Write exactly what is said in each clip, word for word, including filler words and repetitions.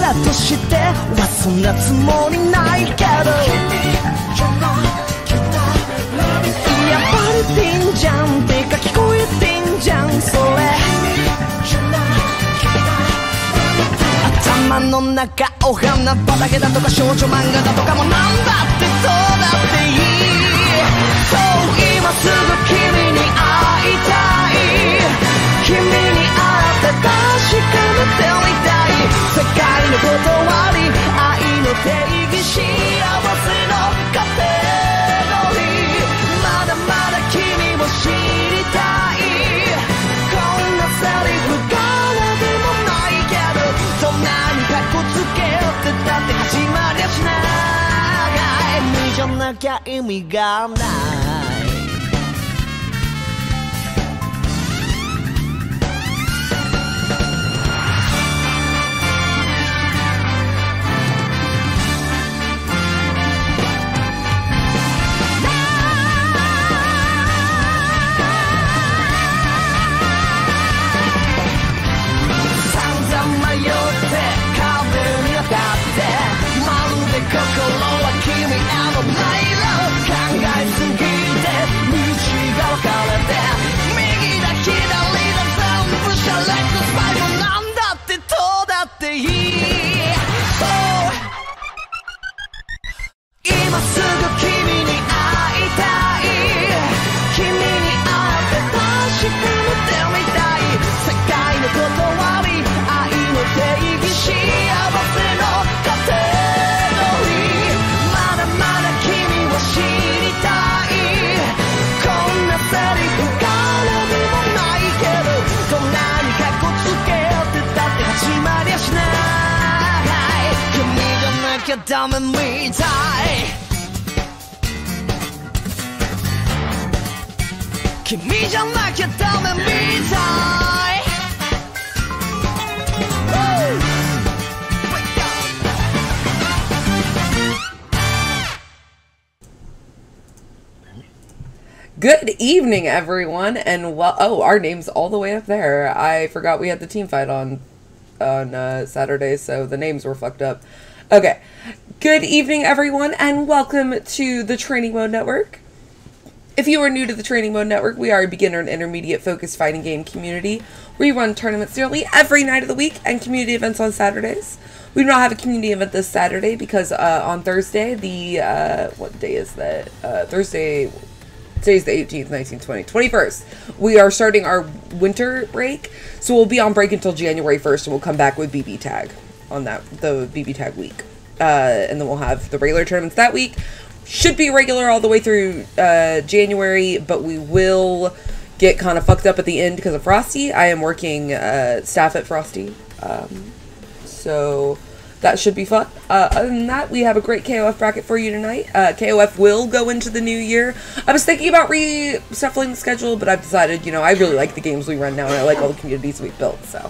だとしてはそんなつもりないけどやっぱりてんじゃんてか聞こえてんじゃんそれ頭の中お花畑だとか少女漫画だとかもなんだってどうだっていいそう今すぐ君に会いたい君に会って確かめてみたい世界の断り愛の定義幸せのカテゴリーまだまだ君を知りたいこんなセリフからでもないけどどんなにカッコつけてたって始まりゃしない君じゃなきゃ意味がない心は君への迷路考えすぎて道が分かれて右だ左だ全部シャレットスパイもなんだってどうだっていいそう今すぐ君に会いたい君に会って確かめてみたい世界の断り愛の定義幸せの過程知りたいこんなセリフからでもないけどどんなにカッコつけてたって始まりゃしない君じゃなきゃダメみたい君じゃなきゃダメみたい Good evening, everyone, and well, oh, our name's all the way up there. I forgot we had the team fight on on uh, Saturday, so the names were fucked up. Okay, good evening, everyone, and welcome to the Training Mode Network. If you are new to the Training Mode Network, we are a beginner and intermediate focused fighting game community. We run tournaments nearly every night of the week and community events on Saturdays. We do not have a community event this Saturday because uh, on Thursday, the uh, what day is that? Uh, Thursday. Today's the eighteenth, nineteenth, twentieth, twenty-first. We are starting our winter break, so we'll be on break until January first, and we'll come back with B B Tag on that, the B B Tag week. Uh, and then we'll have the regular tournaments that week. Should be regular all the way through uh, January, but we will get kind of fucked up at the end because of Frosty. I am working uh, staff at Frosty, um, so that should be fun. Uh, other than that, we have a great K O F bracket for you tonight. Uh, K O F will go into the new year. I was thinking about reshuffling the schedule, but I've decided, you know, I really like the games we run now, and I like all the communities we've built, so.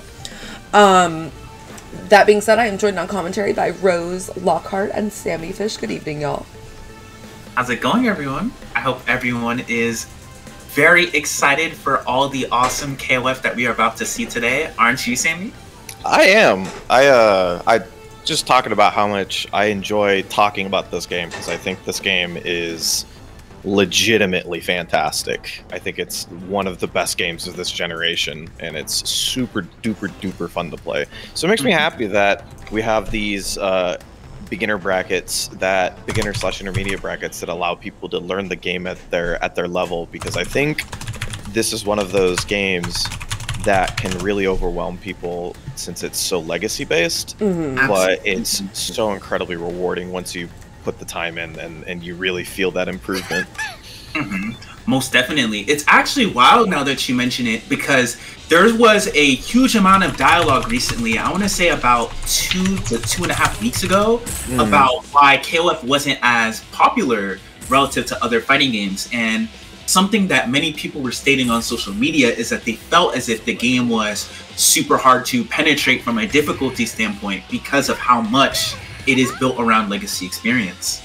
Um, that being said, I am joined on commentary by Rose, Lockhart, and Sammy Fish. Good evening, y'all. How's it going, everyone? I hope everyone is very excited for all the awesome K O F that we are about to see today. Aren't you, Sammy? I am. I, uh, I... just talking about how much I enjoy talking about this game because I think this game is legitimately fantastic. I think it's one of the best games of this generation, and it's super duper duper fun to play. So it makes me happy that we have these uh, beginner brackets, that beginner slash intermediate brackets that allow people to learn the game at their at their level, because I think this is one of those games that can really overwhelm people since it's so legacy based, mm-hmm. but it's so incredibly rewarding once you put the time in and, and you really feel that improvement. Mm-hmm. Most definitely. It's actually wild now that you mention it, because there was a huge amount of dialogue recently, I want to say about two to two and a half weeks ago, mm. about why K O F wasn't as popular relative to other fighting games. And something that many people were stating on social media is that they felt as if the game was super hard to penetrate from a difficulty standpoint because of how much it is built around legacy experience.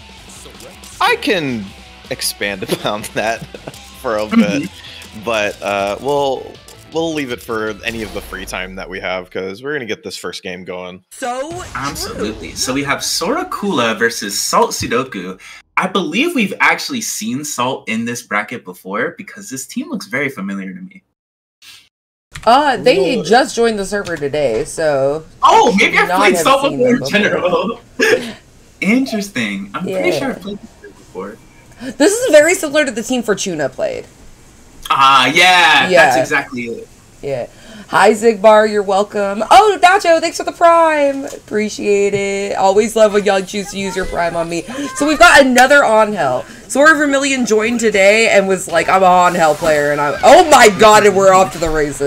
I can expand upon that for a bit, but uh, we'll we'll leave it for any of the free time that we have because we're gonna get this first game going. So absolutely. True. So we have Sora Kula versus Salt Sudoku. I believe we've actually seen Salt in this bracket before because this team looks very familiar to me. Uh, they Lord. just joined the server today, so... Oh, maybe I've played Salt before in general. Interesting. I'm yeah. pretty sure I've played this before. This is very similar to the team Fortuna played. Ah, uh, yeah, yeah, that's exactly it. Yeah. Hi, Zigbar, you're welcome. Oh, Nacho, thanks for the Prime. Appreciate it. Always love when y'all choose to use your Prime on me. So we've got another On Hell. Sora Vermillion joined today and was like, I'm a On Hell player, and I'm... Oh my god, and we're off to the races.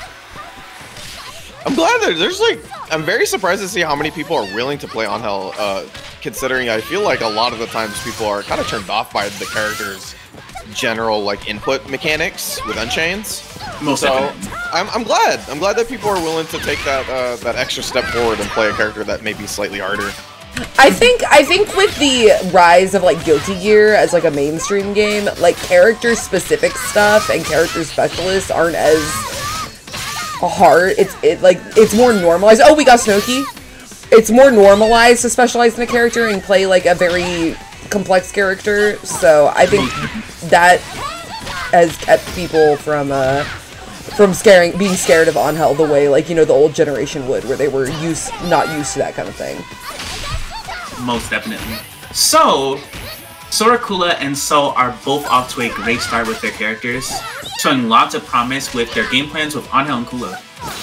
I'm glad that there's like, I'm very surprised to see how many people are willing to play On Hell, uh, considering I feel like a lot of the times people are kind of turned off by the character's general like input mechanics with Unchains. Most so definitely. I'm, I'm glad. I'm glad that people are willing to take that uh, that extra step forward and play a character that may be slightly harder. I think I think with the rise of like Guilty Gear as like a mainstream game, like character specific stuff and character specialists aren't as hard. It's it like it's more normalized. Oh, we got Snowkey. It's more normalized to specialize in a character and play like a very complex character. So I think that has kept people from uh from scaring being scared of On Hell the way like you know the old generation would, where they were used not used to that kind of thing. Most definitely. So Sora Kula and Soul are both off to a great start with their characters, showing lots of promise with their game plans with On Hell and Kula.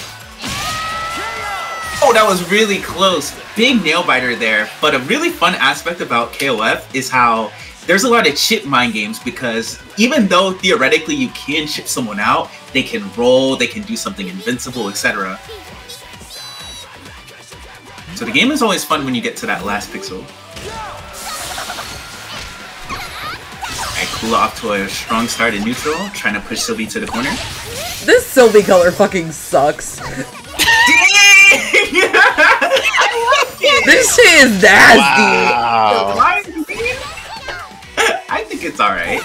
Oh, that was really close. Big nail biter there. But a really fun aspect about K O F is how there's a lot of chip mind games, because even though theoretically you can chip someone out, they can roll, they can do something invincible, et cetera. So the game is always fun when you get to that last pixel. Alright, Kula off to a strong start in neutral, trying to push Sylvie to the corner. This Sylvie color fucking sucks. This shit is nasty. Wow. I think it's alright.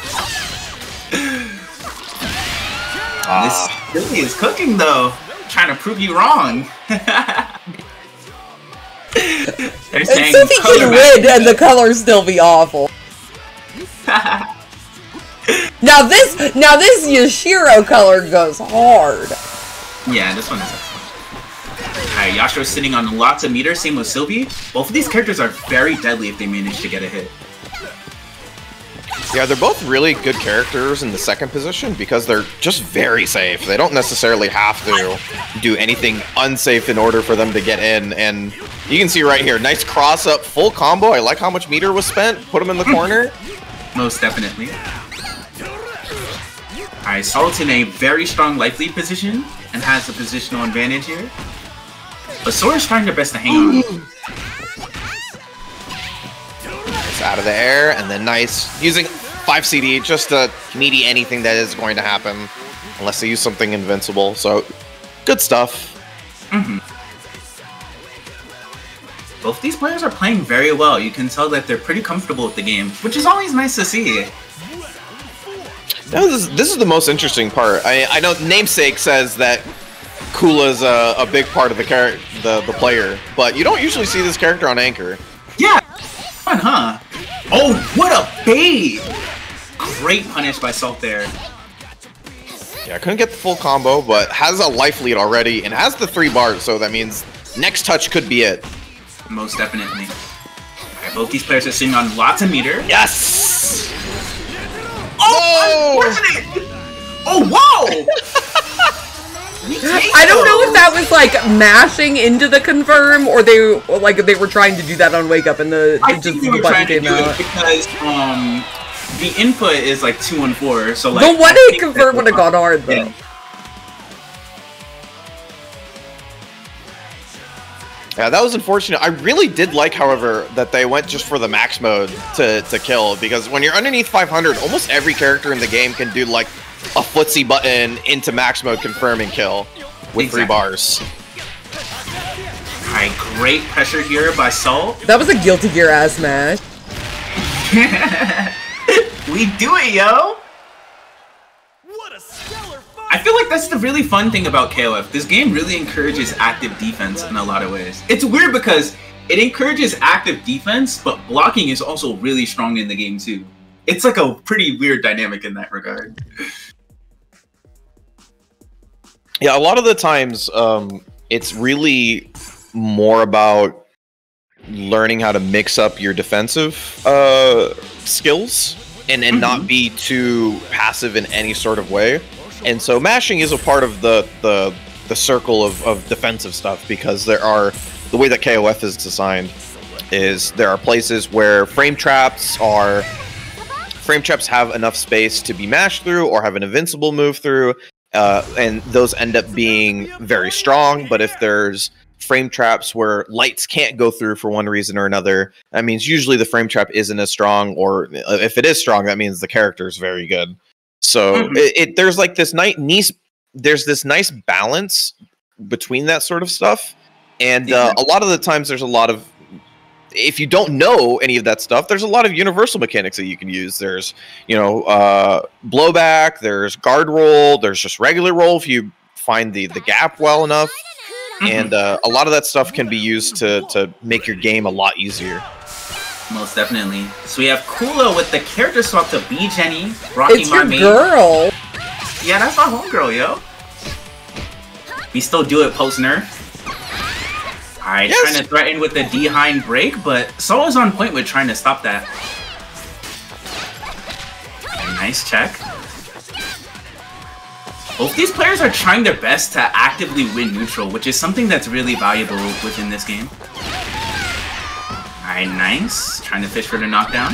Ah. This Sylvie is cooking though, trying to prove you wrong. They're saying Sylvie can win and the colors still be awful. Now this, now this Yashiro color goes hard. Yeah, this one is excellent. Alright, Yashiro's sitting on lots of meters, same with Sylvie. Both of these characters are very deadly if they manage to get a hit. Yeah, they're both really good characters in the second position because they're just very safe. They don't necessarily have to do anything unsafe in order for them to get in. And you can see right here, nice cross up, full combo. I like how much meter was spent. Put him in the corner. Most definitely. Alright, Salt's in a very strong life lead position and has the positional advantage here. But Sora's trying their best to hang on. It's out of the air, and then nice. Using five C D just to meaty anything that is going to happen. Unless they use something invincible. So, good stuff. Mm-hmm. Both these players are playing very well. You can tell that they're pretty comfortable with the game, which is always nice to see. No, this, is, this is the most interesting part. I, I know Namesake says that Kula's a, a big part of the, char the the player, but you don't usually see this character on Anchor. Yeah, fun, huh? Oh, what a bait! Great punish by Salt there. Yeah, I couldn't get the full combo, but has a life lead already and has the three bars, so that means next touch could be it. Most definitely. Alright, both these players are sitting on lots of meter. Yes! Oh, unfortunate! Oh, whoa! I don't know if that was like mashing into the confirm or they like they were trying to do that on Wake Up and the I just think they the were button trying to came do out. it because um the input is like two and four, so like the one I day think confirm would have gone hard though. Yeah. Yeah, that was unfortunate. I really did like, however, that they went just for the max mode to, to kill, because when you're underneath five hundred, almost every character in the game can do like a footsie button into max mode confirm and kill with Exactly. three bars. Alright, great pressure here by Salt. That was a Guilty Gear ass mash. We do it, yo! I feel feel like that's the really fun thing about K O F. This game really encourages active defense in a lot of ways. It's weird because it encourages active defense, but blocking is also really strong in the game too. It's like a pretty weird dynamic in that regard. Yeah, a lot of the times um, it's really more about learning how to mix up your defensive uh, skills and, and mm-hmm. not be too passive in any sort of way. And so mashing is a part of the the, the circle of, of defensive stuff, because there are, the way that K O F is designed is there are places where frame traps are, frame traps have enough space to be mashed through or have an invincible move through, uh, and those end up being very strong. But if there's frame traps where lights can't go through for one reason or another, that means usually the frame trap isn't as strong, or if it is strong, that means the character is very good. So mm-hmm. it, it there's like this nice, nice there's this nice balance between that sort of stuff, and uh, a lot of the times there's a lot of, if you don't know any of that stuff, there's a lot of universal mechanics that you can use. There's, you know, uh, blowback, there's guard roll, there's just regular roll if you find the the gap well enough. And uh, a lot of that stuff can be used to, to make your game a lot easier. Most definitely. So we have Kula with the character swap to B Jenny, rocking it's my your main. girl. Yeah, that's my homegirl, yo. We still do it post nerf. Alright, yes. Trying to threaten with the D-Hind break, but Solo's on point with trying to stop that. Nice check. Both these players are trying their best to actively win neutral, which is something that's really valuable within this game. Alright, nice. Trying to fish for the knockdown.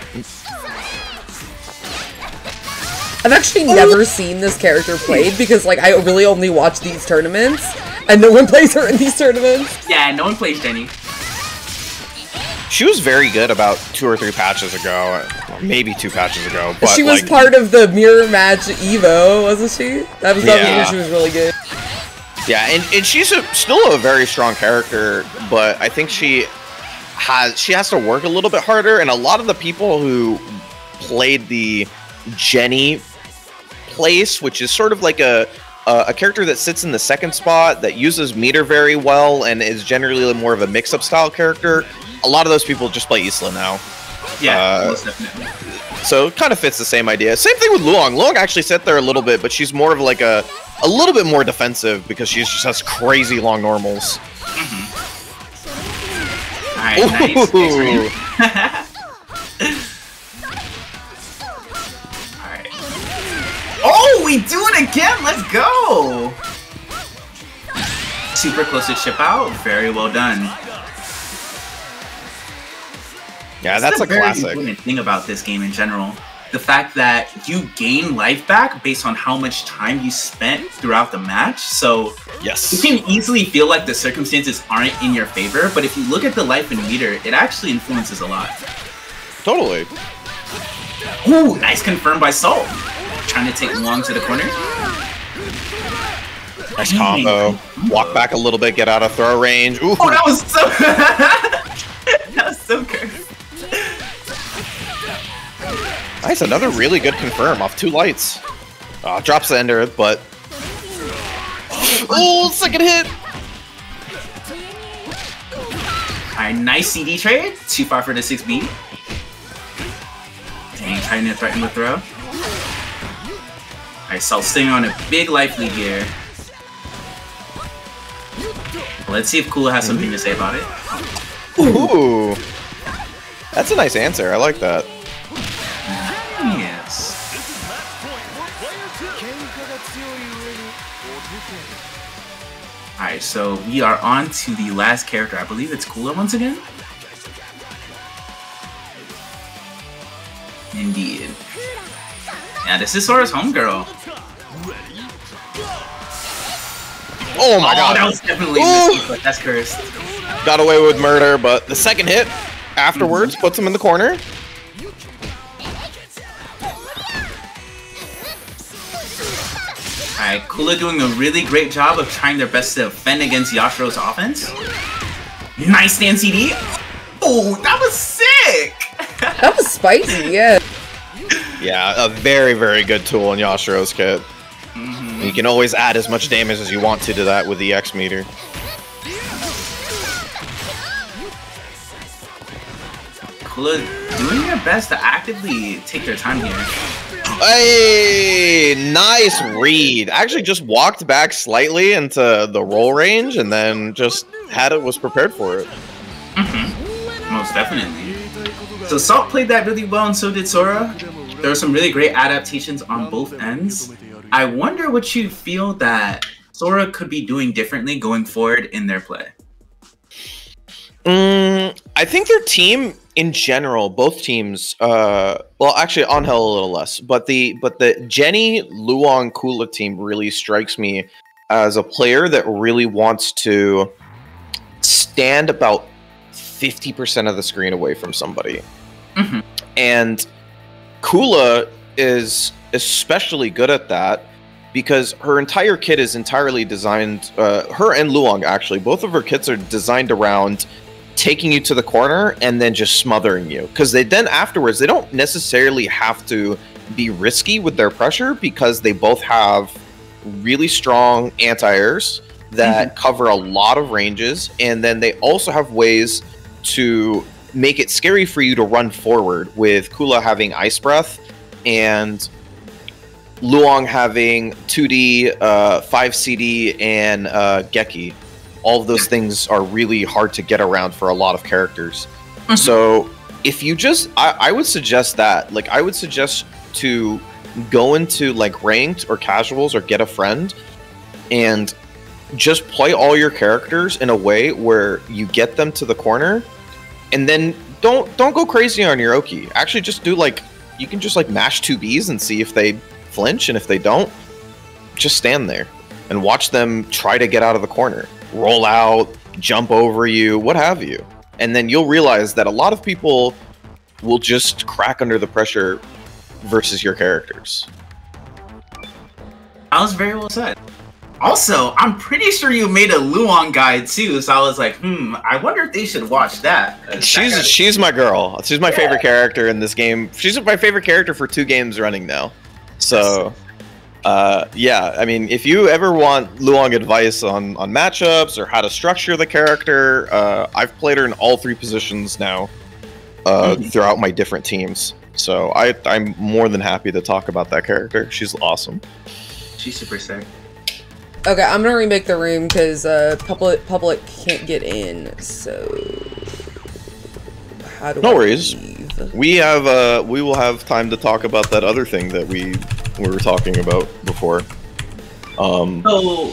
I've actually never seen this character played because, like, I really only watch these tournaments, and no one plays her in these tournaments. Yeah, no one plays Jenny. She was very good about two or three patches ago, maybe two patches ago. But she was like, part of the mirror match Evo, wasn't she? That was something yeah. where she was really good. Yeah, and, and she's a, still a very strong character, but I think she has she has to work a little bit harder. And a lot of the people who played the Jenny place, which is sort of like a a, a character that sits in the second spot, that uses meter very well, and is generally more of a mix-up style character. A lot of those people just play Isla now. Yeah, uh, most definitely. So it kind of fits the same idea. Same thing with Luong. Luong actually sat there a little bit, but she's more of like a a little bit more defensive because she just has crazy long normals. Mm-hmm. All right, nice. All right. Oh, we do it again. Let's go. Super close to chip out. Very well done. Yeah, that's, that's a, a classic. Very important thing about this game in general. The fact that you gain life back based on how much time you spent throughout the match. So yes, you can easily feel like the circumstances aren't in your favor, but if you look at the life and meter, it actually influences a lot. Totally. Ooh, nice confirm by Sol. Trying to take Long to the corner. Nice combo. Walk back a little bit, get out of throw range. Ooh. Oh, that was so that was so good. Nice, another really good confirm off two lights. Uh, drops the ender, but... Oh, second hit! Alright, nice C D trade. Too far for the six B. Dang, trying to threaten with throw. Alright, Sal staying on a big life lead here. Let's see if Kula has something to say about it. Ooh! That's a nice answer, I like that. Yes. Alright, so we are on to the last character. I believe it's Kula once again? Indeed. Yeah, this is Sora's homegirl. Oh my oh, god. That was definitely missing, but that's cursed. Got away with murder, but the second hit afterwards mm-hmm. puts him in the corner. Alright, Kula doing a really great job of trying their best to defend against Yashiro's offense. Nice stand C D. Oh, that was sick! That was spicy, yeah. Yeah, a very, very good tool in Yashiro's kit. Mm-hmm. You can always add as much damage as you want to to that with the X meter. Kula doing their best to actively take their time here. Hey, nice read. Actually just walked back slightly into the roll range and then just had it, was prepared for it. Mm-hmm. Most definitely. So Salt played that really well and so did Sora. There were some really great adaptations on both ends. I wonder what you feel that Sora could be doing differently going forward in their play. Mm, I think their team in general, both teams, uh, well, actually, Angel a little less, but the but the Jenny, Luong, Kula team really strikes me as a player that really wants to stand about fifty percent of the screen away from somebody. Mm-hmm. And Kula is especially good at that because her entire kit is entirely designed, uh, her and Luong actually, both of her kits are designed around taking you to the corner and then just smothering you. Because they then afterwards, they don't necessarily have to be risky with their pressure because they both have really strong anti-airs that mm-hmm. cover a lot of ranges. And then they also have ways to make it scary for you to run forward, with Kula having Ice Breath and Luong having two D, uh, five C D, and uh, Geki. All of those things are really hard to get around for a lot of characters. Mm-hmm. So if you just, I, I would suggest that. Like, I would suggest to go into like ranked or casuals or get a friend and just play all your characters in a way where you get them to the corner, and then don't don't go crazy on your Oki. Actually, just do like, you can just like mash two Bs and see if they flinch, and if they don't, just stand there and watch them try to get out of the corner. Roll out, jump over you, what have you. And then you'll realize that a lot of people will just crack under the pressure versus your characters. That was very well said. Also, I'm pretty sure you made a Luong guide too, so I was like, hmm, I wonder if they should watch that. She's that she's my girl. She's my yeah. favorite character in this game. She's my favorite character for two games running now. So, uh, yeah, I mean, if you ever want Luong advice on, on matchups or how to structure the character, uh, I've played her in all three positions now uh, mm-hmm. throughout my different teams. So I, I'm more than happy to talk about that character. She's awesome. She's super sick. Okay, I'm gonna remake the room because uh, public public can't get in. So how do no I worries. leave? We have uh, we will have time to talk about that other thing that we we were talking about before. Um, oh,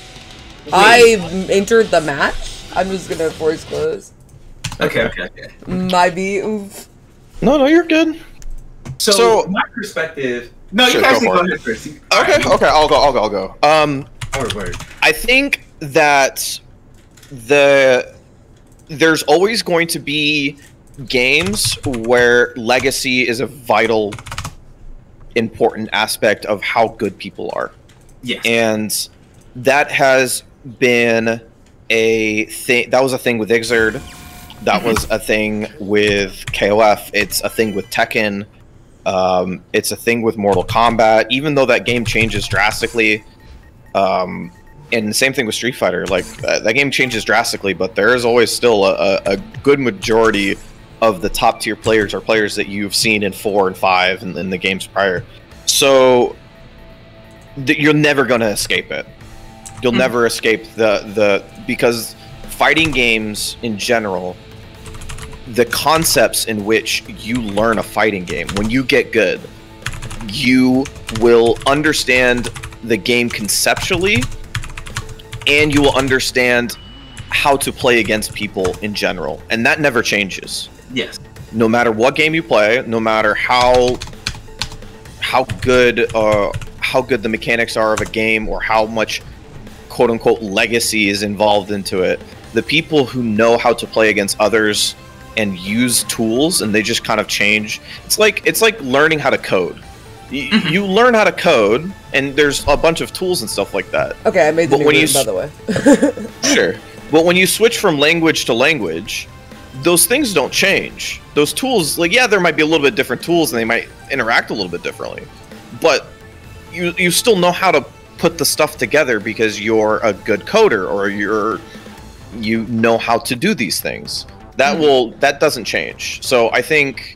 I entered the match. I'm just gonna voice close. Okay, okay, okay. My B. Oof. No, no, you're good. So, so my perspective. No, sure, you guys go, go ahead first. Okay, right. okay, I'll go. I'll go. I'll go. Um. Word, word. I think that the there's always going to be games where legacy is a vital, important aspect of how good people are. Yes. And that has been a thing. That was a thing with Ixerd. That mm-hmm. was a thing with K O F. It's a thing with Tekken. Um, it's a thing with Mortal Kombat. Even though that game changes drastically. Um, and the same thing with Street Fighter. Like uh, that game changes drastically, but there is always still a, a, a good majority of the top tier players are players that you've seen in four and five and in the games prior. So th you're never going to escape it. You'll mm-hmm. never escape the the because fighting games in general, the concepts in which you learn a fighting game, when you get good, you will understand the game conceptually, and you will understand how to play against people in general, and that never changes. Yes. No matter what game you play, no matter how how good uh, how good the mechanics are of a game, or how much quote unquote legacy is involved into it, the people who know how to play against others and use tools, and they just kind of change. It's like it's like learning how to code. You, mm-hmm. you learn how to code, and there's a bunch of tools and stuff like that. Okay, I made the but new when room, you by the way. Sure. But when you switch from language to language, those things don't change. Those tools, like, yeah, there might be a little bit different tools, and they might interact a little bit differently. But you you still know how to put the stuff together because you're a good coder or you're you know how to do these things. That mm-hmm. will that doesn't change. So I think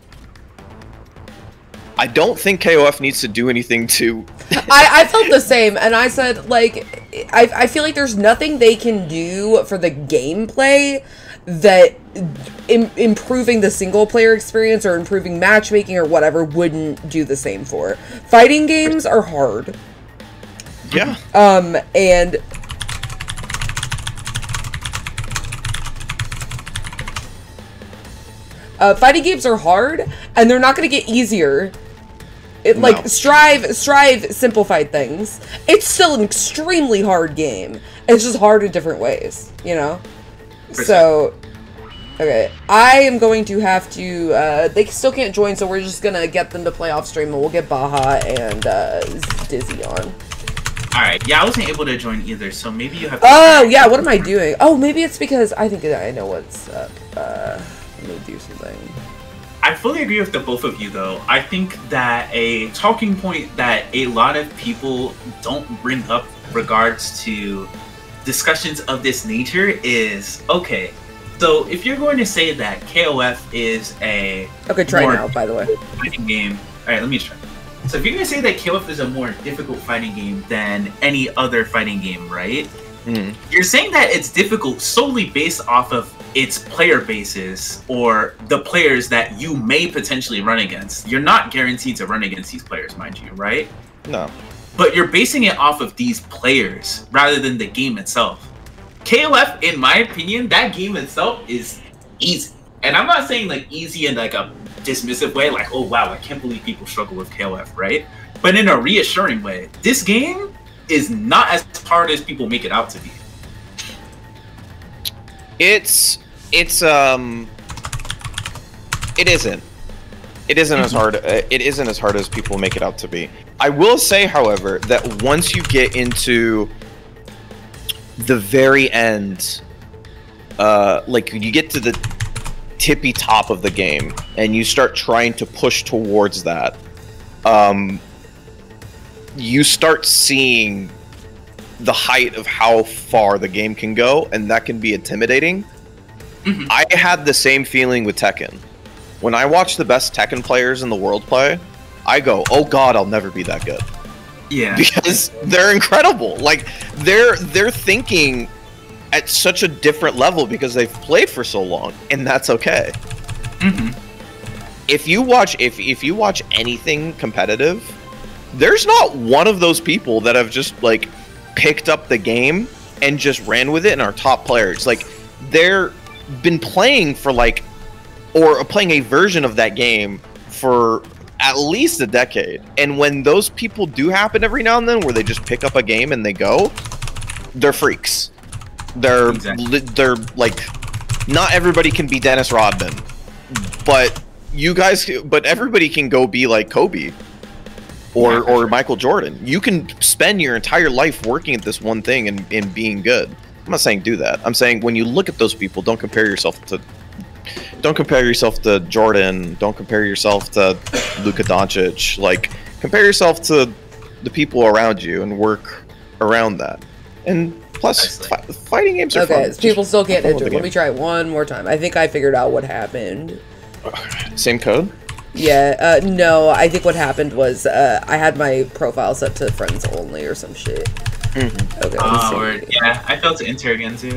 I don't think K O F needs to do anything to I, I felt the same, and I said, like, I, I feel like there's nothing they can do for the gameplay that im improving the single player experience or improving matchmaking or whatever wouldn't do the same for. Fighting games are hard. Yeah. Um, and uh, fighting games are hard, and they're not going to get easier. It, like, no. Strive, Strive simplified things. It's still an extremely hard game. It's just hard in different ways, you know? So, okay. I am going to have to, uh, they still can't join, so we're just gonna get them to play off stream, and we'll get Baja and, uh, Dizzy on. Alright, yeah, I wasn't able to join either, so maybe you have to... Oh, yeah, what am I doing? Oh, maybe it's because I think I know what's up. Uh, let me do something. I fully agree with the both of you, though. I think that a talking point that a lot of people don't bring up regards to discussions of this nature is, okay, so if you're going to say that K O F is a... Okay, try now, by the way. Fighting game. Alright, let me try. So if you're going to say that K O F is a more difficult fighting game than any other fighting game, right? Mm. You're saying that it's difficult solely based off of its player bases or the players that you may potentially run against. You're not guaranteed to run against these players, mind you, right? No. But you're basing it off of these players rather than the game itself. K O F, in my opinion, that game itself is easy. And I'm not saying like easy in like a dismissive way, like, oh wow, I can't believe people struggle with K O F, right? But in a reassuring way, this game is not as hard as people make it out to be. It's it's um it isn't. It isn't as hard. Uh, it isn't as hard as people make it out to be. I will say, however, that once you get into the very end, uh, like you get to the tippy top of the game, and you start trying to push towards that, um, you start seeing the height of how far the game can go, and that can be intimidating. Mm-hmm. I had the same feeling with Tekken. When I watch the best Tekken players in the world play, I go, oh god, I'll never be that good. Yeah. Because they're incredible. Like, they're they're thinking at such a different level because they've played for so long, and that's okay. Mm-hmm. If you watch if if you watch anything competitive, there's not one of those people that have just like picked up the game and just ran with it and are top players. Like, they're been playing for like or playing a version of that game for at least a decade. And when those people do happen every now and then where they just pick up a game and they go, they're freaks. They're exactly. they're like, not everybody can be Dennis Rodman, but you guys but everybody can go be like Kobe or yeah, or sure. Michael Jordan. You can spend your entire life working at this one thing and, and being good. I'm not saying do that. I'm saying when you look at those people, don't compare yourself to don't compare yourself to Jordan. Don't compare yourself to Luka Doncic. Like, compare yourself to the people around you and work around that. And plus, fi fighting games are okay, fun. Okay, people still can't enter. Let me try it one more time. I think I figured out what happened. Same code? Yeah, uh, no, I think what happened was uh, I had my profile set to friends only or some shit. Mm-hmm. Okay. Oh, word. Yeah, I failed to enter again too.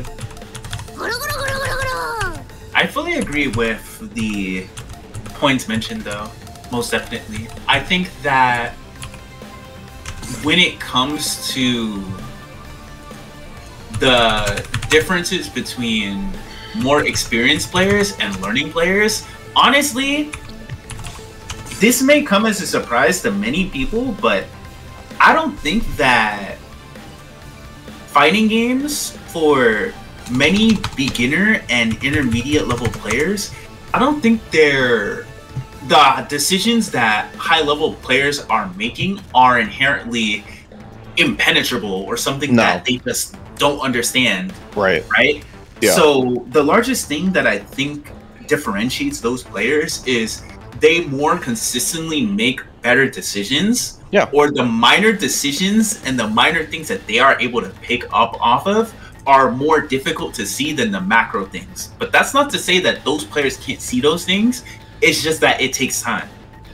I fully agree with the points mentioned, though. Most definitely. I think that when it comes to the differences between more experienced players and learning players, honestly, this may come as a surprise to many people, but I don't think that fighting games for many beginner and intermediate level players, I don't think they're the decisions that high level players are making are inherently impenetrable or something no. that they just don't understand. Right. Right? Yeah. So the largest thing that I think differentiates those players is they more consistently make better decisions Yeah. or the minor decisions and the minor things that they are able to pick up off of are more difficult to see than the macro things. But that's not to say that those players can't see those things. It's just that it takes time.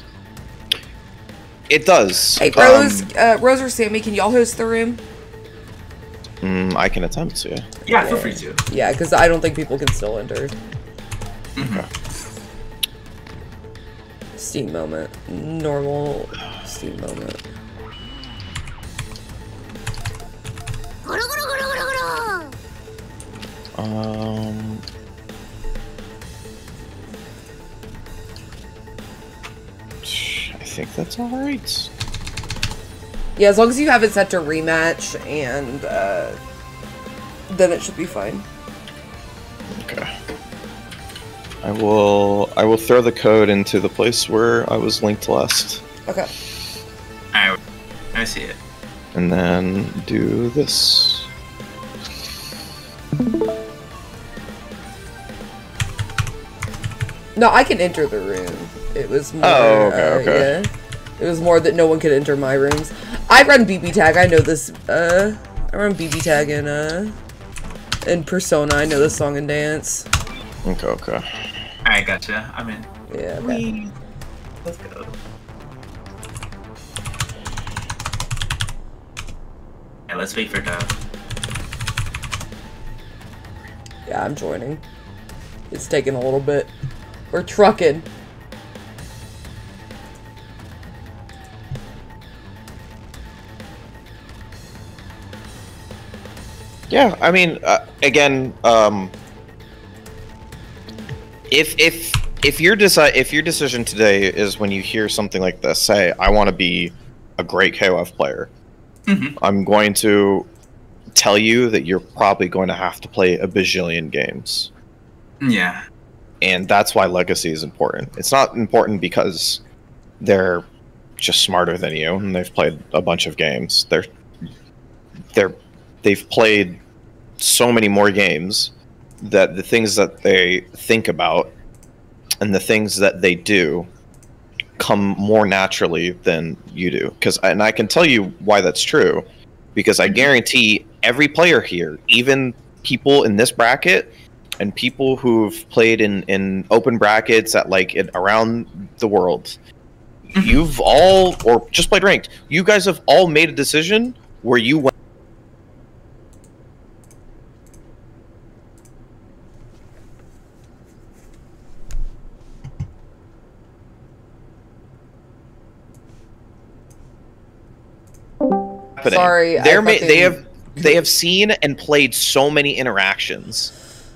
It does. Hey, Rose, um, uh, Rose or Sammy, can y'all host the room? Mm, I can attempt to. Yeah, yeah. feel free to. Yeah, because I don't think people can still enter. Mm-hmm. Okay. Steam moment. Normal Steam moment. Um... I think that's alright. Yeah, as long as you have it set to rematch, and uh, then it should be fine. Okay. I will. I will throw the code into the place where I was linked last. Okay. I, I see it. And then do this. No, I can enter the room. It was more. Oh, okay, uh, okay. Yeah. It was more that no one could enter my rooms. I run B B Tag. I know this. Uh, I run B B Tag in uh, in Persona. I know this song and dance. Okay, okay. Alright, gotcha. I'm in. Yeah. Okay. Whee! Let's go. Yeah, let's wait for Dove. Yeah, I'm joining. It's taking a little bit. We're trucking. Yeah, I mean, uh, again, um, if if if your deci if your decision today is when you hear something like this, say, I want to be a great K O F player, Mm-hmm. I'm going to tell you that you're probably going to have to play a bajillion games. Yeah. And that's why Legacy is important. It's not important because they're just smarter than you and they've played a bunch of games. They're they're they've played so many more games that the things that they think about and the things that they do come more naturally than you do. Because and I can tell you why that's true, because I guarantee every player here, even people in this bracket and people who've played in in open brackets at like in, around the world, you've all, or just played ranked, you guys have all made a decision where you went Sorry, I They're ma- fucking- they have they have seen and played so many interactions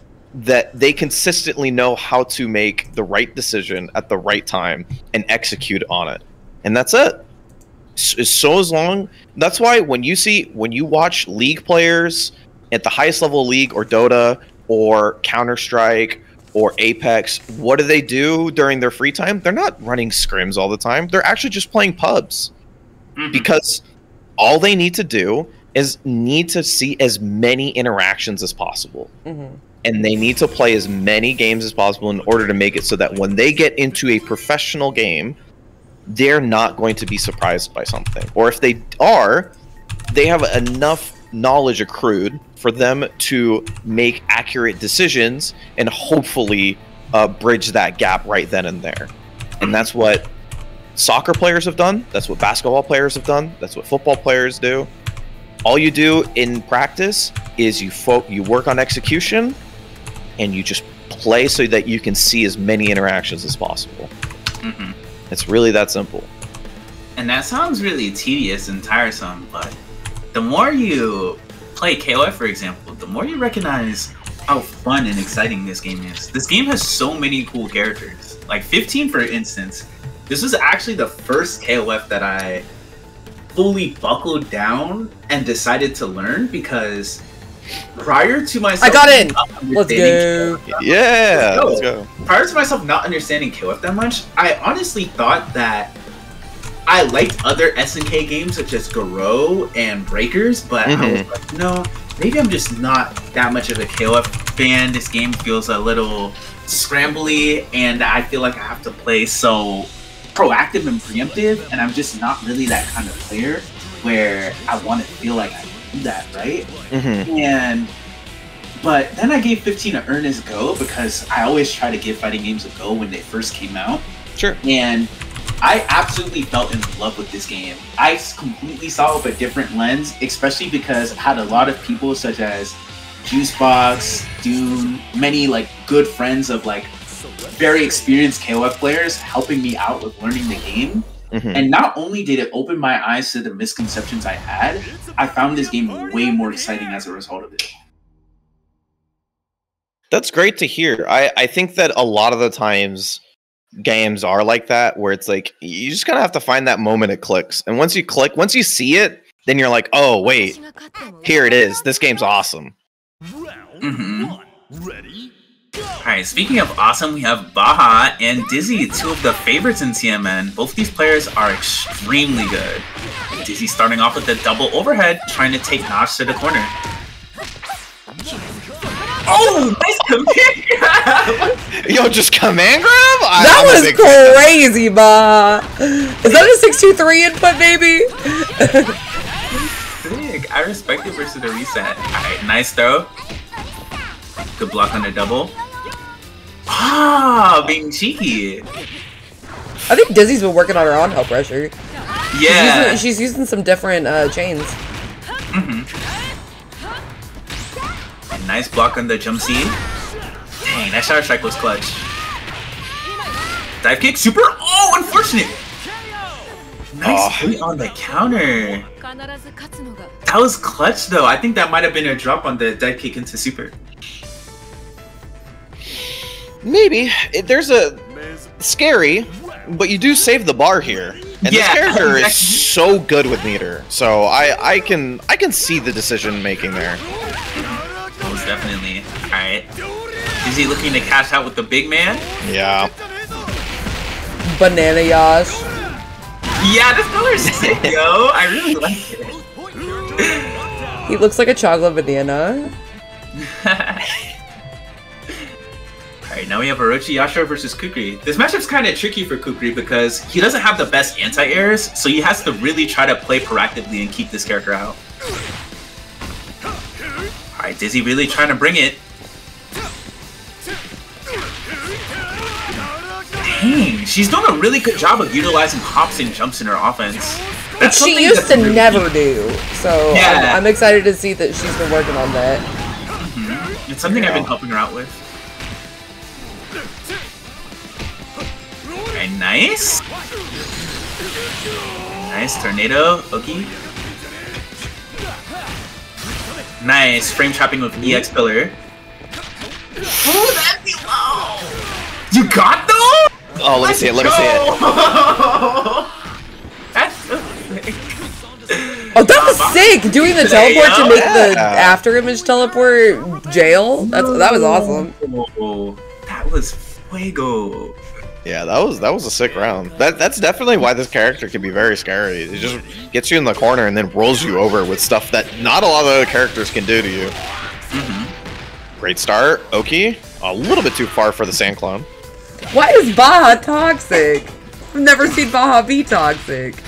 that they consistently know how to make the right decision at the right time and execute on it, and that's it. So, so as long that's why when you see when you watch League players at the highest level of League or Dota or Counter-Strike or Apex, what do they do during their free time? They're not running scrims all the time. They're actually just playing pubs. Mm-hmm. Because all they need to do is need to see as many interactions as possible. Mm-hmm. And they need to play as many games as possible in order to make it so that when they get into a professional game, they're not going to be surprised by something. Or if they are, they have enough knowledge accrued for them to make accurate decisions and hopefully uh, bridge that gap right then and there. And that's what soccer players have done. That's what basketball players have done. That's what football players do. All you do in practice is you fo- you work on execution, and you just play so that you can see as many interactions as possible. Mm-hmm. It's really that simple. And that sounds really tedious and tiresome, but the more you play K O F, for example, the more you recognize how fun and exciting this game is. This game has so many cool characters. Like fifteen, for instance. This was actually the first K O F that I fully buckled down and decided to learn, because prior to myself, I got in. K Let's go. O F, Yeah, let's let's go. go. Prior to myself not understanding K O F that much, I honestly thought that I liked other S N K games such as Garou and Breakers, but Mm-hmm. I was like, no, maybe I'm just not that much of a K O F fan. This game feels a little scrambly, and I feel like I have to play so proactive and preemptive, and I'm just not really that kind of player where I want to feel like I do that, right? Mm-hmm. And but then I gave fifteen a earnest go because I always try to give fighting games a go when they first came out. Sure. And I absolutely fell in love with this game. I completely saw it with a different lens, especially because I had a lot of people such as Juicebox, Dune, many like good friends of like very experienced K O F players helping me out with learning the game. Mm-hmm. And not only did it open my eyes to the misconceptions I had, I found this game way more exciting as a result of it. That's great to hear. I, I think that a lot of the times games are like that, where it's like you just kind of have to find that moment it clicks. And once you click, once you see it, then you're like, oh, wait, here it is. This game's awesome. Mm-hmm. Alright, speaking of awesome, we have Baha and Dizzy, two of the favorites in T M N. Both these players are extremely good. Dizzy starting off with the double overhead, trying to take Nosh to the corner. Oh, nice command grab! Yo, just command grab? I, that I'm was crazy, Ba. Is that a six two three input, baby? Big. I respect it versus the reset. Alright, nice throw. Good block on the double. Ah, being cheeky. I think Dizzy's been working on her on help pressure. Yeah. She's using, she's using some different uh, chains. Mm-hmm. Nice block on the jump C. Dang, that shower strike was clutch. Dive kick, super. Oh, unfortunate. Nice oh. hit on the counter. That was clutch though. I think that might have been a drop on the dive kick into super. Maybe. It, there's a scary, but you do save the bar here. And yeah, this character is so good with meter. So I I can I can see the decision making there. Most definitely. Alright. Is he looking to cash out with the big man? Yeah. Banana Yash. Yeah, this color's sick, yo. I really like it. He looks like a chocolate banana. Alright, now we have Orochi Yashiro versus Kukri. This matchup's kind of tricky for Kukri because he doesn't have the best anti-airs, so he has to really try to play proactively and keep this character out. Alright, Dizzy really trying to bring it. Dang, she's done a really good job of utilizing hops and jumps in her offense. That's she used to really never do, so yeah. I'm, I'm excited to see that she's been working on that. Mm-hmm. It's something yeah. I've been helping her out with. Alright, nice. Nice, tornado, okay. Nice, frame trapping with E X pillar. Oh, that'd be low! You got though? Oh, let me see it, let me see it. That's so sick. Oh, that was sick! Doing the teleport to make the after image teleport jail? That's, that was awesome. Oh, that was fuego. Yeah, that was that was a sick round. That that's definitely why this character can be very scary. It just gets you in the corner and then rolls you over with stuff that not a lot of other characters can do to you. Mm-hmm. Great start, Oki. A little bit too far for the Sand Clone. Why is Baha toxic? I've never seen Baha be toxic.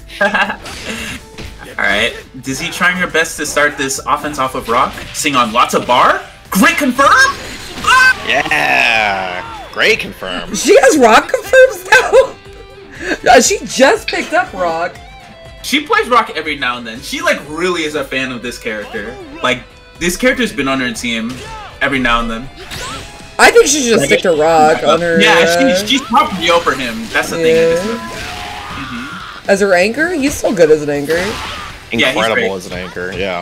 Alright, Dizzy trying her best to start this offense off of Rock. Sing on lots of bar. Great confirm! Ah! Yeah! Great confirm. She has Rock confirms now? She just picked up Rock. She plays Rock every now and then. She like really is a fan of this character. Like, this character's been on her team every now and then. I think she should just like, stick to Rock on her. Yeah, uh, she, she's top Yo for him. That's the yeah. thing. Mm-hmm. As her anchor? He's still good as an anchor. Incredible yeah, as an anchor, yeah.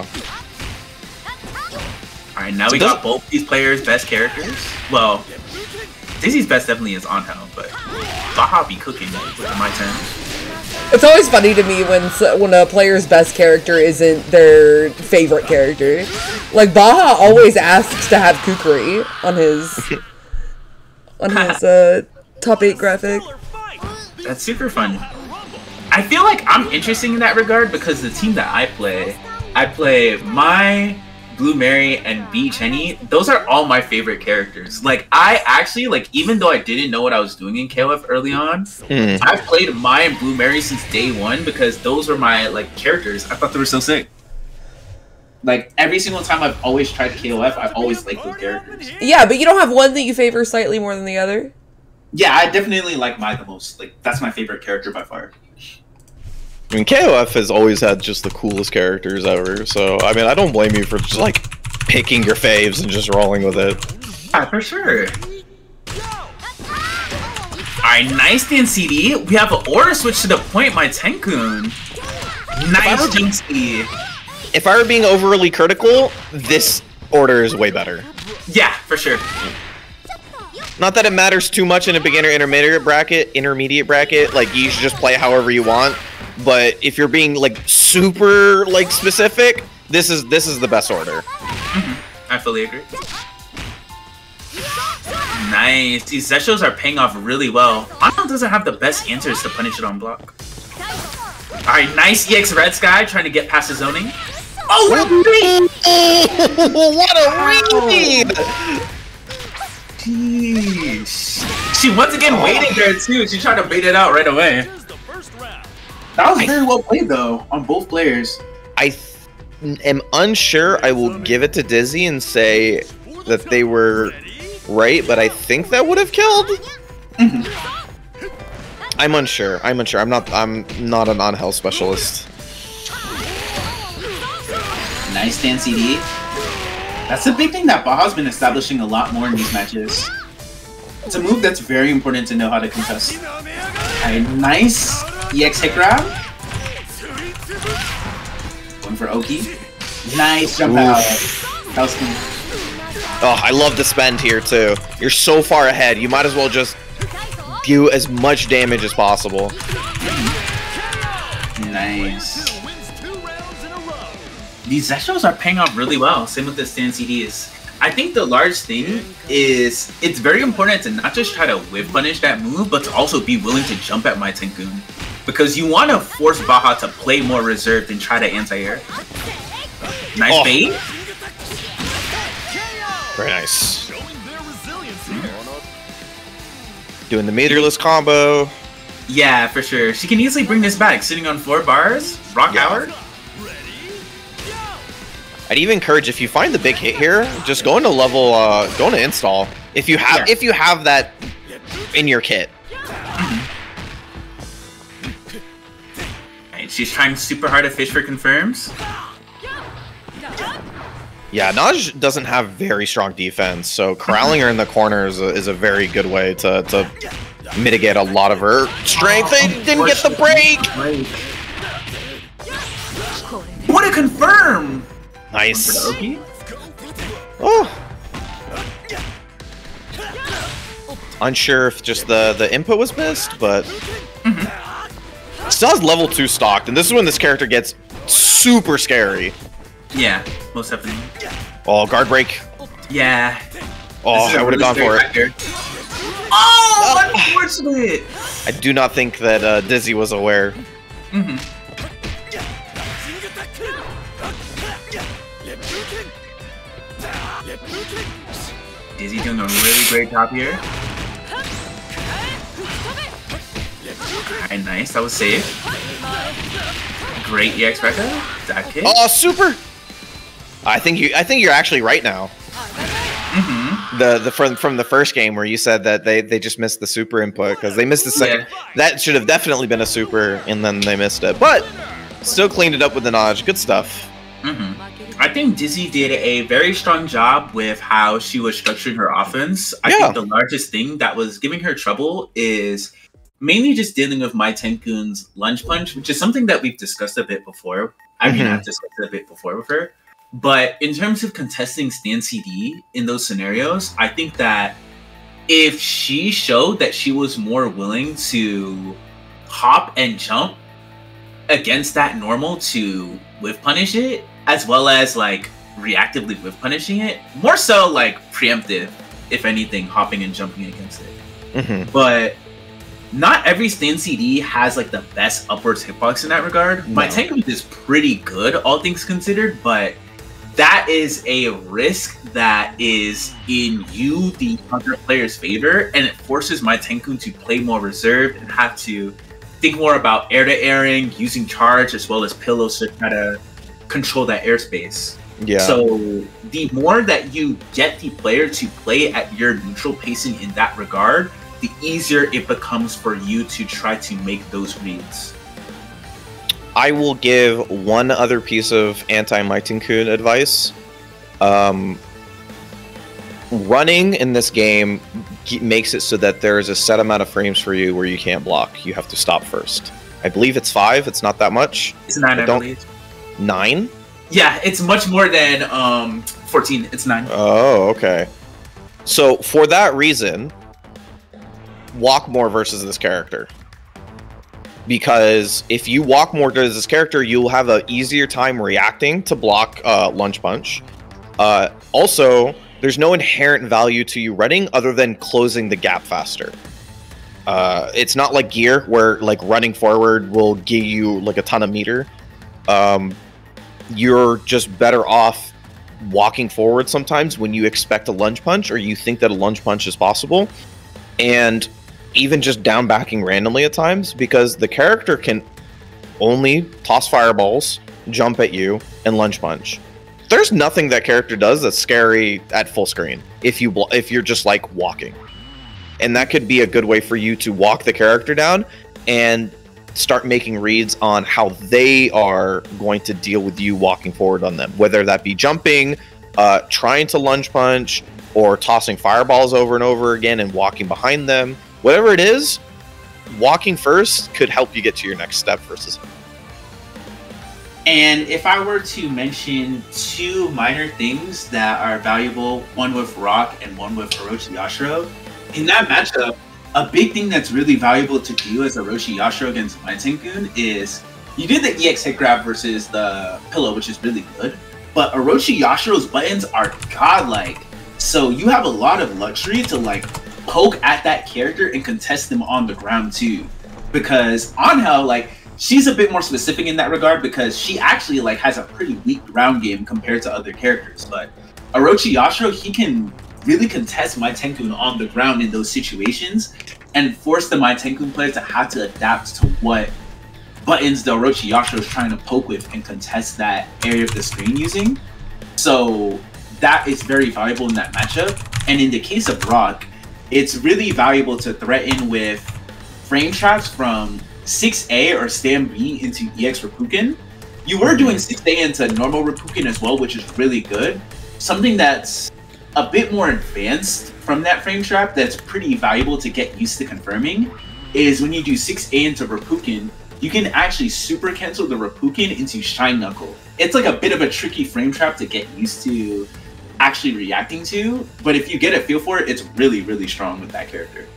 Alright, now so we got both these players' best characters. Well, Dizzy's best definitely is on hell, but Baha be cooking with my turn. It's always funny to me when when a player's best character isn't their favorite character. Like Baha always asks to have Kukri on his on his uh, top eight graphic. That's super fun. I feel like I'm interesting in that regard because the team that I play, I play Mai, Blue Mary, and B Jenny, those are all my favorite characters. Like, I actually, like, even though I didn't know what I was doing in K O F early on, mm. I played Mai and Blue Mary since day one because those were my, like, characters. I thought they were so sick. Like, every single time I've always tried K O F, I've always liked those characters. Yeah, but you don't have one that you favor slightly more than the other? Yeah, I definitely like Mai the most. Like, that's my favorite character by far. I mean, K O F has always had just the coolest characters ever, so, I mean, I don't blame you for just, like, picking your faves and just rolling with it. Yeah, for sure. Alright, nice Dan C D. We have an order switch to the point, my Tenkun. Nice jump speed. If I were being overly critical, this order is way better. Yeah, for sure. Not that it matters too much in a beginner intermediate bracket, intermediate bracket, like, you should just play however you want. But if you're being like super like specific, this is this is the best order. Mm-hmm. I fully agree. Nice. These Zeshos are paying off really well. Anno doesn't have the best answers to punish it on block. Alright, nice E X Red Sky trying to get past the zoning. Oh, what a read! What a read! Jeez. She once again waiting there too. She tried to bait it out right away. That was very well played, though, on both players. I th am unsure. I will give it to Dizzy and say that they were right, but I think that would have killed. Mm-hmm. I'm unsure. I'm unsure. I'm not. I'm not an on-health specialist. Nice Dan C D. That's a big thing that Baja's been establishing a lot more in these matches. It's a move that's very important to know how to contest. Alright, nice E X hit grab. Going for Oki. Nice jump Oof. out. That was cool. Oh, I love the spend here too. You're so far ahead. You might as well just do as much damage as possible. Nice. These Zeshos are paying off really well. Same with the stand C Ds. I think the large thing is it's very important to not just try to whip punish that move, but to also be willing to jump at my Tenkun. Because you want to force Baja to play more reserved and try to anti-air. Nice oh. bait. Very nice. Doing the meterless combo. Yeah, for sure. She can easily bring this back. Sitting on four bars. Rock yeah. Howard. I'd even encourage, if you find the big hit here, just go into level, uh, go into install. If you have, yeah. if you have that in your kit. And she's trying super hard to fish for confirms. Yeah, Naj doesn't have very strong defense, so corralling her in the corner is a, is a very good way to, to mitigate a lot of her strength. They didn't get the break! What a confirm! Nice. Oh. Unsure if just the, the input was missed, but... Mm-hmm. Still has level two stocked, and this is when this character gets super scary. Yeah, most definitely. Oh, guard break. Yeah. Oh, I would have gone for it. Oh, unfortunate! I do not think that uh, Dizzy was aware. Mm-hmm. Dizzy doing a really great job here. Alright, nice. That was safe. Great E X Rekka. That kick. Oh, super! I think you. I think you're actually right now. Mm-hmm. The the from from the first game where you said that they they just missed the super input because they missed the second. Yeah. That should have definitely been a super, and then they missed it. But still cleaned it up with the Naj. Good stuff. Mm-hmm. I think Dizzy did a very strong job with how she was structuring her offense. I yeah. think the largest thing that was giving her trouble is mainly just dealing with my Tenkun's lunge punch, which is something that we've discussed a bit before. I mean, mm-hmm. I've discussed it a bit before with her. But in terms of contesting stand C D in those scenarios, I think that if she showed that she was more willing to hop and jump against that normal to whiff punish it, as well as like reactively whiff punishing it, more so like preemptive, if anything, hopping and jumping against it. Mm-hmm. But not every stand C D has like the best upwards hitbox in that regard. No. My Tenkun is pretty good, all things considered, but that is a risk that is in you, the other player's favor, and it forces my Tenkun to play more reserved and have to think more about air-to-airing, using charge, as well as pillows to try to control that airspace. Yeah. So the more that you get the player to play at your neutral pacing in that regard, the easier it becomes for you to try to make those reads. I will give one other piece of anti-Maitenkun advice. Um, running in this game makes it so that there is a set amount of frames for you where you can't block. You have to stop first. I believe it's five. It's not that much. It's nine, I, I believe. Nine? Yeah, it's much more than um, fourteen. It's nine. Oh, okay. So for that reason, walk more versus this character. Because if you walk more to this character, you'll have an easier time reacting to block uh, Lunge Punch. Uh, also, there's no inherent value to you running other than closing the gap faster. Uh, it's not like Gear, where like running forward will give you like a ton of meter. Um, you're just better off walking forward sometimes when you expect a Lunge Punch or you think that a Lunge Punch is possible. And even just down backing randomly at times, because the character can only toss fireballs, jump at you, and Lunge Punch. There's nothing that character does that's scary at full screen if you if you're just like walking. And that could be a good way for you to walk the character down and start making reads on how they are going to deal with you walking forward on them, whether that be jumping, uh, trying to Lunge Punch, or tossing fireballs over and over again and walking behind them. Whatever it is, walking first could help you get to your next step versus him. And if I were to mention two minor things that are valuable, one with Rock and one with Orochi Yashiro, in that matchup, a big thing that's really valuable to do as Orochi Yashiro against Maitenkun is you did the E X hit grab versus the pillow, which is really good, but Orochi Yashiro's buttons are godlike. So you have a lot of luxury to like poke at that character and contest them on the ground too, because Angel, like, she's a bit more specific in that regard because she actually like has a pretty weak ground game compared to other characters. But Orochi Yashiro, he can really contest Maitenkun on the ground in those situations and force the Maitenkun player to have to adapt to what buttons the Orochi Yashiro is trying to poke with and contest that area of the screen using. So that is very valuable in that matchup. And in the case of Rock, it's really valuable to threaten with frame traps from six A or Stand B into E X Reppuken. You were doing six A into normal Reppuken as well, which is really good. Something that's a bit more advanced from that frame trap that's pretty valuable to get used to confirming is when you do six A into Reppuken, you can actually super cancel the Reppuken into Shine Knuckle. It's like a bit of a tricky frame trap to get used to actually reacting to, but if you get a feel for it, it's really, really strong with that character.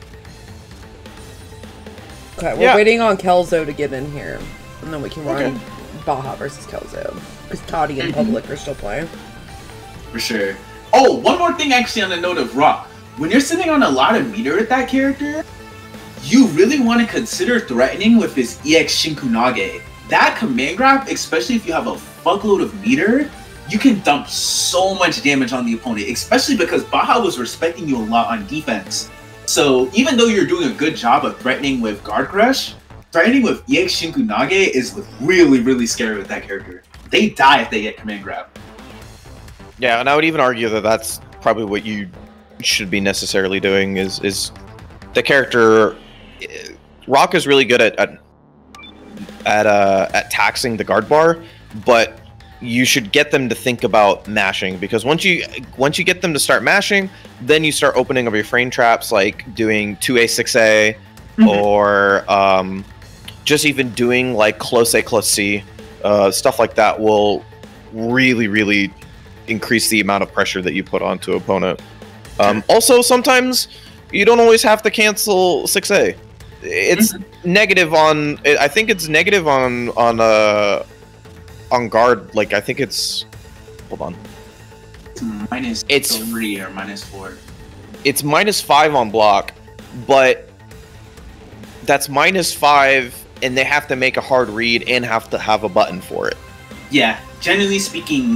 Okay, we're Yeah. waiting on Kelzo to get in here, and then we can run Okay. Baja versus Kelzo, because Toddy and Public are still playing. For sure. Oh, one more thing actually on the note of Rock. When you're sitting on a lot of meter with that character, you really want to consider threatening with his E X Shinkunage. That command grab, especially if you have a fuckload of meter, you can dump so much damage on the opponent, especially because Baja was respecting you a lot on defense. So even though you're doing a good job of threatening with Guard Crush, threatening with E X Shinkunage is really, really scary with that character. They die if they get command grab. Yeah, and I would even argue that that's probably what you should be necessarily doing is is the character. Rock is really good at at at, uh, at taxing the guard bar, but you should get them to think about mashing, because once you once you get them to start mashing, then you start opening up your frame traps, like doing two A, six A, mm-hmm. or um, just even doing like close A, close C, uh, stuff like that will really, really increase the amount of pressure that you put onto an opponent. Um, also, sometimes you don't always have to cancel six A. It's mm-hmm. negative on. I think it's negative on on uh on guard. Like I think it's. Hold on. It's minus it's three or minus four. It's minus five on block, but that's minus five, and they have to make a hard read and have to have a button for it. Yeah, generally speaking,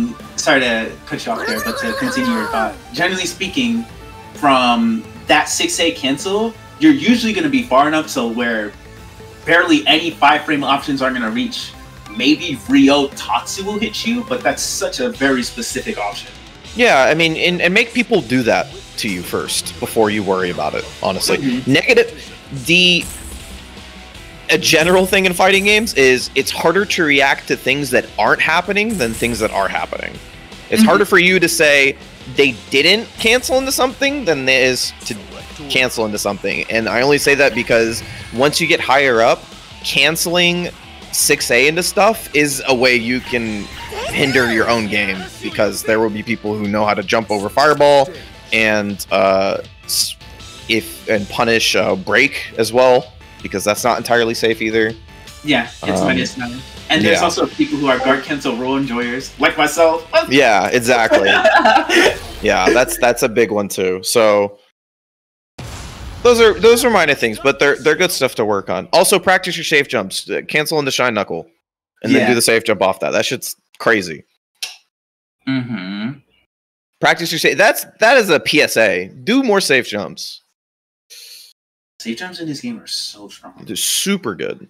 sorry to cut you off there, but to continue your thought. Generally speaking, from that six A cancel, you're usually going to be far enough so where barely any five frame options are going to reach. Maybe Ryo Tatsu will hit you, but that's such a very specific option. Yeah, I mean, and, and make people do that to you first before you worry about it, honestly. Mm-hmm. Negative, the a general thing in fighting games is it's harder to react to things that aren't happening than things that are happening. It's mm-hmm. harder for you to say they didn't cancel into something than it is to cancel into something. And I only say that because once you get higher up, canceling six A into stuff is a way you can hinder your own game, because there will be people who know how to jump over fireball and uh, if and punish uh, break as well, because that's not entirely safe either. Yeah, it's um, minus nine. And there's yeah. also people who are guard cancel role enjoyers, like myself. Yeah, exactly. Yeah, that's that's a big one too. So those are those are minor things, but they're they're good stuff to work on. Also, practice your safe jumps. Cancel into Shine Knuckle, and yeah. then do the safe jump off that. That shit's crazy. Mm-hmm. Practice your safe. That's that is a P S A. Do more safe jumps. Safe jumps in this game are so strong. They're super good.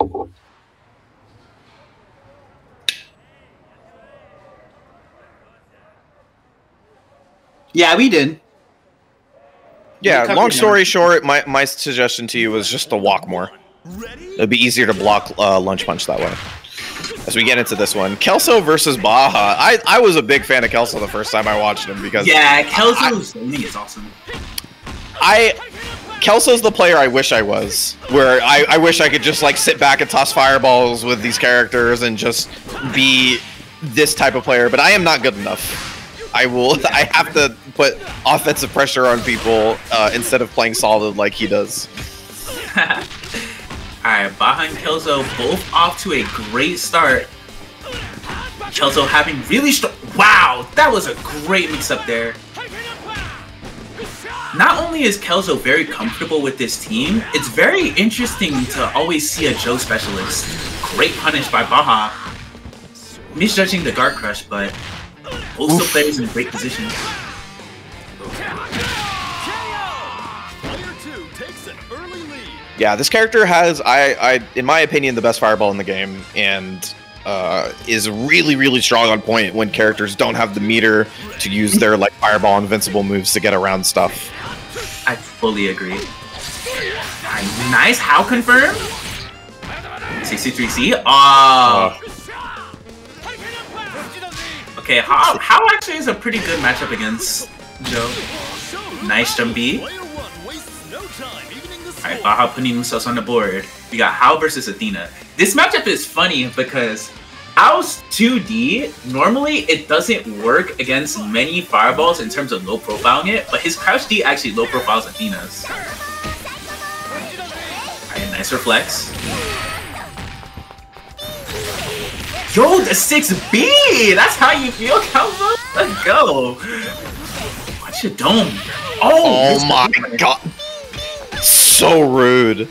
Yeah, we did. Yeah, long story short, my, my suggestion to you was just to walk more. It'd be easier to block uh, Lunch Punch that way. As we get into this one, Kelso versus Baja. I, I was a big fan of Kelso the first time I watched him because yeah, Kelso's only is awesome. I Kelso's the player I wish I was, where I, I wish I could just like sit back and toss fireballs with these characters and just be this type of player, but I am not good enough. I will. I have to put offensive pressure on people uh, instead of playing solid like he does. Alright, Baja and Kelso both off to a great start. Kelso having really strong. Wow, that was a great mix-up there. Not only is Kelso very comfortable with this team, it's very interesting to always see a Joe specialist. Great punish by Baja. Misjudging the guard crush, but also players in great position. Yeah, this character has, I, I, in my opinion, the best fireball in the game, and uh, is really, really strong on point when characters don't have the meter to use their like fireball invincible moves to get around stuff. I fully agree. Nice, how confirmed? sixty-three C. Ah. Oh. Okay, how how actually is a pretty good matchup against Joe. Nice jump B. Alright, Baja putting themselves on the board. We got Hao versus Athena. This matchup is funny because Hao's two D, normally it doesn't work against many fireballs in terms of low profiling it, but his crouch D actually low profiles Athena's. Alright, nice reflex. Yo, the six B! That's how you feel, Calvo? Let's go! Watch your dome. Oh, oh my god. So rude.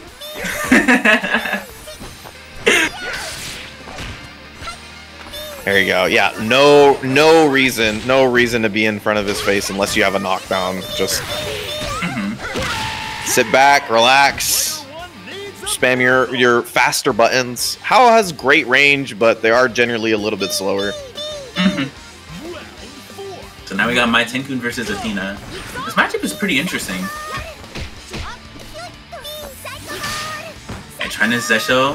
There you go. Yeah, no no reason, no reason to be in front of his face unless you have a knockdown. Just mm-hmm. sit back, relax, spam your, your faster buttons. Hao has great range, but they are generally a little bit slower. Mm-hmm. So now we got Mai Tenkun versus Athena. This matchup is pretty interesting. Trying to Zesho.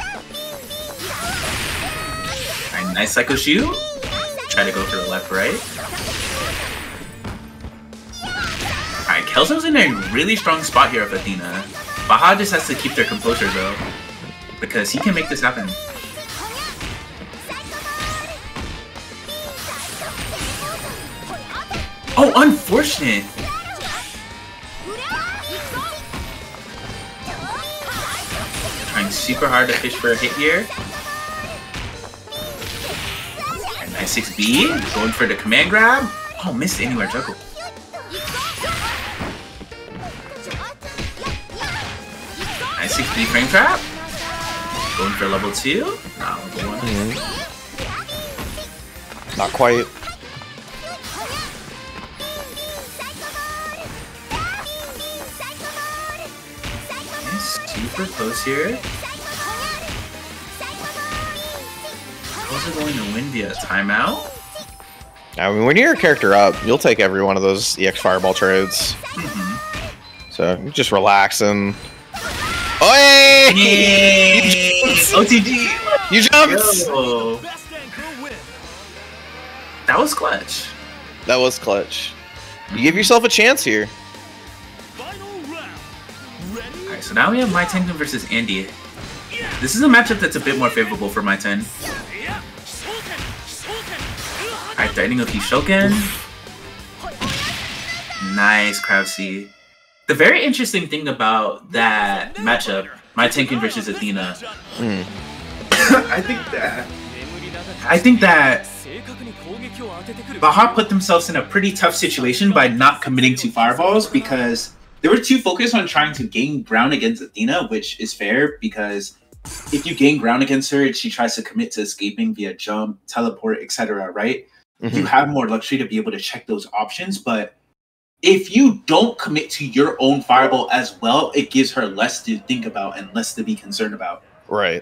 Alright, nice Psycho Shoe. Try to go for the left, right. Alright, Kelso's in a really strong spot here of Athena. Baja just has to keep their composure though, because he can make this happen. Oh, unfortunate! Trying super hard to fish for a hit here. And nice six B, going for the command grab. Oh, missed anywhere juggle. Nice six B frame trap. Going for level two. Not level one. Mm-hmm. Not quite. Okay, super close here. How's it going to win via timeout? I mean, when you're a character up, you'll take every one of those E X Fireball trades. Mm-hmm. So you just relax and. Oi! Yay! O T G! You jumped! Yo. That was clutch. That was clutch. You give yourself a chance here. Alright, so now we have My Tengen versus Andy. This is a matchup that's a bit more favorable for My Ten. Alright, threatening with Shoken. Nice crowd C. The very interesting thing about that matchup, My Tengen versus Athena, Mm. I think that I think that Baha put themselves in a pretty tough situation by not committing to fireballs because they were too focused on trying to gain ground against Athena, which is fair because if you gain ground against her, she tries to commit to escaping via jump, teleport, et cetera. Right? Mm-hmm. You have more luxury to be able to check those options, but if you don't commit to your own fireball as well, it gives her less to think about and less to be concerned about. Right.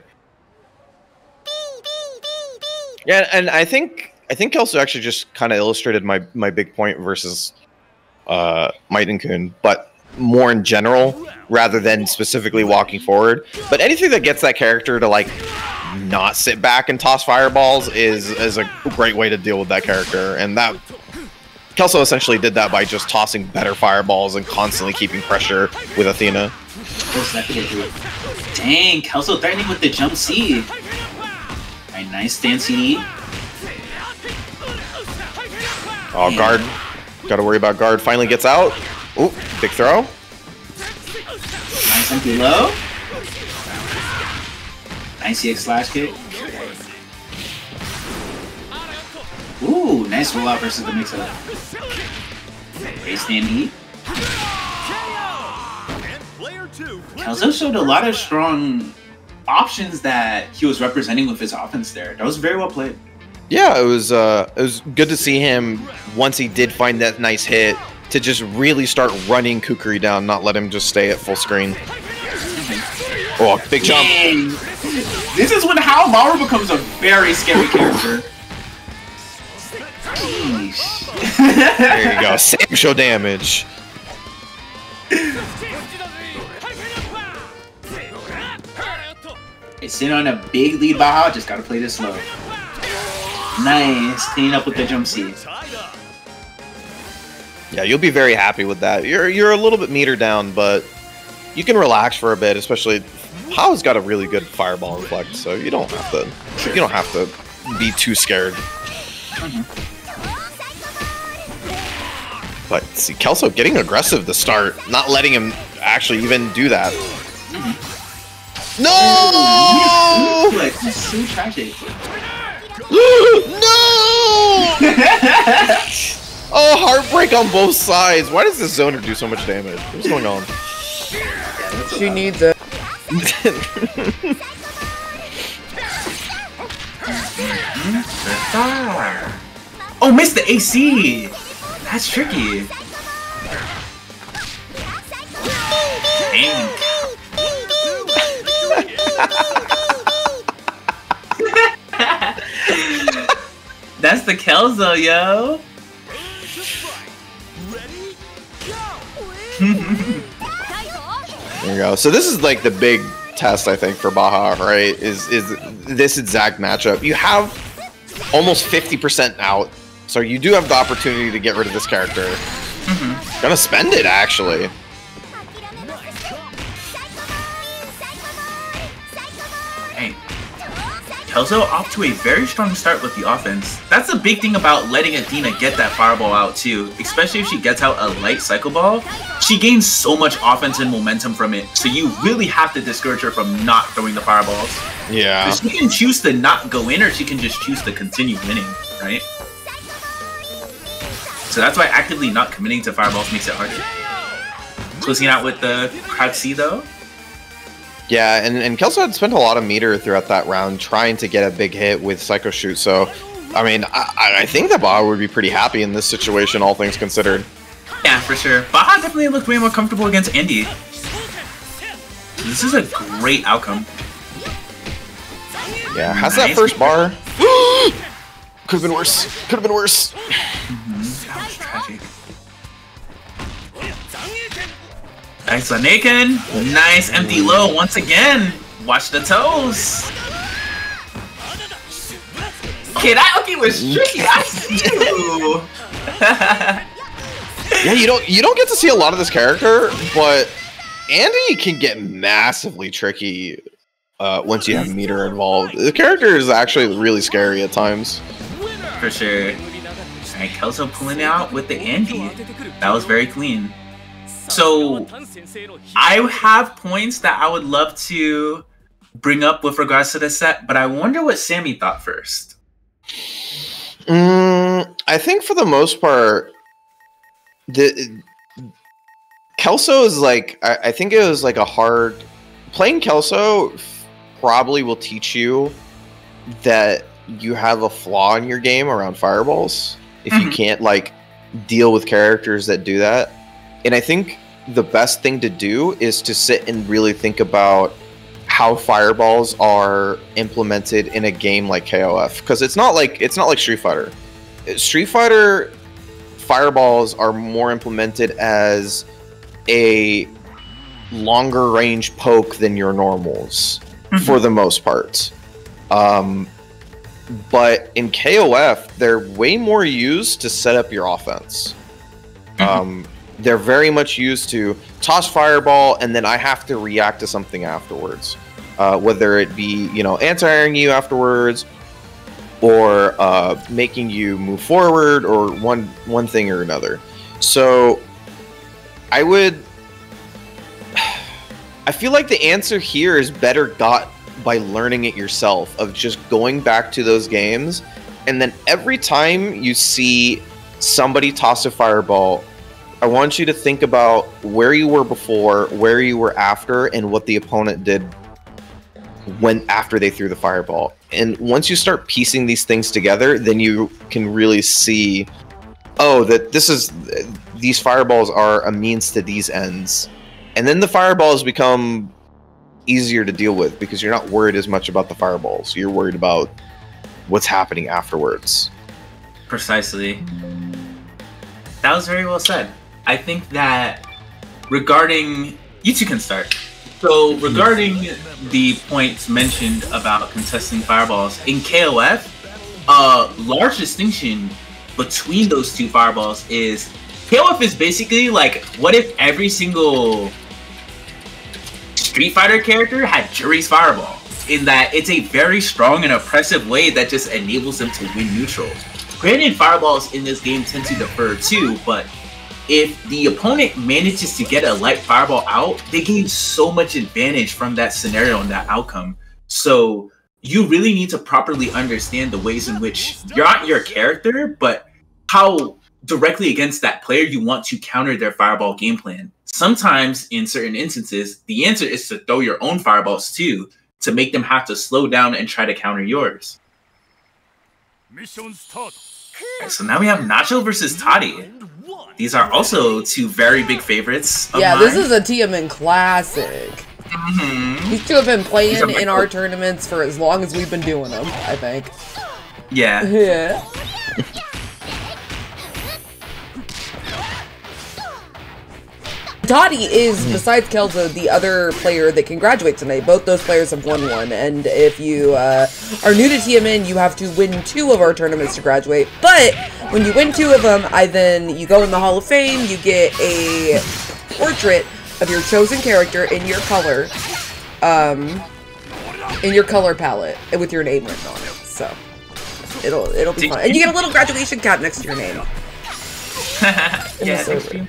Yeah, and I think I think Kelso actually just kind of illustrated my my big point versus uh, Maiden-kun, but more in general rather than specifically walking forward. But anything that gets that character to like not sit back and toss fireballs is is a great way to deal with that character, and that Kelso essentially did that by just tossing better fireballs and constantly keeping pressure with Athena. Dang, Kelso threatening with the jump C. Alright, nice stance C D. Oh, yeah. Guard. Gotta worry about guard. Finally gets out. Ooh, big throw. Nice empty low. Nice E X slash kick. Ooh, nice rollout versus the mix-up. Great stand heat. Kelso showed a lot of strong options that he was representing with his offense there. That was very well played. Yeah, it was uh, it was good to see him, once he did find that nice hit, to just really start running Kukuri down, not let him just stay at full screen. Oh, big jump. Dang. This is when how Maru becomes a very scary character. There you go, same show damage. It's sitting on a big lead Baha, just gotta play this slow. Nice, clean up with the jump C. Yeah, you'll be very happy with that. You're you're a little bit meter down, but you can relax for a bit, especially Hao's got a really good fireball reflect, so you don't have to you don't have to be too scared. Mm-hmm. But see, Kelso getting aggressive to start, not letting him actually even do that. Mm-hmm. No! Like, that's so tragic. No! Oh, heartbreak on both sides. Why does this zoner do so much damage? What's going on? She needs it. Oh, missed the A C! That's tricky. Dang. That's the Kelso, yo. There you go. So this is like the big test, I think, for Baha, right? Is is this exact matchup? You have almost fifty percent out, so you do have the opportunity to get rid of this character. Mm-hmm. Gonna spend it, actually. Hey, Kelso off to a very strong start with the offense. That's the big thing about letting Athena get that fireball out too, especially if she gets out a light cycle ball. She gains so much offense and momentum from it, so you really have to discourage her from not throwing the fireballs. Yeah. She can choose to not go in, or she can just choose to continue winning, right? So that's why actively not committing to fireballs makes it harder. Closing out with the crowd C though. Yeah, and, and Kelso had spent a lot of meter throughout that round trying to get a big hit with Psycho Shoot, so, I mean, I, I think that Baha would be pretty happy in this situation, all things considered. Yeah, for sure. Baha definitely looked way more comfortable against Andy. This is a great outcome. Yeah, how's Nice. that first bar? Could have been worse. Could have been worse. Mm-hmm. That was tragic. Nice Naken. Nice empty low once again. Watch the toes. Okay, that okay was tricky. I see you. Yeah, you don't you don't get to see a lot of this character, but Andy can get massively tricky uh, once you have meter involved. The character is actually really scary at times. For sure. Alright, Kelso pulling out with the Andy. That was very clean. So, I have points that I would love to bring up with regards to this set, but I wonder what Sammy thought first. Mm, I think for the most part, the Kelso is like, I, I think it was like a hard... Playing Kelso probably will teach you that you have a flaw in your game around fireballs if Mm-hmm. you can't like deal with characters that do that. And I think the best thing to do is to sit and really think about how fireballs are implemented in a game like K O F, because it's not like it's not like Street Fighter. Street Fighter fireballs are more implemented as a longer range poke than your normals mm-hmm. for the most part. Um, but in K O F, they're way more used to set up your offense. Mm-hmm. Um, they're very much used to toss fireball, and then I have to react to something afterwards. Uh, whether it be, you know, anti-airing you afterwards, or uh, making you move forward, or one one thing or another. So, I would... I feel like the answer here is better got by learning it yourself, of just going back to those games, and then every time you see somebody toss a fireball, I want you to think about where you were before, where you were after, and what the opponent did when after they threw the fireball. And once you start piecing these things together, then you can really see, oh, that this is these fireballs are a means to these ends. And then the fireballs become easier to deal with because you're not worried as much about the fireballs. You're worried about what's happening afterwards. Precisely. That was very well said. I think that regarding... You two can start. So regarding the points mentioned about contesting fireballs, in K O F, a large distinction between those two fireballs is K O F is basically like, what if every single Street Fighter character had Juri's fireball? In that it's a very strong and oppressive way that just enables them to win neutral. Granted, fireballs in this game tend to defer too, but if the opponent manages to get a light fireball out, they gain so much advantage from that scenario and that outcome. So you really need to properly understand the ways in which you're not your character, but how directly against that player you want to counter their fireball game plan. Sometimes, in certain instances, the answer is to throw your own fireballs too, to make them have to slow down and try to counter yours. Right, so now we have Nacho versus Toddy. These are also two very big favorites of Yeah, mine. this is a T M N classic. Mm-hmm. These two have been playing These are in my- our tournaments for as long as we've been doing them, I think. Yeah. Yeah. Toddy is, besides Kelso, the other player that can graduate tonight. Both those players have won one, and if you uh, are new to T M N, you have to win two of our tournaments to graduate. But when you win two of them, I then you go in the Hall of Fame. You get a portrait of your chosen character in your color, um, in your color palette, and with your name written on it. So it'll it'll be fun, and you get a little graduation cap next to your name. Yeah, so extreme.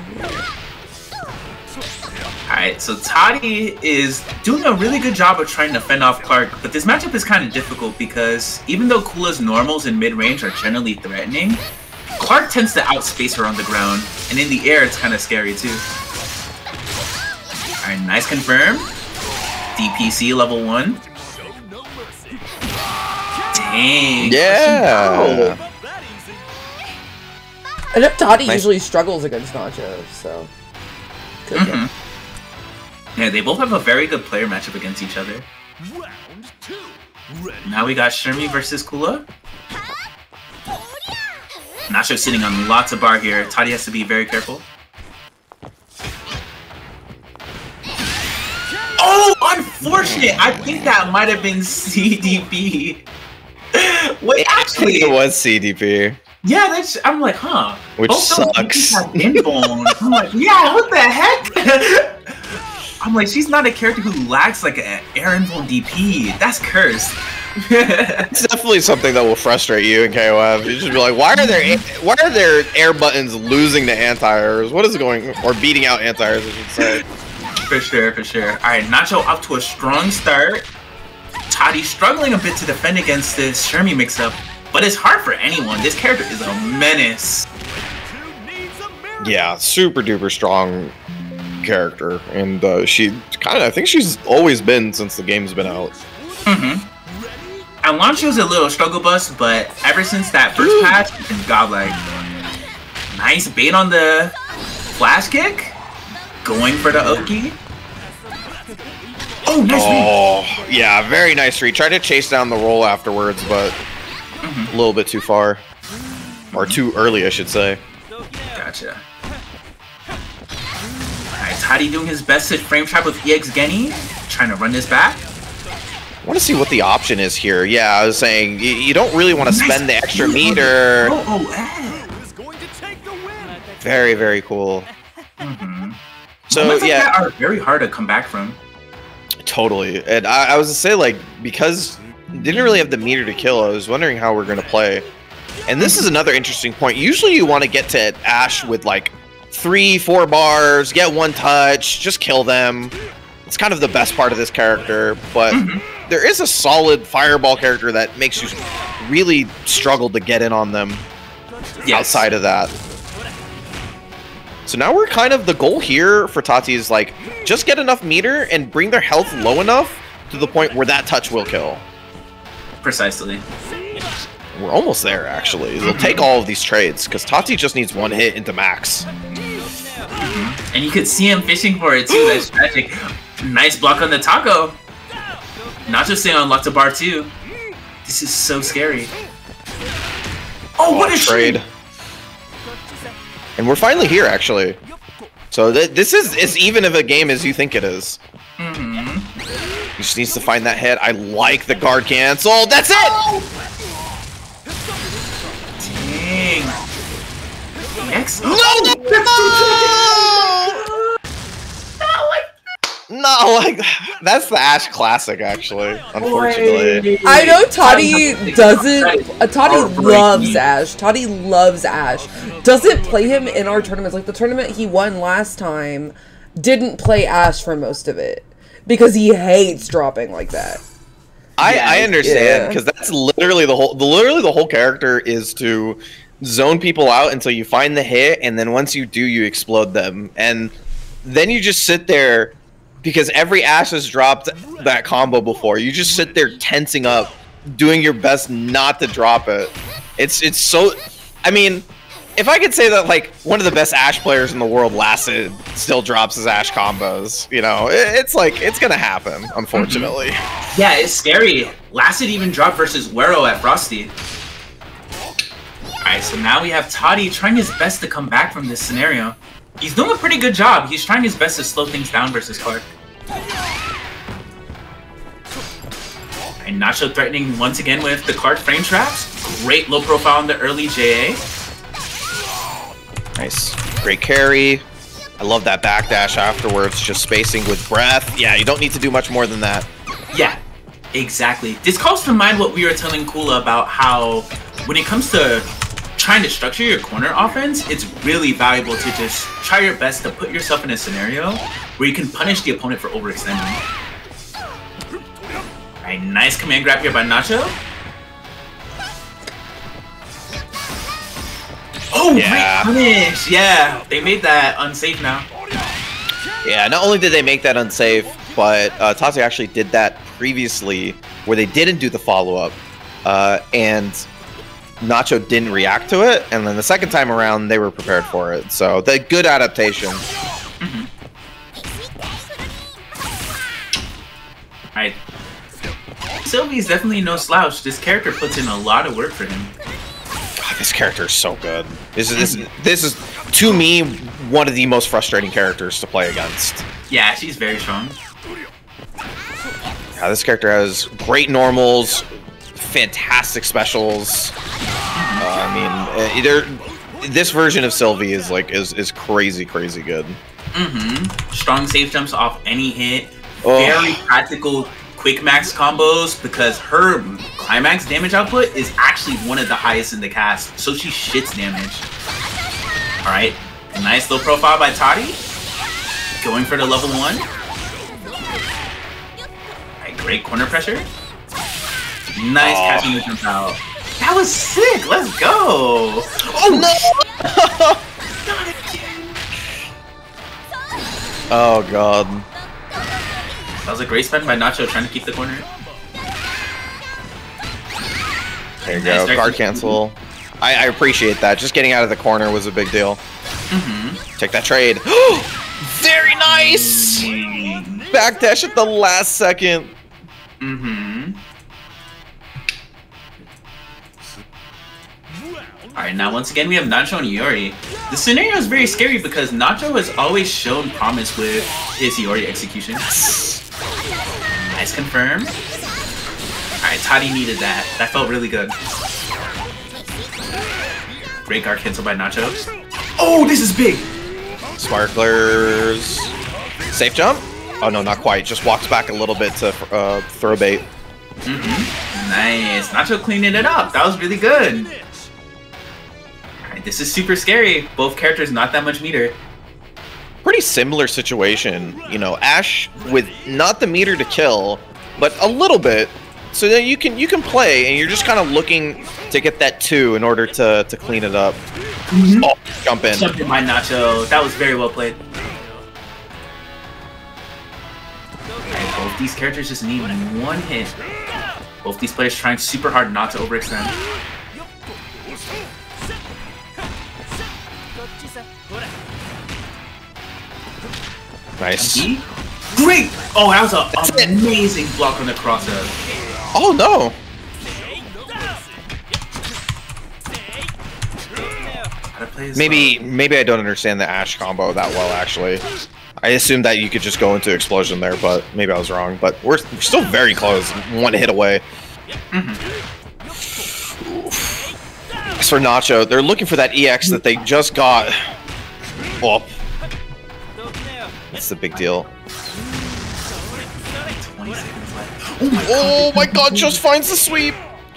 Alright, so Toddy is doing a really good job of trying to fend off Clark, but this matchup is kind of difficult because even though Kula's normals in mid-range are generally threatening, Clark tends to outspace her on the ground, and in the air it's kind of scary too. Alright, nice confirm. D P C level one. Dang. Yeah. I know Toddy Nice. usually struggles against Nacho, so. Could Mm-hmm. Yeah, Yeah, they both have a very good player matchup against each other. Now we got Shermie versus Kula. Nacho sitting on lots of bar here. Toddy has to be very careful. Oh, unfortunate! I think that might have been C D P. Wait, actually, it was C D P. Yeah, that's. I'm like, huh? Which Both sucks. Have inbone. I'm like, yeah, what the heck? I'm like, she's not a character who lacks like an air inbone D P. That's cursed. It's definitely something that will frustrate you in K O F. You just be like, why are there why are there air buttons losing to anti-airs? What is going or beating out anti-airs, I should say. For sure, for sure. Alright, Nacho off to a strong start. Toddy struggling a bit to defend against this Shermie mix-up, but it's hard for anyone. This character is a menace. Yeah, super duper strong character, and uh, she kind of, I think she's always been since the game's been out. Mm-hmm. At launch, she was a little struggle bus, but ever since that first patch, she's been godlike. Nice bait on the flash kick. Going for the Oki. Oh, nice Oh, read. Yeah, very nice read. Tried to chase down the roll afterwards, but mm-hmm. a little bit too far. Or too early, I should say. Gotcha. Alright, Toddy doing his best to frame trap with E X Genny. Trying to run this back. I want to see what the option is here. Yeah, I was saying, you, you don't really want to nice. spend the extra meter. Oh, oh, eh. Very, very cool. Mm-hmm. So, Moments like yeah. that are very hard to come back from. Totally. And I, I was to say, like, because didn't really have the meter to kill, I was wondering how we're going to play. And this is another interesting point. Usually you want to get to Ashe with, like, three, four bars, get one touch, just kill them. It's kind of the best part of this character, but mm-hmm. there is a solid fireball character that makes you really struggle to get in on them yes. outside of that. So now we're kind of, the goal here for Tati is like, just get enough meter and bring their health low enough to the point where that touch will kill. Precisely. We're almost there, actually. They'll take all of these trades, because Tati just needs one hit into max. Mm-hmm. And you could see him fishing for it, too. That's tragic. Nice block on the taco. Nacho staying on lots of bar, too. This is so scary. Oh, oh what a trade. And we're finally here, actually. So th this is as even of a game as you think it is. Mm-hmm. He just needs to find that hit. I like the guard cancel. That's it! Oh! Dang. Next. No! No! Not like Not like that's the Ashe classic, actually. Unfortunately, I know Toddy doesn't. Uh, Toddy loves Ashe. Toddy loves Ashe. Doesn't play him in our tournaments. Like the tournament he won last time, didn't play Ashe for most of it because he hates dropping like that. I yeah, I understand yeah. because that's literally the whole. The, literally the whole character is to zone people out until you find the hit, and then once you do, you explode them, and then you just sit there. Because every Ashe has dropped that combo before. You just sit there tensing up, doing your best not to drop it. It's it's so... I mean, if I could say that, like, one of the best Ashe players in the world, Lacid, still drops his Ashe combos, you know, it, it's like, it's gonna happen, unfortunately. Yeah, it's scary. Lacid even dropped versus Wero at Frosty. Alright, so now we have Toddy trying his best to come back from this scenario. He's doing a pretty good job. He's trying his best to slow things down versus Clark. And Nacho threatening once again with the Clark frame traps. Great low profile on the early J A. Nice. Great carry. I love that backdash afterwards. Just spacing with breath. Yeah, you don't need to do much more than that. Yeah, exactly. This calls to mind what we were telling Kula about how when it comes to trying to structure your corner offense, it's really valuable to just try your best to put yourself in a scenario where you can punish the opponent for overextending. Alright, nice command grab here by Nacho. Oh, yeah. Great punish! Yeah, they made that unsafe now. Yeah, not only did they make that unsafe, but uh, Tati actually did that previously where they didn't do the follow-up. Uh, and Nacho didn't react to it, and then the second time around, they were prepared for it. So, the good adaptation. Mm-hmm. Alright. Sylvie's definitely no slouch. This character puts in a lot of work for him. God, this character is so good. This is this, this is to me one of the most frustrating characters to play against. Yeah, she's very strong. Yeah, this character has great normals, fantastic specials. Uh, I mean, either this version of Sylvie is like is is crazy, crazy good. Mm-hmm. Strong safe jumps off any hit. Oh. Very practical quick max combos because her climax damage output is actually one of the highest in the cast, so she shits damage. All right, nice low profile by Toddy. Going for the level one. All right, great corner pressure. Nice Oh. catching the jump out. That was sick. Let's go. Oh no! Not again. Oh god. That was a great spin by Nacho trying to keep the corner. There you Nice go. Guard cancel. I, I appreciate that. Just getting out of the corner was a big deal. Mm-hmm. Take that trade. Very nice! Backdash at the last second. Mm-hmm. Alright, now once again we have Nacho and Iori. The scenario is very scary because Nacho has always shown promise with his Iori execution. Nice confirm. Alright, Toddy needed that. That felt really good. Great guard cancel by Nacho. Oh, this is big! Sparklers. Safe jump? Oh no, not quite. Just walks back a little bit to uh, throw bait. Mm-hmm. Nice. Nacho cleaning it up. That was really good. Alright, this is super scary. Both characters not that much meter. Pretty similar situation. You know, Ash with not the meter to kill, but a little bit. So that you can you can play, and you're just kind of looking to get that two in order to to clean it up. Mm-hmm. Oh, jump in. Jump in by Nacho. That was very well played. Alright, both these characters just need one hit. Both these players trying super hard not to overextend. Nice. He? Great! Oh, that was That's an amazing block on the crossover. Oh no. How to play this Maybe song. maybe I don't understand the Ash combo that well, actually. I assumed that you could just go into explosion there, but maybe I was wrong. But we're, we're still very close, one hit away. Mm-hmm. As for Nacho, they're looking for that E X that they just got. Oh, that's the big deal. twenty seconds left. Oh my god! Oh my god, just finds the sweep!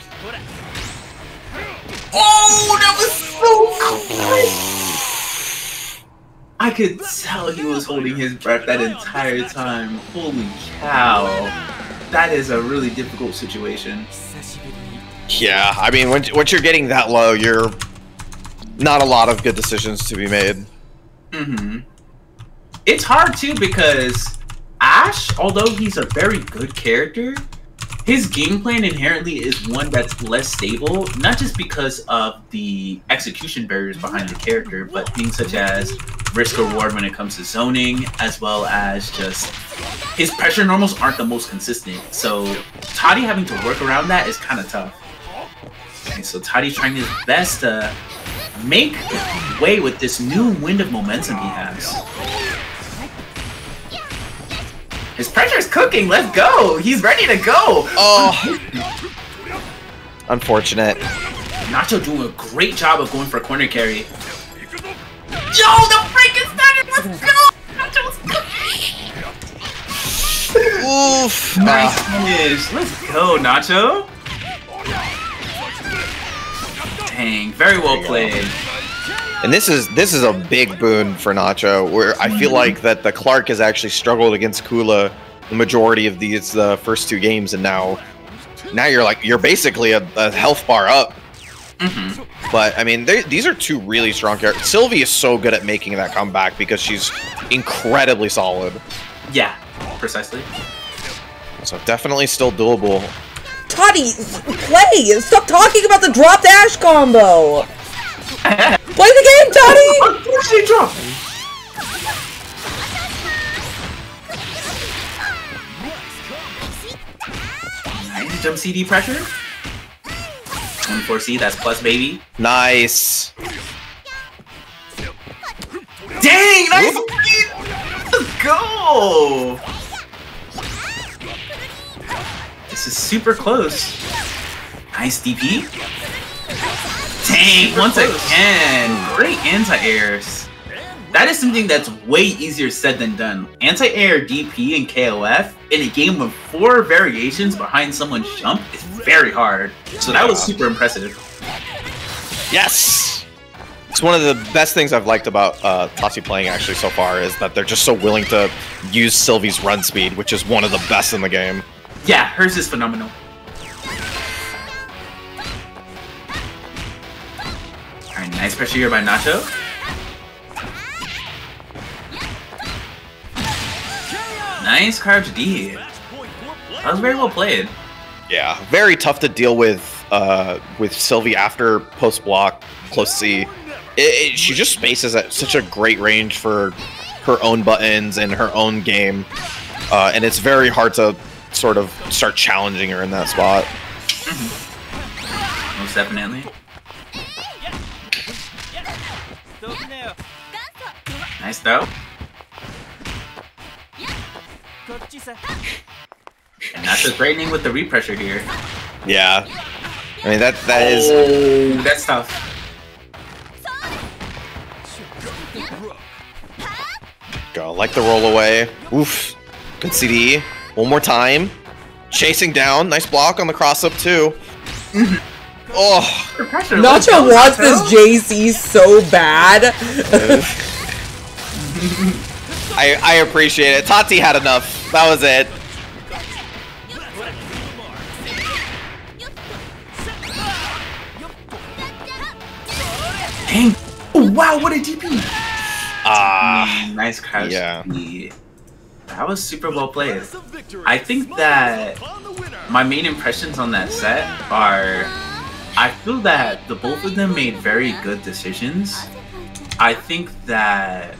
Oh, that was so close! I could tell he was holding his breath that entire time. Holy cow. That is a really difficult situation. Yeah, I mean, when, once you're getting that low, you're not a lot of good decisions to be made. Mm-hmm. It's hard too because Ash, although he's a very good character, his game plan inherently is one that's less stable, not just because of the execution barriers behind the character, but things such as risk reward when it comes to zoning, as well as just his pressure normals aren't the most consistent. So Toddy having to work around that is kind of tough. Okay, so Toddy's trying his best to make way with this new wind of momentum he has. His pressure's cooking. Let's go. He's ready to go. Oh, unfortunate. Nacho doing a great job of going for a corner carry. Yo, the Frankensteiner. Let's go. Nacho's cooking. Oof. Nice Ah. finish. Let's go, Nacho. Dang, very well played. And this is this is a big boon for Nacho, where I feel like that the Clark has actually struggled against Kula the majority of these uh, first two games, and now now you're like you're basically a, a health bar up. Mm-hmm. But I mean, they, these are two really strong characters. Sylvie is so good at making that comeback because she's incredibly solid. Yeah, precisely. So definitely still doable. Toddy, play! Stop talking about the drop dash combo! Play the game, Toddy! Unfortunately drop. jump C D pressure. one four C, that's plus, baby. Nice. Dang, nice lead. Let's go. This is super close. Nice D P. Dang, once again, great anti-airs. That is something that's way easier said than done. Anti-air D P and K O F in a game of four variations behind someone's jump is very hard. So that was super impressive. Yes! It's one of the best things I've liked about uh, Tati playing actually so far is that they're just so willing to use Sylvie's run speed, which is one of the best in the game. Yeah, hers is phenomenal. Alright, nice pressure here by Nacho. Nice crouch D. That was very well played. Yeah, very tough to deal with uh, with Sylvie after post block close C. It, it, she just spaces at such a great range for her own buttons and her own game, uh, and it's very hard to sort of start challenging her in that spot. Mm-hmm. Most definitely. Nice though. And that's just threatening with the repressure here. Yeah, I mean that that oh, is that's tough. Go like the roll away. Oof, good C D. One more time, chasing down. Nice block on the cross up too. Oh, Nacho wants this J C so bad. I I appreciate it. Tati had enough. That was it. Dang. Oh, wow, what a D P. Ah, mm, nice crouch. Yeah. D. That was super well played. I think that my main impressions on that set are I feel that the both of them made very good decisions. I think that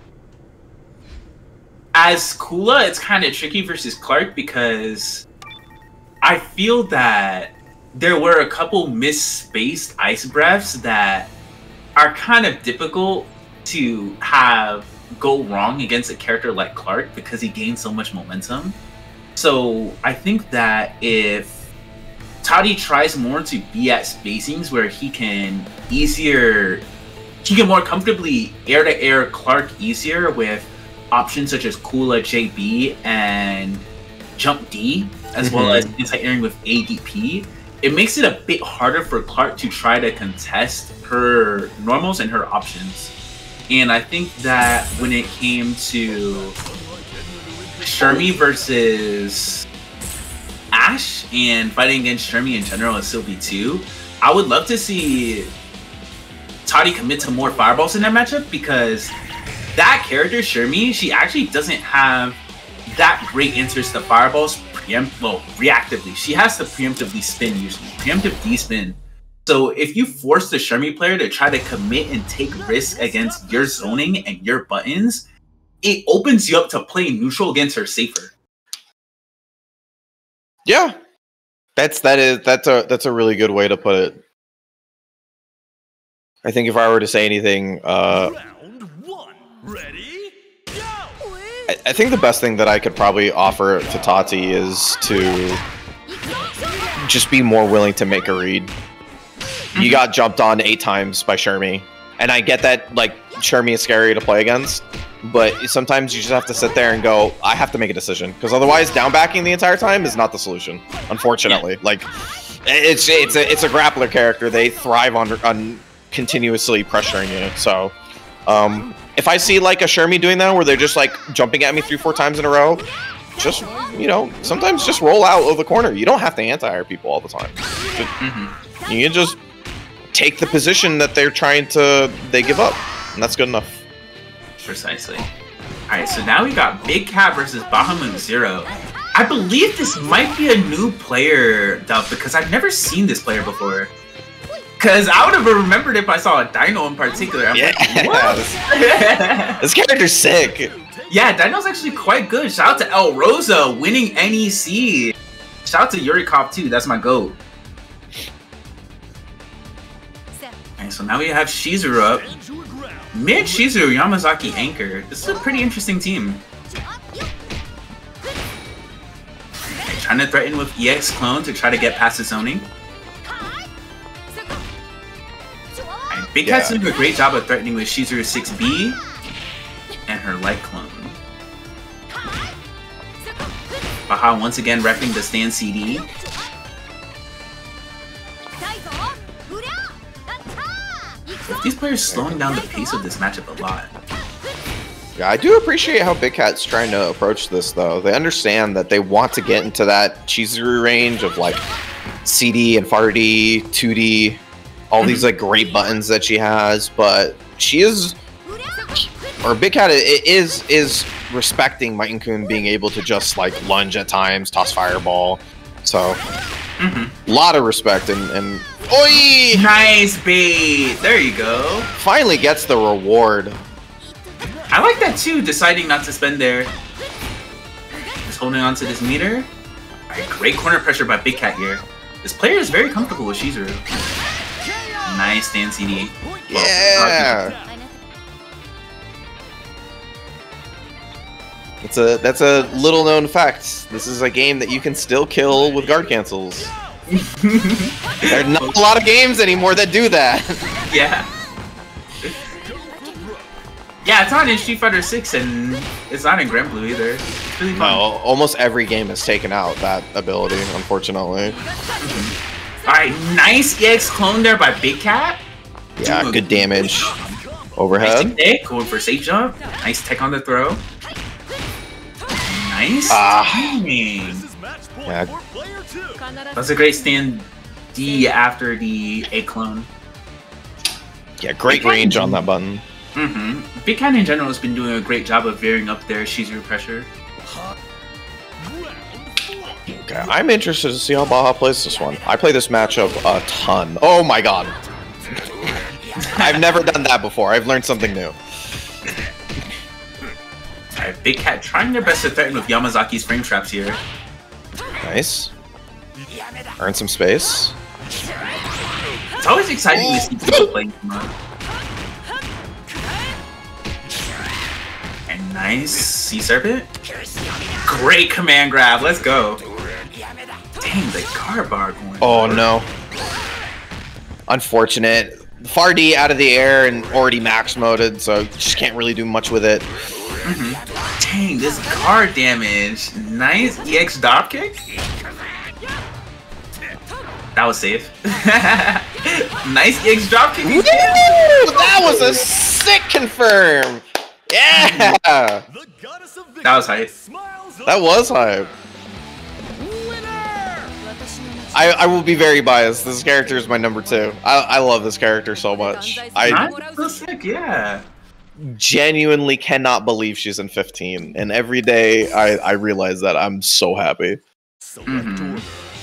as Kula, it's kind of tricky versus Clark because I feel that there were a couple misspaced ice breaths that are kind of difficult to have go wrong against a character like Clark because he gains so much momentum. So I think that if Toddy tries more to be at spacings where he can easier, he can more comfortably air to air Clark easier with options such as Kula J B and Jump D, as mm-hmm. well as anti-airing with A D P, it makes it a bit harder for Clark to try to contest her normals and her options. And I think that when it came to Shermie versus Ash and fighting against Shermie in general and Sylvie too, I would love to see Toddy commit to more fireballs in that matchup because that character, Shermie, she actually doesn't have that great answers to fireballs preempt well, reactively. She has to preemptively spin usually. Preemptive D-spin. So if you force the Shermie player to try to commit and take risks against your zoning and your buttons, it opens you up to play neutral against her safer. Yeah. That's that is that's a that's a really good way to put it. I think if I were to say anything, uh Ready? Go! I, I think the best thing that I could probably offer to Tati is to just be more willing to make a read. You got jumped on eight times by Shermie, and I get that like Shermie is scary to play against, but sometimes you just have to sit there and go, I have to make a decision, because otherwise down backing the entire time is not the solution, unfortunately. Like it's it's a it's a grappler character. They thrive on on continuously pressuring you. So um if I see like a Shermie doing that where they're just like jumping at me three, four times in a row, just, you know, sometimes just roll out of the corner. You don't have to anti-air people all the time. Just, mm-hmm. You can just take the position that they're trying to, they give up. And that's good enough. Precisely. Alright, so now we got Big Cat versus Bahamut Zero. I believe this might be a new player, Duff, because I've never seen this player before. Because I would have remembered if I saw a Dino in particular. I'm yeah. like, what? This character's sick. Yeah, Dino's actually quite good. Shout out to El Rosa winning N E C. Shout out to Yurikov too. That's my goat. And so now we have Shizuru up. Mid Shizuru, Yamazaki anchor. This is a pretty interesting team. And trying to threaten with E X clone to try to get past the zoning. And Big Cat's Yeah. doing a great job of threatening with Shizuru six B and her light clone. Baha once again repping the stand C D. But these players slowing down the pace of this matchup a lot. Yeah, I do appreciate how Big Cat's trying to approach this, though. They understand that they want to get into that Chizuru range of, like, C D and F A R D, two D, all these, like, great buttons that she has, but she is... Or Big Cat is is respecting Mighten-kun being able to just, like, lunge at times, toss fireball. So, Mm-hmm. a lot of respect, and... and Oi! Nice bait! There you go. Finally gets the reward. I like that too, deciding not to spend there. Just holding on to this meter. Alright, great corner pressure by Big Cat here. This player is very comfortable with Shizuru. Nice stand C D. Yeah! It's a that's a little known fact. This is a game that you can still kill with guard cancels. There are not a lot of games anymore that do that. Yeah. Yeah, it's not in Street Fighter six and it's not in Grand Blue either. It's really No, fun. almost every game has taken out that ability, unfortunately. Alright, nice E X clone there by Big Cat. Yeah, good damage. Nice Overhead. tech, going for a safe jump. Nice tech on the throw. Nice Ah. timing. Yeah, That's a great stand D after the A clone. yeah, great range on that button. Mm-hmm. Big Cat in general has been doing a great job of veering up their Shizuru pressure. Okay, I'm interested to see how Baha plays this one. I play this matchup a ton. Oh my god. I've never done that before. I've learned something new. Alright, Big Cat trying their best to threaten with Yamazaki's frame traps here. Nice. Earn some space. It's always exciting to see people playing them up. And nice Sea Serpent. Great command grab, let's go. Dang, the car bar going. Oh no. Unfortunate. F A R D out of the air and already max moded, so just can't really do much with it. Mm-hmm. Dang, this car damage. Nice E X drop kick. That was safe. Nice E X drop kick. Woo! That was a sick confirm. Yeah. That was hype. That was hype. I, I will be very biased. This character is my number two. I, I love this character so much. I Nice, so sick, yeah. genuinely cannot believe she's in fifteen. And every day I, I realize that I'm so happy. Mm-hmm.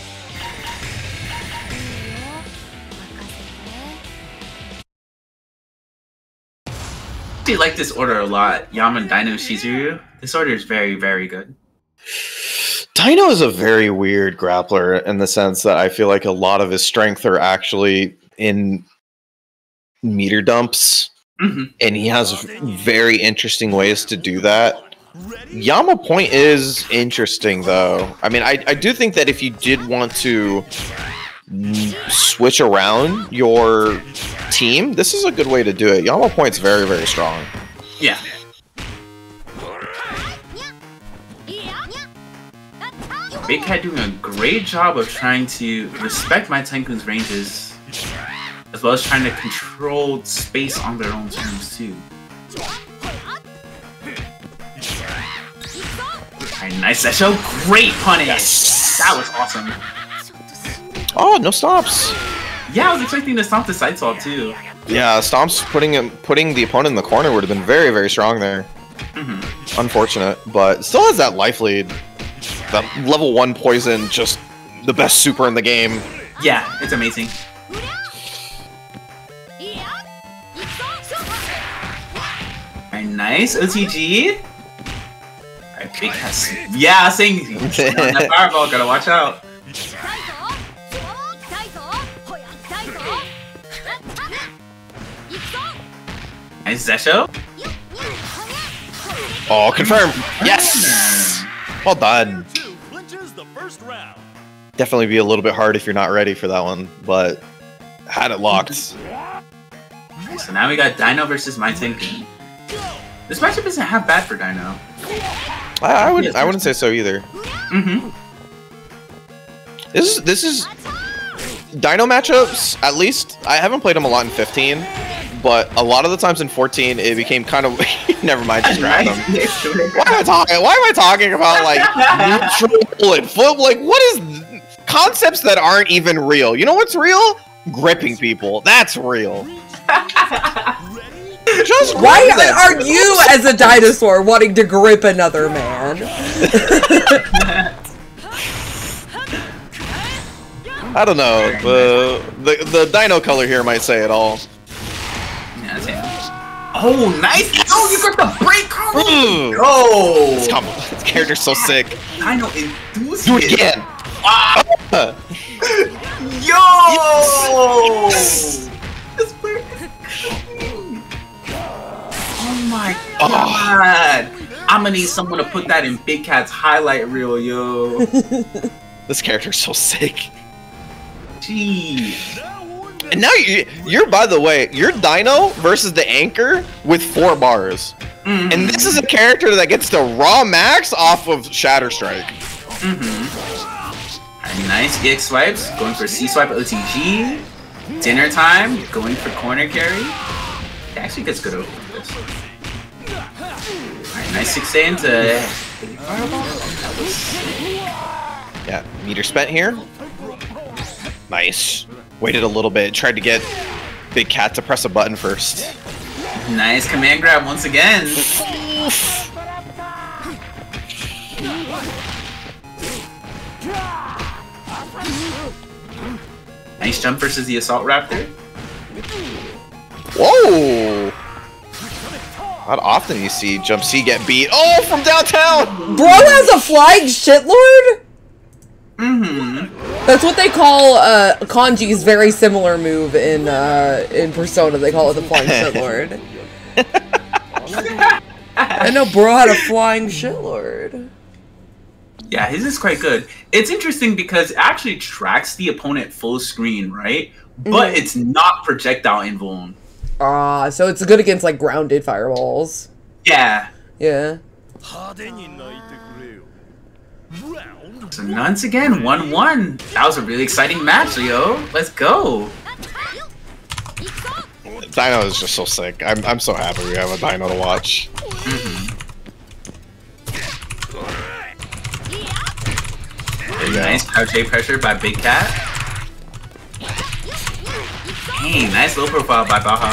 I like this order a lot. Yaman, Dino, Shizuru. This order is very, very good. Dino is a very weird grappler in the sense that I feel like a lot of his strength are actually in meter dumps. Mm-hmm. And he has very interesting ways to do that. Yama Point is interesting, though. I mean, I, I do think that if you did want to switch around your team, this is a good way to do it. Yama Point's very, very strong. Yeah. Big Cat doing a great job of trying to respect my Tenkun's ranges, as well as trying to control space on their own terms too. Alright, nice Sesho. Great punish! Yes. That was awesome. Oh, no stops. Yeah, I was expecting to stomp the side swap too. Yeah, stomps putting him, putting the opponent in the corner would have been very, very strong there. Mm-hmm. Unfortunate, but still has that life lead. That level one poison, just the best super in the game. Yeah, it's amazing. Alright, nice O T G. Alright, Big Cat. Yeah, saying that fireball, gotta watch out. Nice Zesho. Oh, confirm. Yes. Well done. Definitely be a little bit hard if you're not ready for that one, but had it locked. So now we got Dino versus My Tenku. This matchup isn't half bad for Dino. I, I would I wouldn't say so either. Mm-hmm. This is this is Dino matchups. At least I haven't played them a lot in fifteen, but a lot of the times in fourteen it became kind of. Never mind, just grab them. Why am I talking? Why am I talking about like neutral and foot? Like what is concepts that aren't even real? You know what's real? Gripping people. That's real. Just why are you, as a dinosaur, wanting to grip another man? I don't know. The, the the dino color here might say it all. Yeah, that's it. Oh, nice! Oh, you got the break combo! Mm. Oh! This, combo, this character's so sick. Dino enthusiast. Do it again! Ah. Yo! Yes. This player is clean. Oh my god! Oh. I'm gonna need someone to put that in Big Cat's highlight reel, yo. This character's so sick. Gee. And now you, you're, by the way, you're Dino versus the Anchor with four bars. Mm-hmm. And this is a character that gets to raw max off of Shatter Strike. Mm-hmm. Nice E X swipes, going for C swipe O T G. Dinner time, going for corner carry. It actually gets good over this. Alright, nice six A into yeah, meter spent here. Nice. Waited a little bit, tried to get Big Cat to press a button first. Nice command grab once again. Nice jump versus the Assault Raptor. Whoa! Not often you see Jump C get beat. Oh, from downtown! Bro has a flying shitlord? Mm-hmm. That's what they call uh, Kanji's very similar move in uh, in Persona. They call it the flying shitlord. I know bro had a flying shitlord. Yeah, his is quite good. It's interesting because it actually tracks the opponent full screen, right? But mm. it's not projectile invuln. Ah, uh, so it's good against like grounded fireballs. Yeah. Yeah. So once again, one one. That was a really exciting match, yo. Let's go. Dino is just so sick. I'm, I'm so happy we have a Dino to watch. Mm-hmm. Nice crouch A pressure by Big Cat. Hey, nice low profile by Baha.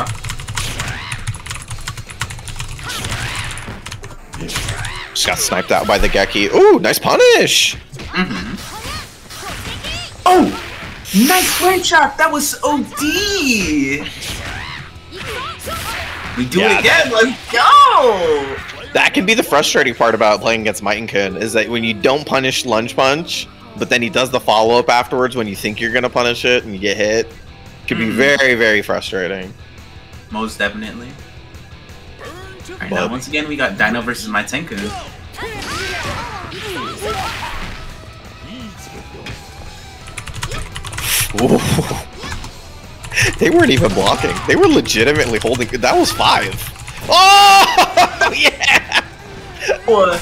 Just got sniped out by the Geki. Ooh, nice punish! Mm-hmm. Oh! Nice flame shot! That was O D! We do yeah, it again, let's go! That can be the frustrating part about playing against Mitenkin, is that when you don't punish Lunge Punch, but then he does the follow-up afterwards when you think you're gonna punish it and you get hit, it can mm-hmm. be very, very frustrating. Most definitely. Alright, now once again we got Dino versus My Tenku. They weren't even blocking. They were legitimately holding. That was five. Oh yeah! What?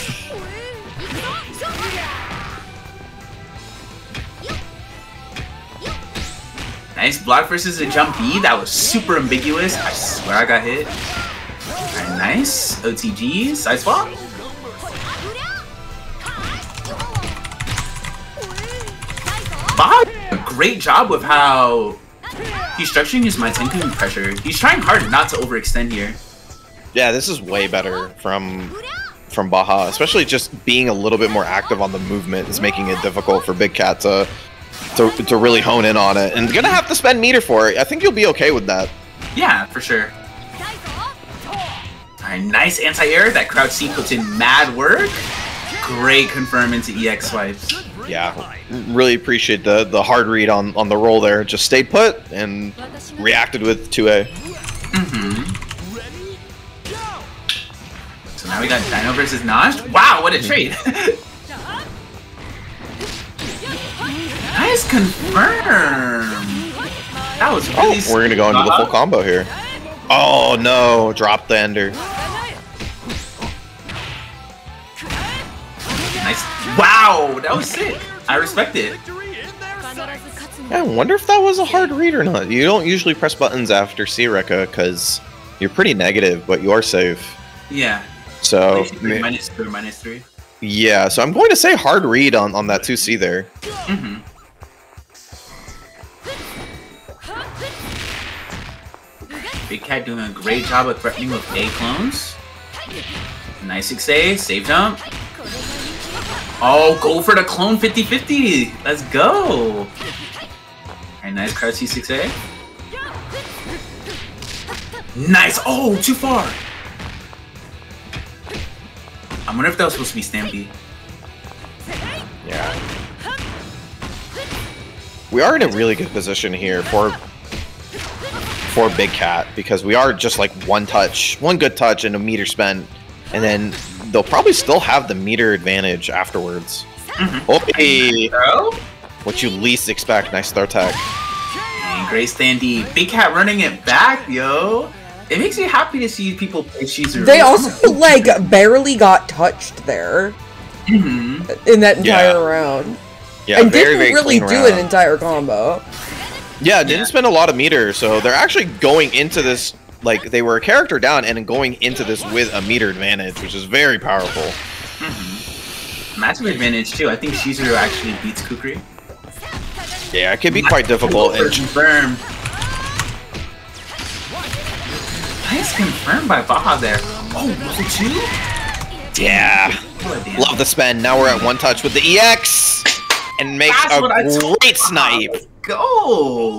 Nice block versus a jump B. That was super ambiguous. I swear I got hit. Alright, nice. O T G. Side swap. Bob, a great job with how he's structuring his My Tenku pressure. He's trying hard not to overextend here. Yeah, this is way better from from Baha, especially just being a little bit more active on the movement is making it difficult for Big Cat to to, to really hone in on it. And gonna have to spend meter for it. I think you'll be okay with that. Yeah, for sure. Alright, nice anti-air. That crouch C puts in mad work. Great confirm into E X swipes. Yeah, really appreciate the the hard read on on the roll there. Just stayed put and reacted with two A. Mm-hmm. So now we got Dino versus Naj. Wow, what a trade! Nice confirm. That was really. Oh, we're gonna go into the full combo here. Oh no! Drop the ender. Nice. Wow, that was sick. I respect it. Yeah, I wonder if that was a hard read or not. You don't usually press buttons after C Rekka because you're pretty negative, but you are safe. Yeah. So three, minus three, minus three. Yeah, so I'm going to say hard read on on that two C there. Mm-hmm. Big Cat doing a great job of threatening with A clones. Nice six A, save jump. Oh, go for the clone fifty fifty. Let's go. And nice crouch C six A. Nice. Oh, too far. I wonder if that was supposed to be Stampede. Yeah. We are in a really good position here for for Big Cat because we are just like one touch, one good touch and a meter spent, and then they'll probably still have the meter advantage afterwards. Mm-hmm. Okay. Throw? What you least expect. Nice throw tech. And great standee. Big Cat running it back, yo. It makes me happy to see people play Shizuru. They also, like, barely got touched there. Mm-hmm. In that entire Yeah. round. Yeah, and very, didn't very really clean do round. an entire combo. Yeah, didn't Yeah. spend a lot of meter, so they're actually going into this, like, they were a character down and going into this with a meter advantage, which is very powerful. Mm-hmm. Massive advantage, too. I think Shizuru actually beats Kukri. Yeah, it can be quite difficult. And Confirmed. Nice confirmed by Baja there. Oh, level two? yeah, love the spend. Now we're at one touch with the E X, and makes That's what I a told great Baja. snipe. Let's go!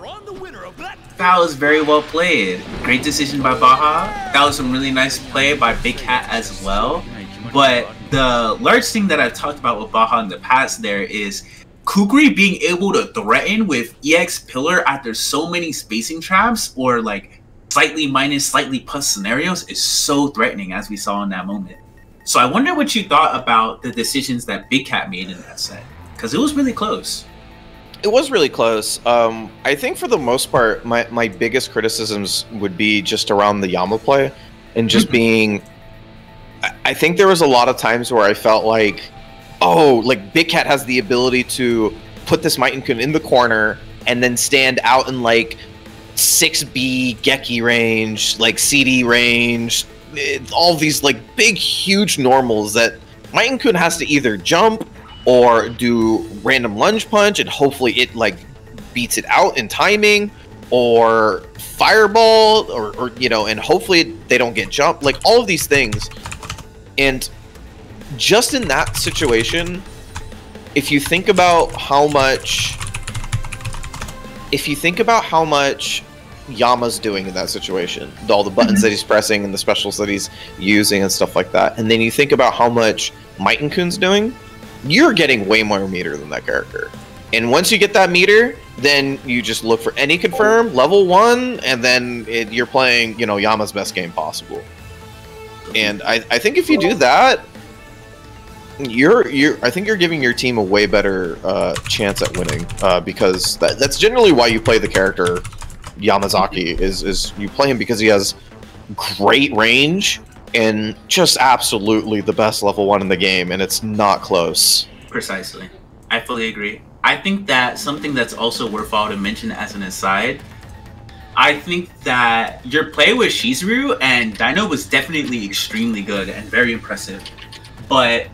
That was very well played. Great decision by Baja. That was some really nice play by Big Cat as well. But the large thing that I've talked about with Baja in the past there is Kukri being able to threaten with E X Pillar after so many spacing traps or like slightly minus, slightly plus scenarios is so threatening as we saw in that moment. So I wonder what you thought about the decisions that Big Cat made in that set. Because it was really close. It was really close. Um, I think for the most part, my, my biggest criticisms would be just around the Yama play and just being... I, I think there was a lot of times where I felt like, oh, like Big Cat has the ability to put this Mighten-kun in the corner and then stand out in like six B Geki range, like C D range, it, all these like big, huge normals that Mighten-kun has to either jump or do random lunge punch and hopefully it like beats it out in timing, or fireball, or, or you know, and hopefully they don't get jumped, like all of these things. And just in that situation, if you think about how much if you think about how much Yama's doing in that situation, all the buttons that he's pressing and the specials that he's using and stuff like that, and then you think about how much Mighten-kun's doing, you're getting way more meter than that character. And once you get that meter, then you just look for any confirm, level one, and then it, you're playing, you know, Yama's best game possible. And I, I think if you do that, you're you're I think you're giving your team a way better uh, chance at winning, uh, because that, that's generally why you play the character Yamazaki, is is you play him because he has great range and just absolutely the best level one in the game, and it's not close. Precisely. I fully agree. I think that something that's also worthwhile to mention as an aside, I think that your play with Shizuru and Dino was definitely extremely good and very impressive. But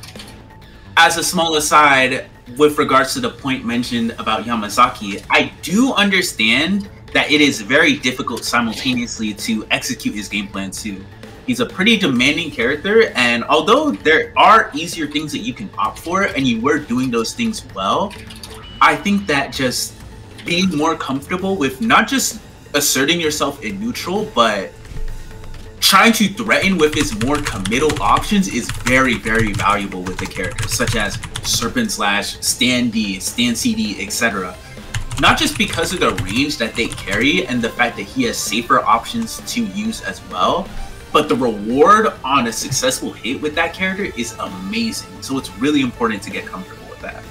as a small aside, with regards to the point mentioned about Yamazaki, I do understand that it is very difficult simultaneously to execute his game plan too. He's a pretty demanding character, and although there are easier things that you can opt for, and you were doing those things well, I think that just being more comfortable with not just asserting yourself in neutral, but trying to threaten with his more committal options is very, very valuable with the characters, such as Serpent Slash, Stand D, Stand C D, et cetera. Not just because of the range that they carry and the fact that he has safer options to use as well, but the reward on a successful hit with that character is amazing. So it's really important to get comfortable with that.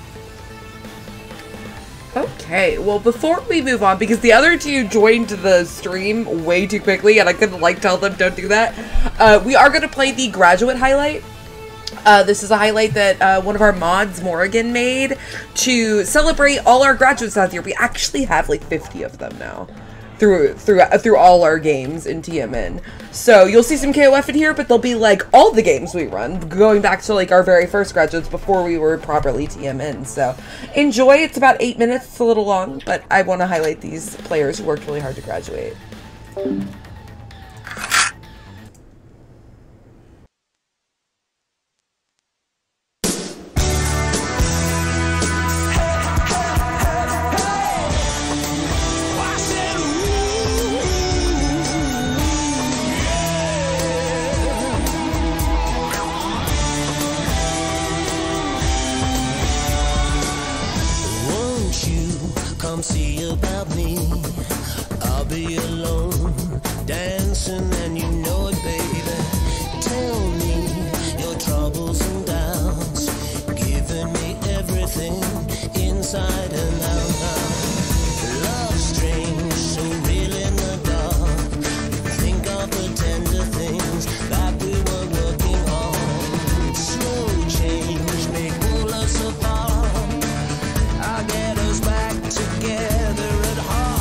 Okay, well, before we move on, because the other two joined the stream way too quickly, and I couldn't, like, tell them don't do that, uh, we are going to play the graduate highlight. Uh, this is a highlight that uh, one of our mods, Morrigan, made to celebrate all our graduates out here. We actually have, like, fifty of them now through through through all our games in T M N. So you'll see some K O F in here, but they'll be, like, all the games we run, going back to, like, our very first graduates before we were properly T M N. So enjoy. It's about eight minutes. It's a little long, but I want to highlight these players who worked really hard to graduate. Come see about me. I'll be alone, dancing, and you know it, baby. Tell me your troubles and doubts, giving me everything inside and out. Love strange, so real in the dark. Think of the tender things that we were working on. Slow change may pull us apart. I'll get us back together at heart.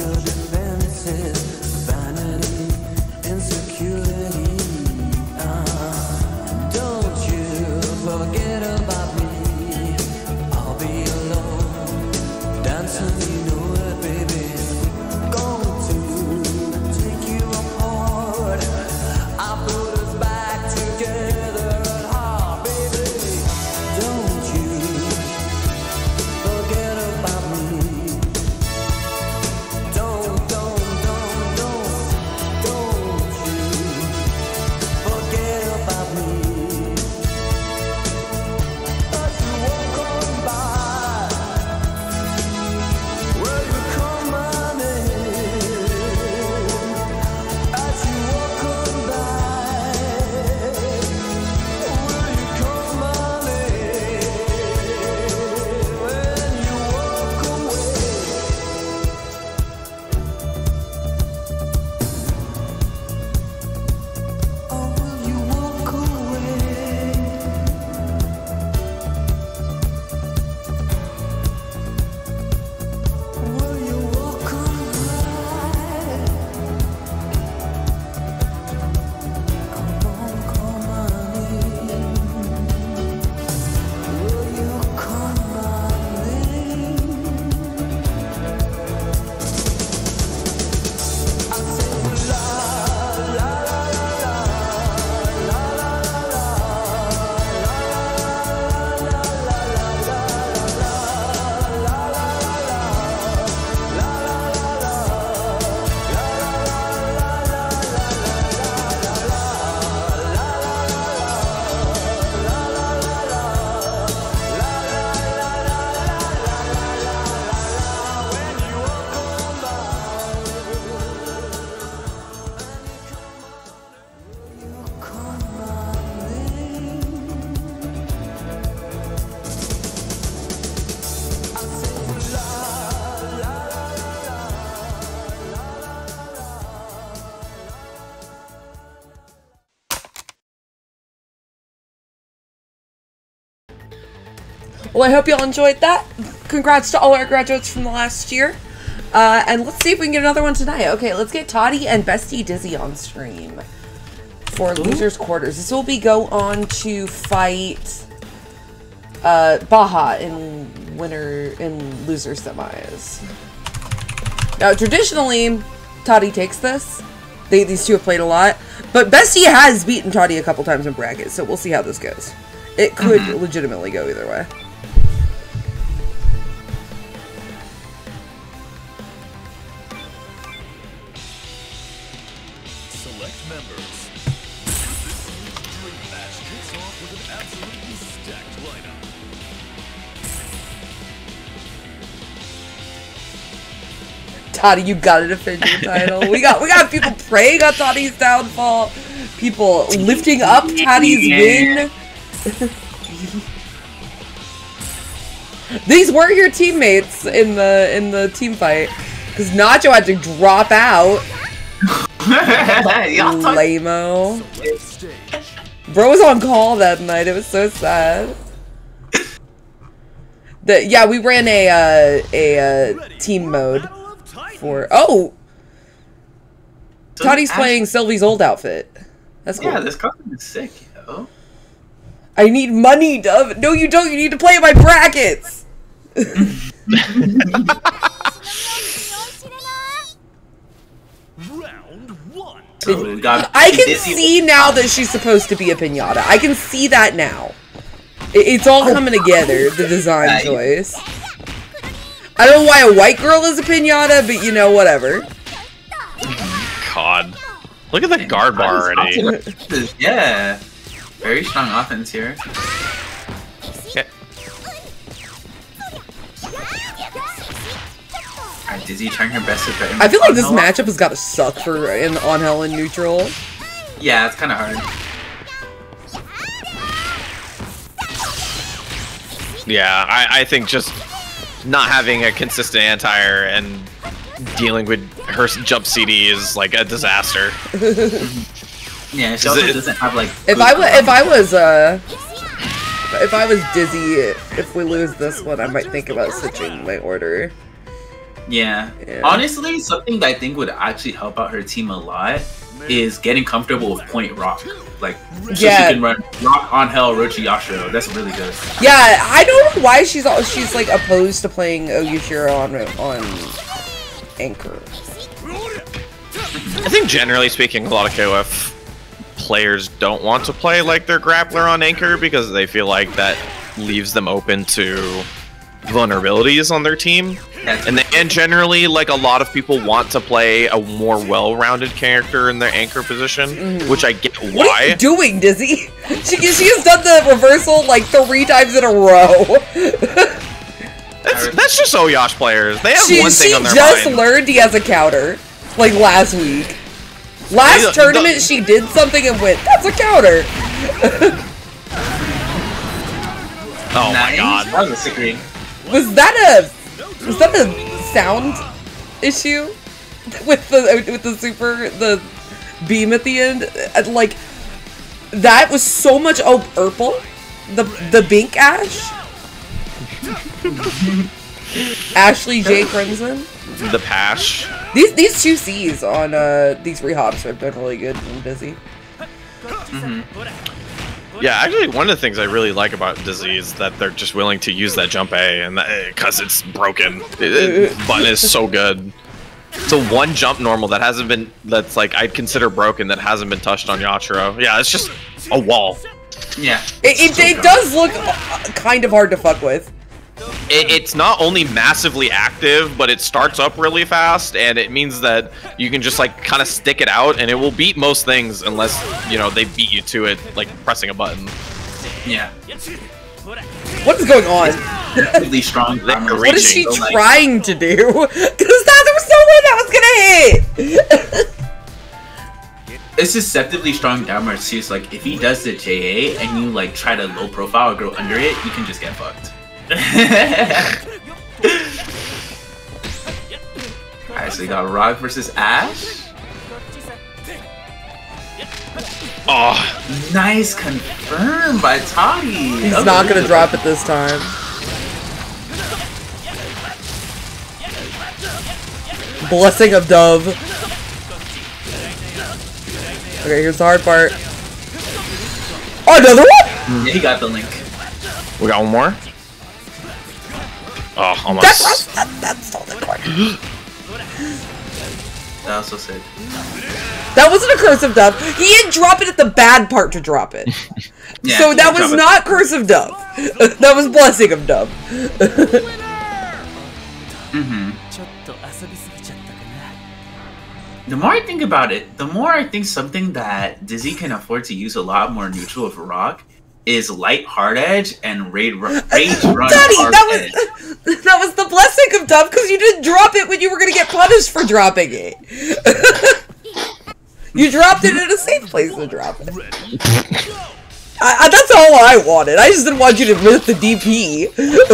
your defenses, vanity, insecurity. Uh, don't you forget about me. I'll be alone, dancing, you know it, baby. Going to take you apart. I put us back together at heart, baby. Don't you forget about me. Don't, don't, don't, don't, don't you forget about me. As you walk on by, will you call my name? As you walk on by, will you call my name? When you walk away, or will you walk away? Will you walk on by? Come on, call my name. Will you call my name? I say la la la la la la la Well, I hope y'all enjoyed that. Congrats to all our graduates from the last year. Uh, and let's see if we can get another one tonight. Okay, let's get Toddy and Bestie Dizzy on stream for Losers Quarters. This will be go on to fight uh, Baja in winner in loser semis. Now, traditionally, Toddy takes this. They, these two have played a lot. But Bestie has beaten Toddy a couple times in brackets, so we'll see how this goes. It could mm-hmm. legitimately go either way. Select members. This dream match kicks off with an absolutely stacked lineup. Toddy, you gotta defend your title. We got we got people praying on Toddy's downfall. People lifting up Toddy's win. These were your teammates in the in the team fight, because Nacho had to drop out. Lame-o. Bro was on call that night. It was so sad. The yeah, we ran a uh, a uh, team mode for oh. Toddy's playing Sylvie's old outfit. That's cool. Yeah, this costume is sick, yo. I need money, Dove. No, you don't. You need to play in my brackets. Round one. So we got I can see now that she's supposed to be a pinata. I can see that now. It, it's all coming together, the design choice. I don't know why a white girl is a pinata, but you know, whatever. God. Look at the guard bar already. Yeah. Very strong offense here. Okay. Alright, Dizzy trying her best to threaten. I feel like this matchup has got to suck for in on Helen neutral. Yeah, it's kind of hard. Yeah, I, I think just not having a consistent anti-air and dealing with her jump C D is like a disaster. Yeah, she also doesn't have like. If I was, if I was, uh, if I was Dizzy, if we lose this one, I might think about switching my order. Yeah. Yeah. Honestly, something that I think would actually help out her team a lot is getting comfortable with point rock. Like, so Yeah. she can run rock on hell, Rochi Yashiro. That's really good. Yeah, I don't know why she's all, she's like opposed to playing Oyushiro on on Anchor. I think generally speaking, a lot of K O F players don't want to play like their grappler on Anchor because they feel like that leaves them open to vulnerabilities on their team. That's And, they, and generally, like, a lot of people want to play a more well-rounded character in their Anchor position, Mm. which I get What are why. you doing, Dizzy? She she has done the reversal like three times in a row. That's, that's just Oyash players. They have She, one thing she on their just mind. learned he has a counter, like last week. Last The- tournament, the- she did something and went, "That's a counter." Oh my nice. god. That was a sick read. Was that a was that a sound issue with the with the super the beam at the end? Uh, Like that was so much oh purple. The the Bink Ash. Ashley J Crimson. The Pash. These these two C's on uh these rehops have been really good and busy. Yeah, actually, one of the things I really like about Dizzy is that they're just willing to use that jump A, and because it's broken, it, it, button is so good. So one jump normal that hasn't been that's like I'd consider broken that hasn't been touched on Yachiro. Yeah, it's just a wall. Yeah. It it, So it good. does look uh, kind of hard to fuck with. It, it's not only massively active, but it starts up really fast, and it means that you can just like kind of stick it out, and it will beat most things unless you know they beat you to it, like pressing a button. Yeah. What is going on? Really strong. grammar. What is she So, like, trying to do? Because that there was no way that was gonna hit. It's deceptively strong downward too. So like if he does the J A and you like try to low profile or go under it, you can just get fucked. Alright, so we got Rock versus Ash. Oh, Nice confirm by Toddy. He's not gonna drop it this time. Blessing of Dove. Okay, here's the hard part. Oh, another one? Yeah, he got the link. we got one more. Oh, almost. That's that, that's all the corner. That was so sick. That wasn't a cursive dove. He didn't drop it at the bad part to drop it. Yeah, So that drop was it. not cursive dove. That was blessing of dove. Mm-hmm. The more I think about it, the more I think something that Dizzy can afford to use a lot more neutral of Rock is light hard edge and raid ru rage run Daddy, hard that edge. was that was the blessing of dove because you didn't drop it when you were gonna get punished for dropping it. You dropped it in a safe place to drop it. I, I, that's all I wanted. I just didn't want you to miss the D P.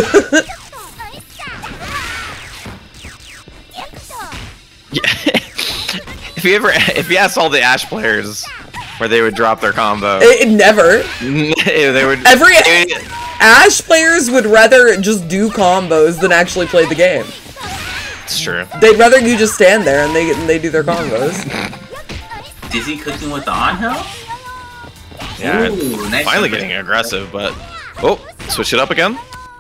If you ever, if you asked all the Ash players where they would drop their combo, It, it never. they would. Every they- Ash players would rather just do combos than actually play the game. It's true. They'd rather you just stand there and they and they do their combos. Dizzy cooking with the on hill? Yeah, Ooh, nice finally cover. getting aggressive, but oh, switch it up again.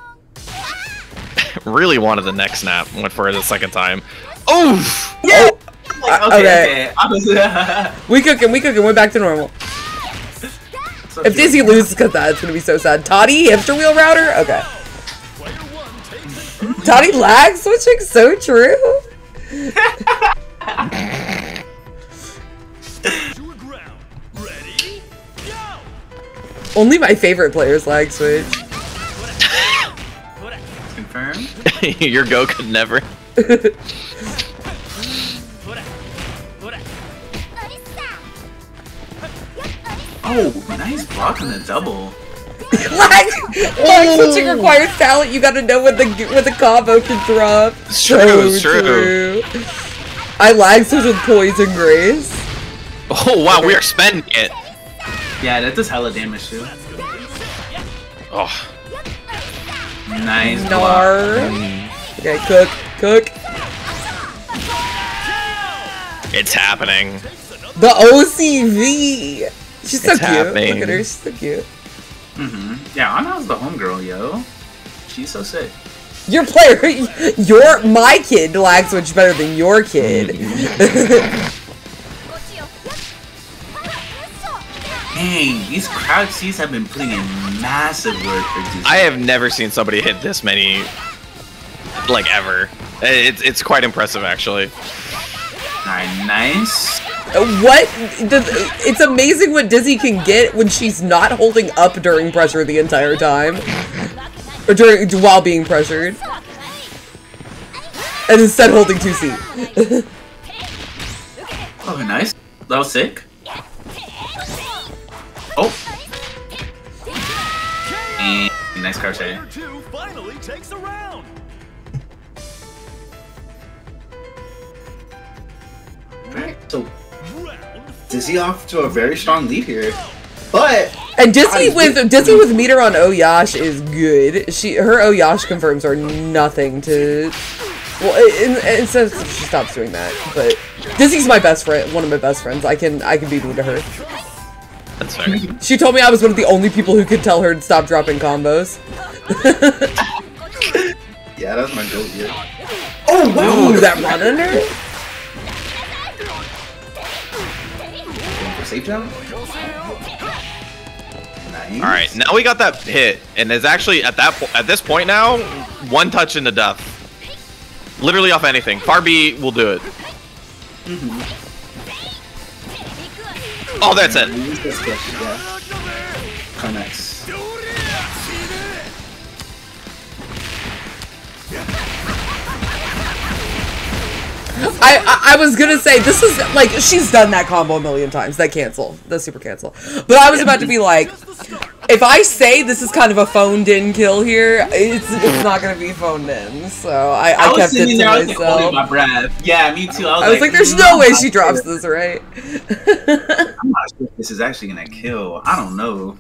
Really wanted the next snap. Went for it the second time. Oof! Yeah. Like, Uh, okay, okay. okay. I was, We cooking, we cooking, we're back to normal. so If Dizzy loses because that, it's gonna be so sad. Toddy, hipster wheel router? Okay. Toddy lag switching? So true. Only my favorite players lag switch. confirmed. Your go could never. Oh, nice block on the double. lag, lag switching requires talent. You gotta know when the when the combo can drop. It's true, it's true. I lag switch with poison grace. Oh wow, we are spending it. Yeah, that does hella damage too. Oh, Nice block. Nar. Okay, cook, cook. It's happening. The O C V. She's so It's cute. happening. Look at her. She's so cute. Mm-hmm. Yeah, Anna's the homegirl, yo. She's so sick. Your player, your my kid lag switch better than your kid. Dang, these crowd seats have been putting in massive work for Disney. I have never seen somebody hit this many, like, ever. It's, it's quite impressive, actually. Alright, nice. What? The, it's amazing what Dizzy can get when she's not holding up during pressure the entire time. Or during, while being pressured. And instead holding two C. Oh, nice. That was sick. Oh. And nice crouch A. Player two finally takes the round. Alright, so Dizzy off to a very strong lead here. But And Dizzy with Dizzy with meter on Oyash is good. She her Oyash confirms are nothing to. Well, it, it, it says she stops doing that, but Dizzy's my best friend, one of my best friends. I can I can be mean to her. That's fair. She told me I was one of the only people who could tell her to stop dropping combos. yeah, that's my goal here. Oh wow! Ooh, that run under. Going for safe jump. Nice. All right, now we got that hit, and it's actually at that po at this point now, one touch into death. Literally off anything. Far B will do it. Mm-hmm. Oh, that's it. Yeah. Connects. I, I I was gonna say this is like she's done that combo a million times. That cancel, the super cancel. But I was about to be like, if I say this is kind of a phoned in kill here, it's it's not gonna be phoned in. So I, I, I was kept it sitting to there, I was like, holding myself. my breath. Yeah, me too. I was, I was like, there's no way she drops this, right? I'm not sure if this is actually gonna kill. I don't know.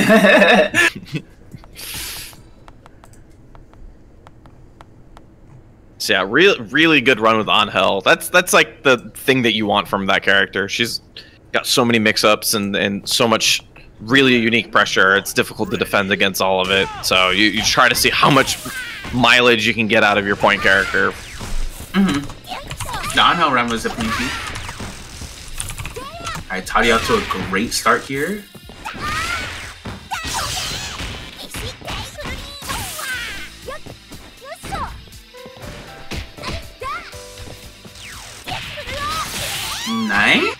So yeah, really, really good run with Angel. That's that's like the thing that you want from that character. She's got so many mix-ups and and so much really unique pressure. It's difficult to defend against all of it. So you, you try to see how much mileage you can get out of your point character. Mm-hmm. The Angel run was definitely key. Alright, Toddy out to a great start here. Nice.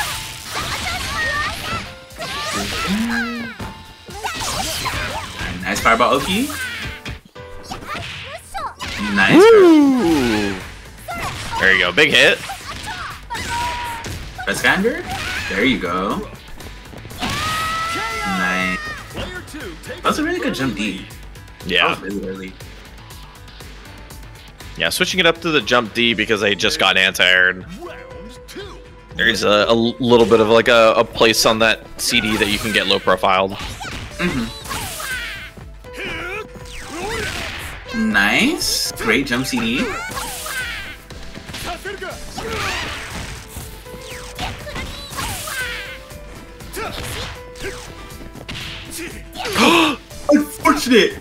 Nice fireball Oki. Nice. Woo! There you go, big hit. Press Gander. There you go. Nice. That was a really good jump D. Yeah. That was really early. Yeah, switching it up to the jump D because they just got anti-aired. There's a, a little bit of like a, a place on that C D that you can get low profiled. Mm-hmm. Nice. Great jump C D. Unfortunate.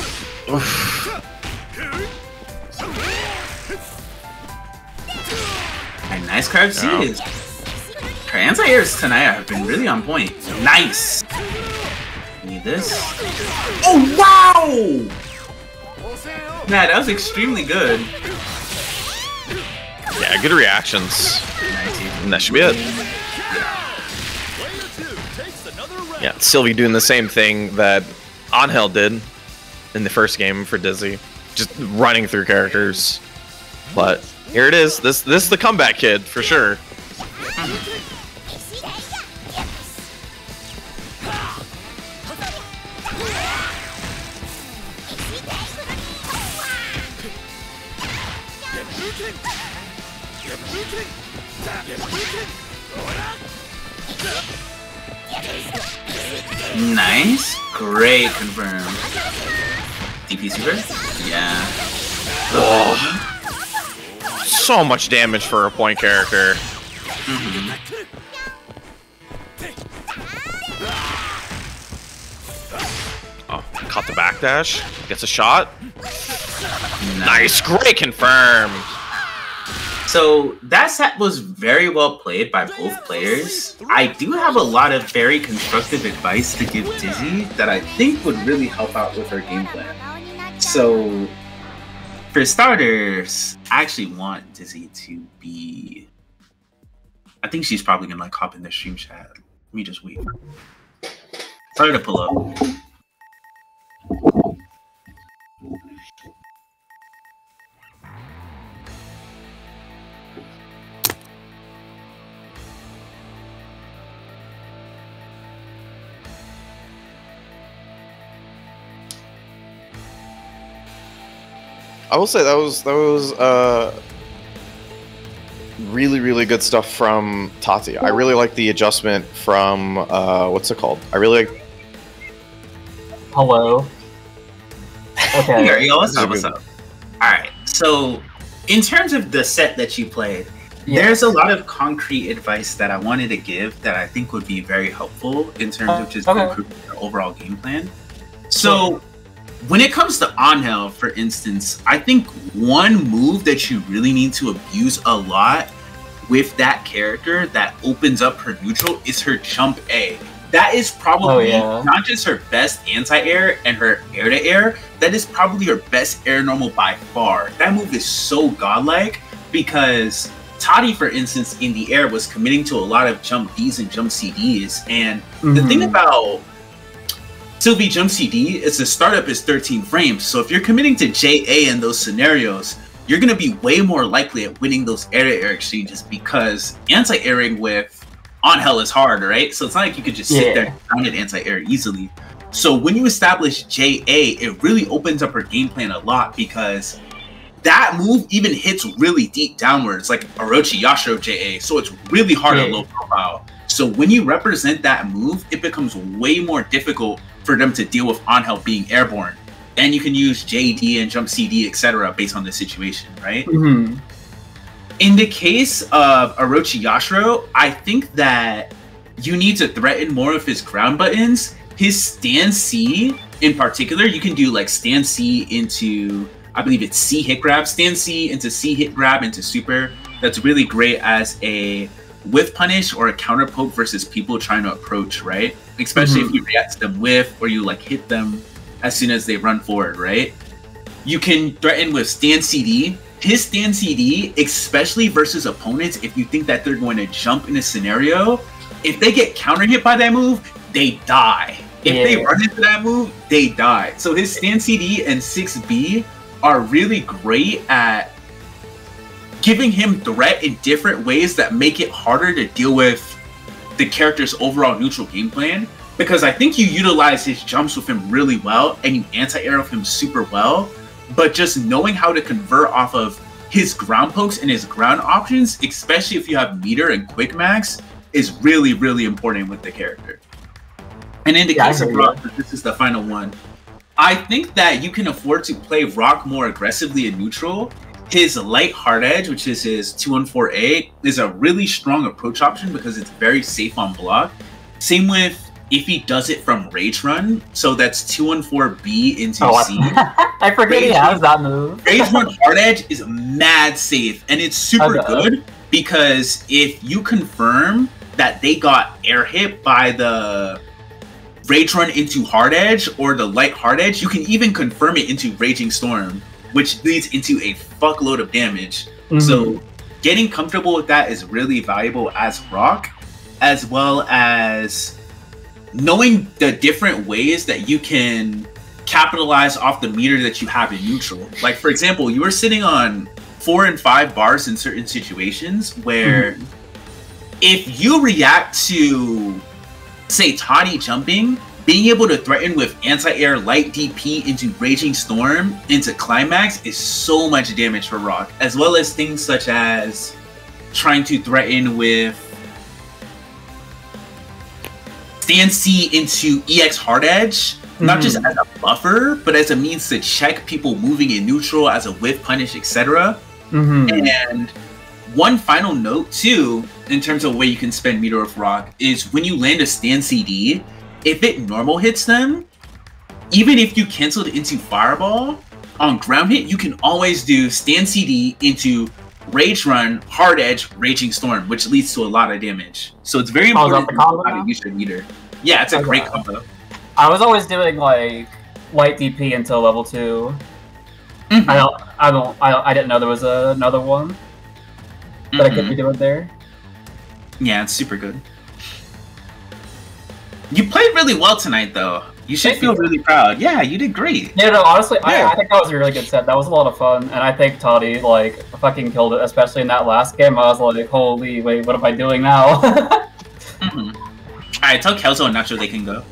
Alright, nice crowd series. Her anti-airs tonight have been really on point. Nice. Need this. Oh wow! Man, that was extremely good. Yeah, good reactions. Nice. And that should be it. Yeah, Sylvie doing the same thing that Angel did in the first game for Dizzy. Just running through characters. But here it is. This this is the comeback kid for sure. Nice. Great confirm. D P super? Yeah. Oh. So much damage for a point character. Mm-hmm. Oh, caught the backdash. Gets a shot. Nice, great, confirmed. So that set was very well played by both players. I do have a lot of very constructive advice to give Dizzy that I think would really help out with her game plan. So, for starters, I actually want Dizzy to be... I think she's probably gonna like hop in the stream chat. Let me just wait. Tell her to pull up. I will say that was that was uh, really really good stuff from Tati. I really like the adjustment from uh, what's it called? I really like. Hello. Okay. Here, yo, what's up? What's up? All right. So, in terms of the set that you played, yeah. there's a lot of concrete advice that I wanted to give that I think would be very helpful in terms uh, of just okay. improving your overall game plan. So. Sure. When it comes to Angel, for instance, I think one move that you really need to abuse a lot with that character that opens up her neutral is her jump A. That is probably oh, yeah. not just her best anti-air and her air-to-air, that is probably her best air normal by far. That move is so godlike because Tati, for instance, in the air was committing to a lot of jump Ds and jump C Ds. And mm-hmm. the thing about Sylvie Jump C D is the startup is thirteen frames, so if you're committing to J A in those scenarios, you're going to be way more likely at winning those air-to-air exchanges because anti-airing with Angel is hard, right? So it's not like you could just sit yeah. there and down it anti-air easily. So when you establish J A, it really opens up her game plan a lot because that move even hits really deep downwards, like Orochi Yashiro J A, so it's really hard yeah. at low profile. So when you represent that move, it becomes way more difficult for them to deal with Angel being airborne. And you can use J D and jump C D, et cetera based on the situation, right? Mm-hmm. In the case of Orochi Yashiro, I think that you need to threaten more of his ground buttons. His stand C in particular, you can do like stand C into, I believe it's C hit grab, stand C into C hit grab into super. That's really great as a whiff punish or a counter poke versus people trying to approach, right? Especially mm-hmm. if you react to them whiff or you like hit them as soon as they run forward, right? You can threaten with stand C D. His stand C D, especially versus opponents, if you think that they're going to jump in a scenario, if they get counter hit by that move, they die. If yeah. they run into that move, they die. So his stand C D and six B are really great at giving him threat in different ways that make it harder to deal with the character's overall neutral game plan, because I think you utilize his jumps with him really well and you anti-air with him super well, but just knowing how to convert off of his ground pokes and his ground options, especially if you have meter and quick max, is really, really important with the character. And in the yeah, case of Rock, this is the final one, I think that you can afford to play Rock more aggressively in neutral. His light hard edge, which is his two one four A, is a really strong approach option because it's very safe on block. Same with if he does it from Rage Run, so that's two one four B into oh, C. I forget Rage he has that move. Rage Run hard edge is mad safe, and it's super okay. good because if you confirm that they got air hit by the Rage Run into hard edge or the light hard edge, you can even confirm it into Raging Storm, which leads into a fuckload of damage. Mm-hmm. So getting comfortable with that is really valuable as Rock, as well as knowing the different ways that you can capitalize off the meter that you have in neutral. Like, for example, you were sitting on four and five bars in certain situations where mm-hmm. if you react to, say, Toddy jumping, being able to threaten with anti-air light D P into Raging Storm into Climax is so much damage for Rock, as well as things such as trying to threaten with Stand C into E X Hard Edge, mm-hmm. not just as a buffer, but as a means to check people moving in neutral, as a whiff punish, et cetera. Mm-hmm. And one final note too, in terms of where you can spend Meteor of Rock, is when you land a stand C D, if it normal hits them, even if you canceled into Fireball, on ground hit, you can always do stand C D into Rage Run, Hard Edge, Raging Storm, which leads to a lot of damage. So it's very Oh, is that important the combo how now? to use your meter. Yeah, it's a Okay. great combo. I was always doing like light D P until level two. Mhm. I don't, I don't, I, I didn't know there was a, another one that I could be Mhm. doing there. Yeah, it's super good. You played really well tonight, though. You should Thank feel you. really proud. Yeah, you did great. Yeah, no, honestly, Yeah. I, I think that was a really good set. That was a lot of fun, and I think Toddy like fucking killed it, especially in that last game. I was like, holy, wait, what am I doing now? Mhm. Alright, tell Kelso and Nacho they can go.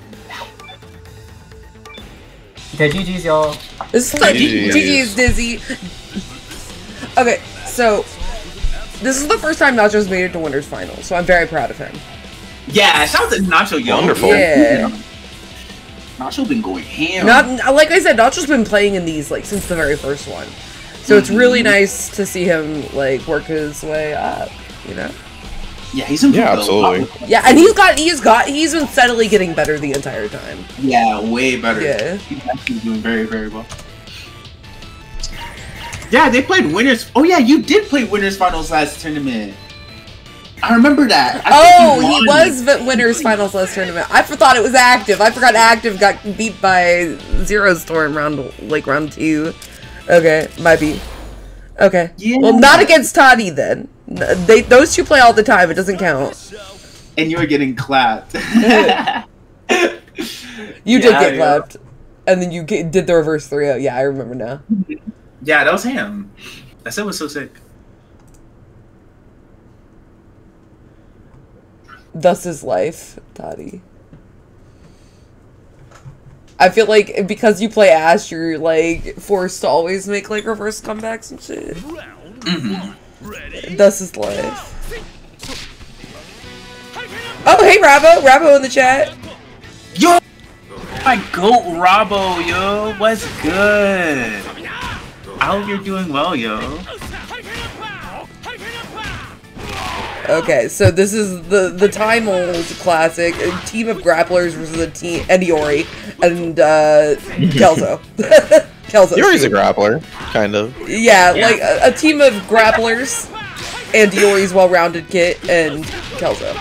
Okay, G G's, y'all. This is like G G. G G is dizzy. Okay, so this is the first time Nacho's made it to Winners Final, so I'm very proud of him. Yeah, shout out to Nacho, yo. Wonderful. Yeah. Nacho been going ham. Not like I said, Nacho's been playing in these like since the very first one, so it's really nice to see him like work his way up. You know? Yeah, he's improved Yeah, a lot. absolutely. Yeah, and he's got he's got he's been steadily getting better the entire time. Yeah, way better. Yeah. He's actually doing very, very well. Yeah, they played winners. Oh yeah, you did play winners finals last tournament. I remember that. I think Oh, you he won. was v- Winners Finals last tournament. I thought it was Active. I forgot Active got beat by Zero Storm round like round two. Okay, might be. Okay. Yeah. Well, not against Toddy then. N- They those two play all the time. It doesn't count. And you were getting clapped. You Yeah, did get yeah. clapped, and then you get, did the reverse three oh. Yeah, I remember now. Yeah, that was him. That set was so sick. Thus is life, Toddy. I feel like because you play Ash, you're like forced to always make like reverse comebacks and shit. Round Mhm. one. Ready? Thus is life. Oh, hey, Rabo. Rabo in the chat. Yo! My goat Robbo, yo. What's good? I hope you're doing well, yo. Okay, so this is the the time old classic a team of grapplers versus a team and Iori and uh, Kelso. Kelso. Yuri's a grappler, kind of. Yeah, Yeah. like a, a team of grapplers and Iori's well-rounded kit and Kelso.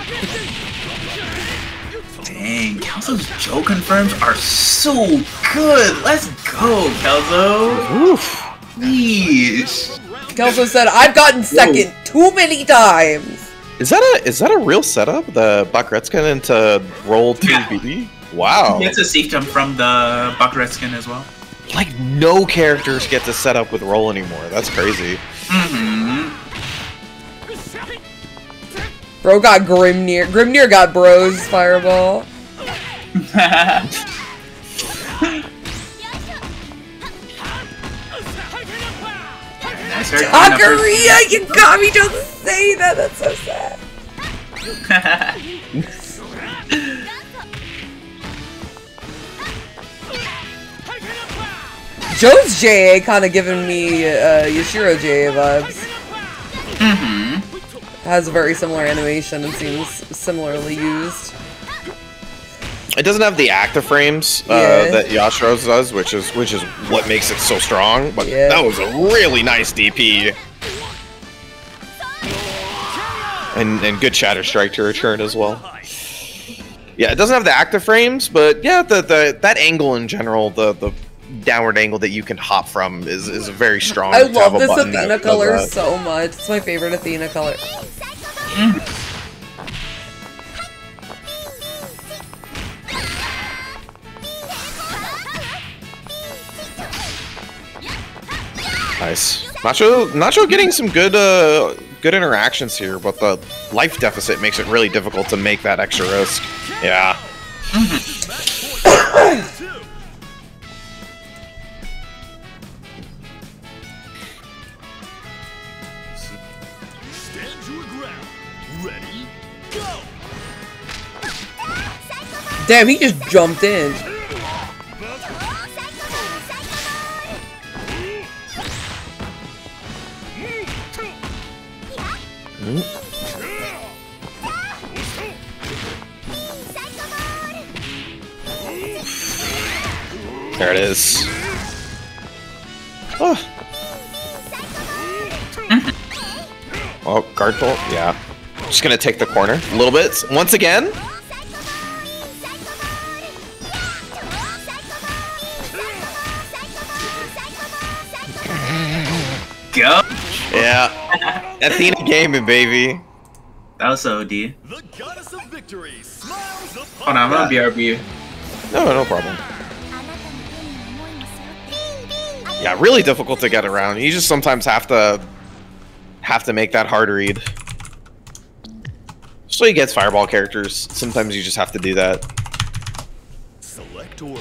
Dang, Kelso's Joe confirms are so good. Let's go, Kelso. Oof. Please. Kelso said, "I've gotten second too many times." Is that a is that a real setup? The Bakretsukan into roll two Yeah. B D? Wow. It's a safe jump from the Bakuretsukan as well. Like no characters get to set up with roll anymore. That's crazy. Mm-hmm. Bro got Grimnir. Grimnir got Bro's fireball. Nice, very clean up first. Akaria, you got me just to say that. That's so sad. Joe's J A kind of giving me uh, Yashiro J A vibes. Mm-hmm. Has a very similar animation and seems similarly used. It doesn't have the active frames uh, Yeah. that Yashiro's does, which is which is what makes it so strong. But Yeah. that was a really nice D P. And and good Shatter Strike to return as well. Yeah, it doesn't have the active frames, but yeah, the, the that angle in general, the the downward angle that you can hop from is, is very strong. I to have love a this button that Athena does color that. so much. It's my favorite Athena color. Nice. Nacho Nacho getting some good uh good interactions here, but the life deficit makes it really difficult to make that extra risk. Yeah. Stand your ground. Ready? Go! Damn, he just jumped in. There it is. Oh. Oh, guard pull. Yeah. Just gonna take the corner a little bit. Once again. Go. Yeah. Athena gaming, baby. That was O D. The goddess of victory smiles upon Hold on, I'm gonna B R B. No, no problem. Yeah, really difficult to get around. You just sometimes have to have to make that hard read. So you get fireball characters. Sometimes you just have to do that. select order.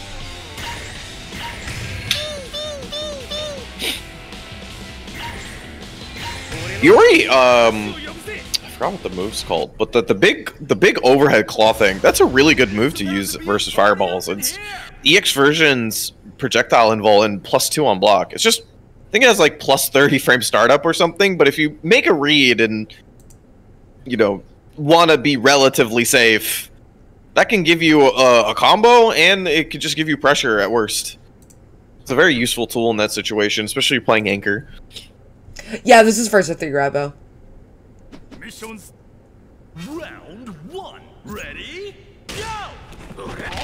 Yuri, um, I forgot what the move's called, but the the big the big overhead claw thing. That's a really good move to use versus fireballs. It's E X version's projectile invul and plus two on block. It's just, I think it has like plus thirty frame startup or something. But if you make a read and you know want to be relatively safe, that can give you a, a combo, and it could just give you pressure at worst. It's a very useful tool in that situation, especially playing anchor. Yeah, this is first at three Grabo. Missions. Round one. Ready? Go!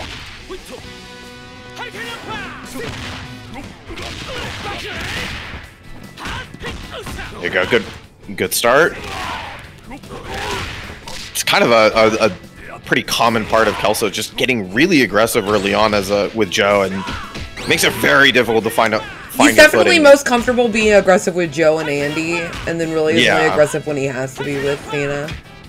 There you go. Good, good start. It's kind of a, a, a pretty common part of Kelso, just getting really aggressive early on as a with Joe, and makes it very difficult to find out. He's definitely most comfortable being aggressive with Joe and Andy, and then really is Yeah. only aggressive when he has to be with Fana.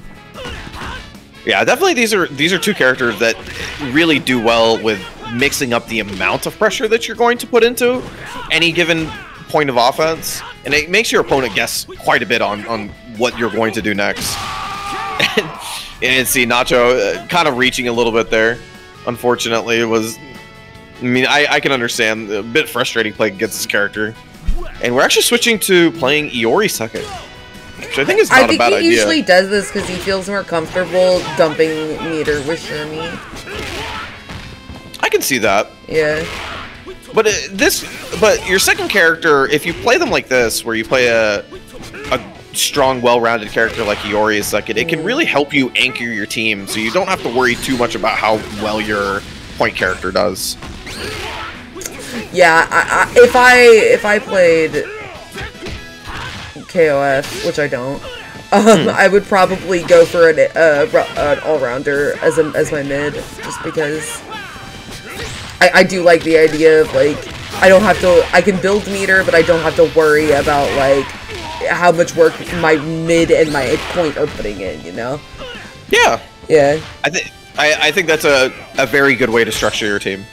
Yeah, definitely. These are these are two characters that really do well with mixing up the amount of pressure that you're going to put into any given point of offense, and it makes your opponent guess quite a bit on on what you're going to do next. and, and see Nacho uh, kind of reaching a little bit there. Unfortunately, it was. I mean, I, I can understand a bit frustrating playing against this character. And we're actually switching to playing Iori second, which I think is not I think a bad he idea. usually does this because he feels more comfortable dumping meter with Shermie. I can see that. Yeah. But uh, this, but your second character, if you play them like this, where you play a a strong, well-rounded character like Iori is second, it can really help you anchor your team, so you don't have to worry too much about how well your point character does. Yeah, I, I, if I if I played K O F, which I don't, um, Hmm. I would probably go for an, uh, an all-rounder as a, as my mid, just because I, I do like the idea of like I don't have to I can build meter, but I don't have to worry about like how much work my mid and my point are putting in. You know? Yeah. Yeah. I think I, I think that's a, a very good way to structure your team.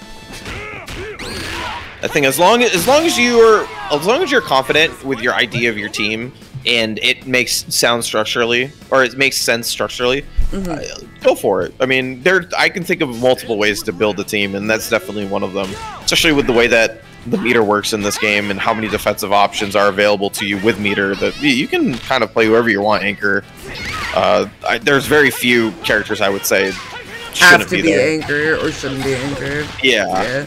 I think as long as as long as you are as long as you're confident with your idea of your team and it makes sound structurally or it makes sense structurally, Mm-hmm. uh, go for it. I mean, there I can think of multiple ways to build a team, and that's definitely one of them. Especially with the way that the meter works in this game and how many defensive options are available to you with meter, that you can kind of play whoever you want anchor. Uh, I, there's very few characters I would say Have shouldn't to be, be there. anchored or shouldn't be anchored. Yeah. Yeah.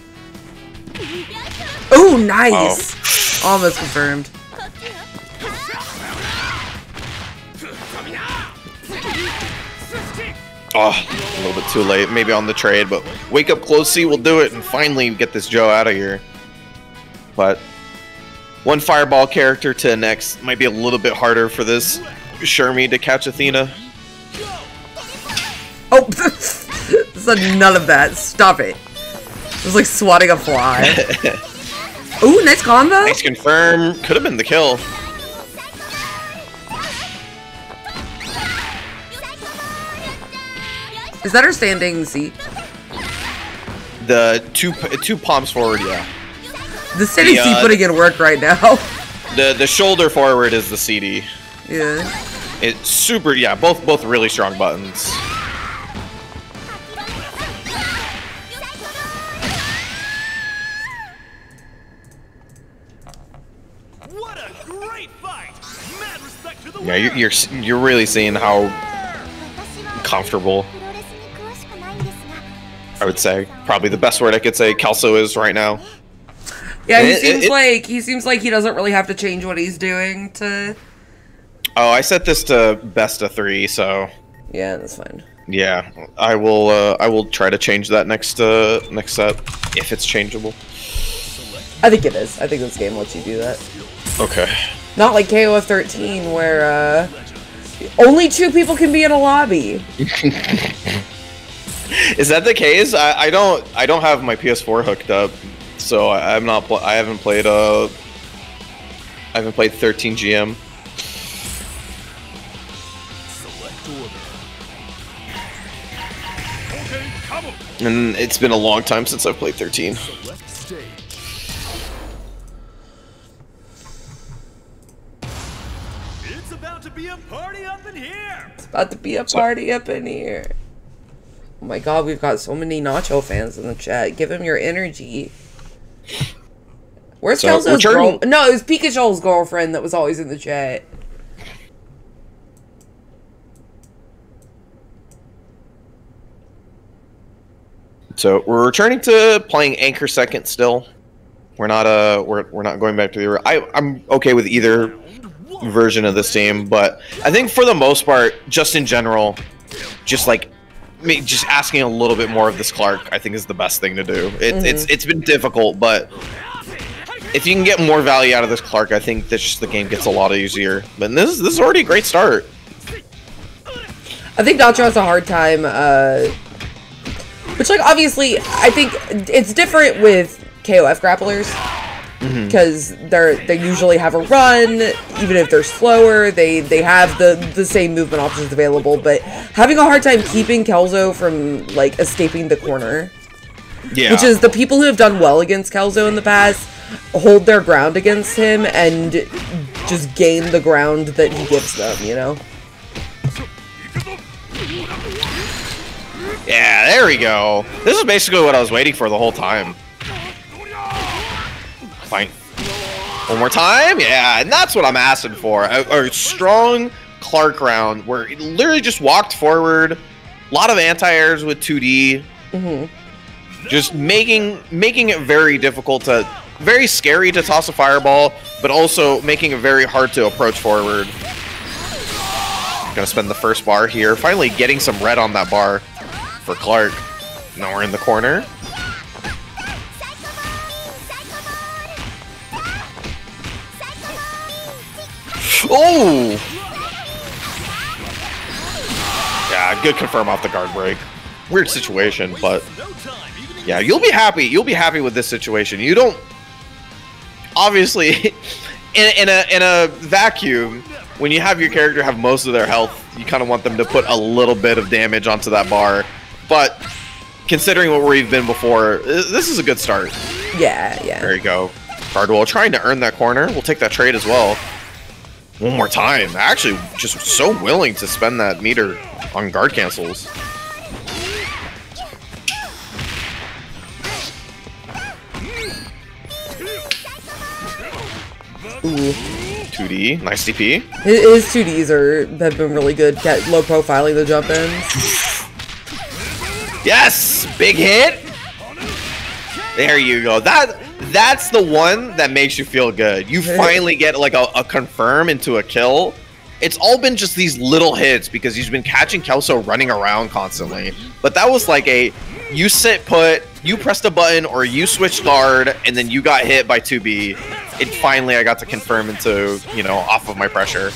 Oh, nice! Oh. Almost confirmed. Oh, a little bit too late, maybe on the trade, but wake up close C will do it and finally get this Joe out of here. But one fireball character to next might be a little bit harder for this Shermie to catch Athena. Oh, said none of that. Stop it. It was like swatting a fly. Ooh, nice combo. Nice confirm. Could have been the kill. Is that her standing seat? The two two palms forward, yeah. The standing The, seat uh, putting in work right now. The the shoulder forward is the C D. Yeah. It's super, yeah. Both both really strong buttons. What a great fight! Mad respect to the Yeah, you're, winner. you're you're really seeing how comfortable, I would say, probably the best word I could say, Kelso is right now. Yeah, he It- seems it- like he seems like he doesn't really have to change what he's doing to. Oh, I set this to best of three, so Yeah, that's fine. yeah, I will. Uh, I will try to change that next uh, next set if it's changeable. I think it is. I think this game lets you do that. Okay. Not like K O F thirteen where uh, only two people can be in a lobby. Is that the case? I, I don't. I don't have my P S four hooked up, so I, I'm not. Pl I haven't played. Uh, I haven't played thirteen G M. Select order. Okay, come on. And it's been a long time since I've played thirteen. Select stage. It's about to be a party up in here. About to be a party up in here. Oh my god, we've got so many Nacho fans in the chat. Give him your energy. Where's So, Kelso's returning- girl? No, it was Pikachu's girlfriend that was always in the chat. So we're returning to playing Anchor Second still. We're not. Uh, we're we're not going back to the. I I'm okay with either version of this team, but I think for the most part, just in general, just like me, just asking a little bit more of this Clark, I think is the best thing to do. It, Mhm. It's it's been difficult, but if you can get more value out of this Clark, I think that just the game gets a lot easier. But this is this is already a great start. I think Nacho has a hard time, uh... Which, like, obviously, I think it's different with K O F grapplers. Because they're they usually have a run, even if they're slower, they, they have the, the same movement options available, but having a hard time keeping Kelso from, like, escaping the corner. Yeah. Which is the people who have done well against Kelso in the past hold their ground against him and just gain the ground that he gives them, you know? Yeah, there we go. This is basically what I was waiting for the whole time. Fine. One more time? Yeah, and that's what I'm asking for. A, a strong Clark round where it literally just walked forward. A lot of anti-airs with two D. Mm-hmm. Just making making it very difficult to... Very scary to toss a fireball, but also making it very hard to approach forward. Gonna spend the first bar here. Finally getting some red on that bar for Clark. Now we're in the corner. Oh! Yeah, good confirm off the guard break. Weird situation, but yeah, you'll be happy. You'll be happy with this situation. You don't obviously in, in a in a vacuum. When you have your character have most of their health, you kind of want them to put a little bit of damage onto that bar. But considering what we've been before, this is a good start. Yeah, yeah. There you go. Cardwell trying to earn that corner. We'll take that trade as well. One more time. Actually, just so willing to spend that meter on guard cancels. Ooh. two D. Nice D P. His, his two Ds are, have been really good at low profiling the jump ins. Yes! Big hit! There you go. That That's the one that makes you feel good. You finally get like a, a confirm into a kill. It's all been just these little hits because he's been catching Kelso running around constantly. But that was like a, you sit put, you pressed a button, or you switched guard, and then you got hit by two B. It finally, I got to confirm into, you know, off of my pressure.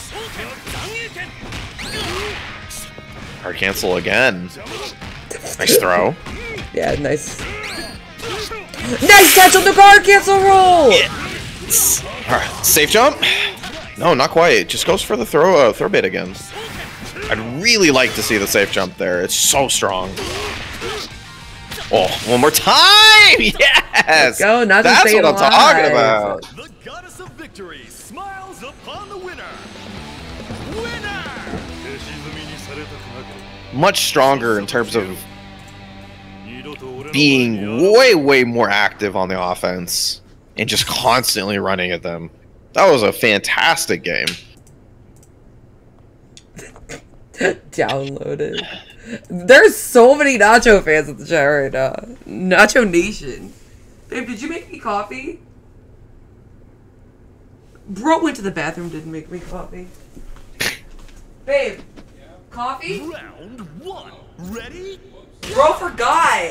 Hard cancel again. Nice throw. Yeah, nice. Nice catch on the guard cancel roll! Yes. All right, safe jump? No, not quite. Just goes for the throw uh, throw bait again. I'd really like to see the safe jump there. It's so strong. Oh, one more time! Yes! Let's go, not to That's stay what I'm alive. talking about. The goddess of victory smiles upon the winner. Winner! Much stronger in terms of being way, way more active on the offense and just constantly running at them. That was a fantastic game. Downloaded. There's so many Nacho fans in the chat right now. Nacho Nation. Babe, did you make me coffee? Bro went to the bathroom, didn't make me coffee. Babe, coffee? Round one. Ready? Bro forgot.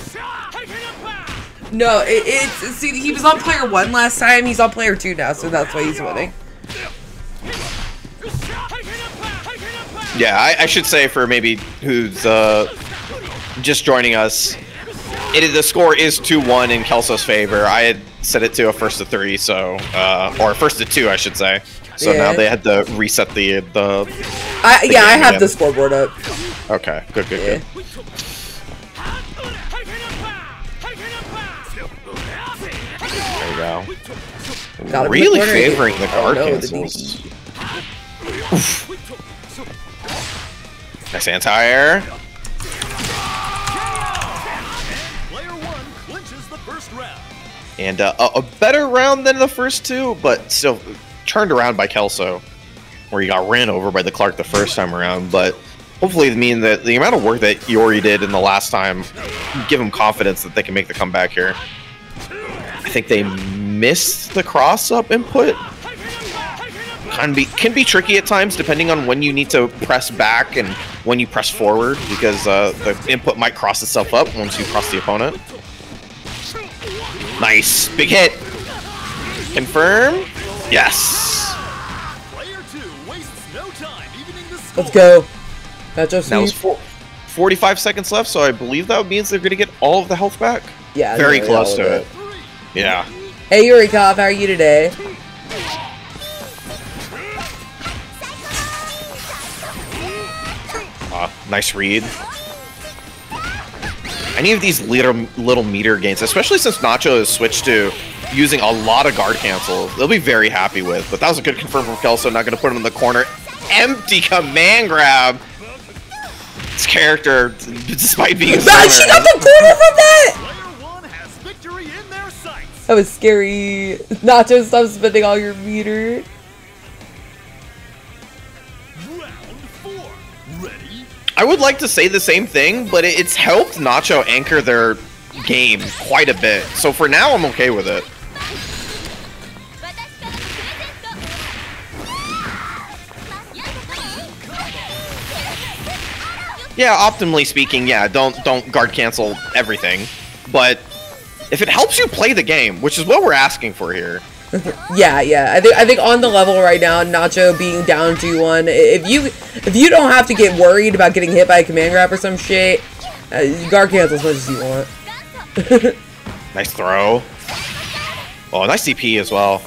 No, it, it's see he was on player one last time. He's on player two now, so that's why he's winning. Yeah, I, I should say for maybe who's uh, just joining us, it is, the score is two one in Kelso's favor. I had set it to a first to three, so uh, or first to two, I should say. So Yeah. now they had to reset the the. I, the yeah, I game have again. the scoreboard up. Okay, good, good, Yeah. good. There you go. Got him in the Really corner. favoring the Oh, guard no, the cancels. D P. Nice anti-air. Player one clinches the first round. And uh, a, a better round than the first two, but still turned around by Kelso, where he got ran over by the Clark the first time around. But hopefully, it means that the amount of work that Yori did in the last time give him confidence that they can make the comeback here. I think they missed the cross-up input. Can be can be tricky at times depending on when you need to press back and when you press forward, because uh, the input might cross itself up once you cross the opponent. Nice, big hit. Confirm. Yes. Player two wastes no time evening the score. Let's go. Nacho That was Steve. four, forty-five seconds left, so I believe that means they're going to get all of the health back. Yeah, Very no, close all to of it. Yeah. Hey Yurikov, how are you today? Uh, nice read. Any of these little little meter gains, especially since Nacho has switched to using a lot of guard cancels, they'll be very happy with. But that was a good confirm from Kelso. Not going to put him in the corner. Empty command grab. This character, despite being a Man, she got the corner from that! Player one has victory in their sights. That was scary. Nacho, stop spending all your meter. Round four. Ready? I would like to say the same thing, but it- it's helped Nacho anchor their game quite a bit. So for now, I'm okay with it. Yeah, optimally speaking, yeah, don't don't guard cancel everything, but if it helps you play the game, which is what we're asking for here. Yeah, yeah. I think I think on the level right now, Nacho being down two one. If you if you don't have to get worried about getting hit by a command grab or some shit, uh, guard cancel as much as you want. Nice throw. Oh, nice C P as well.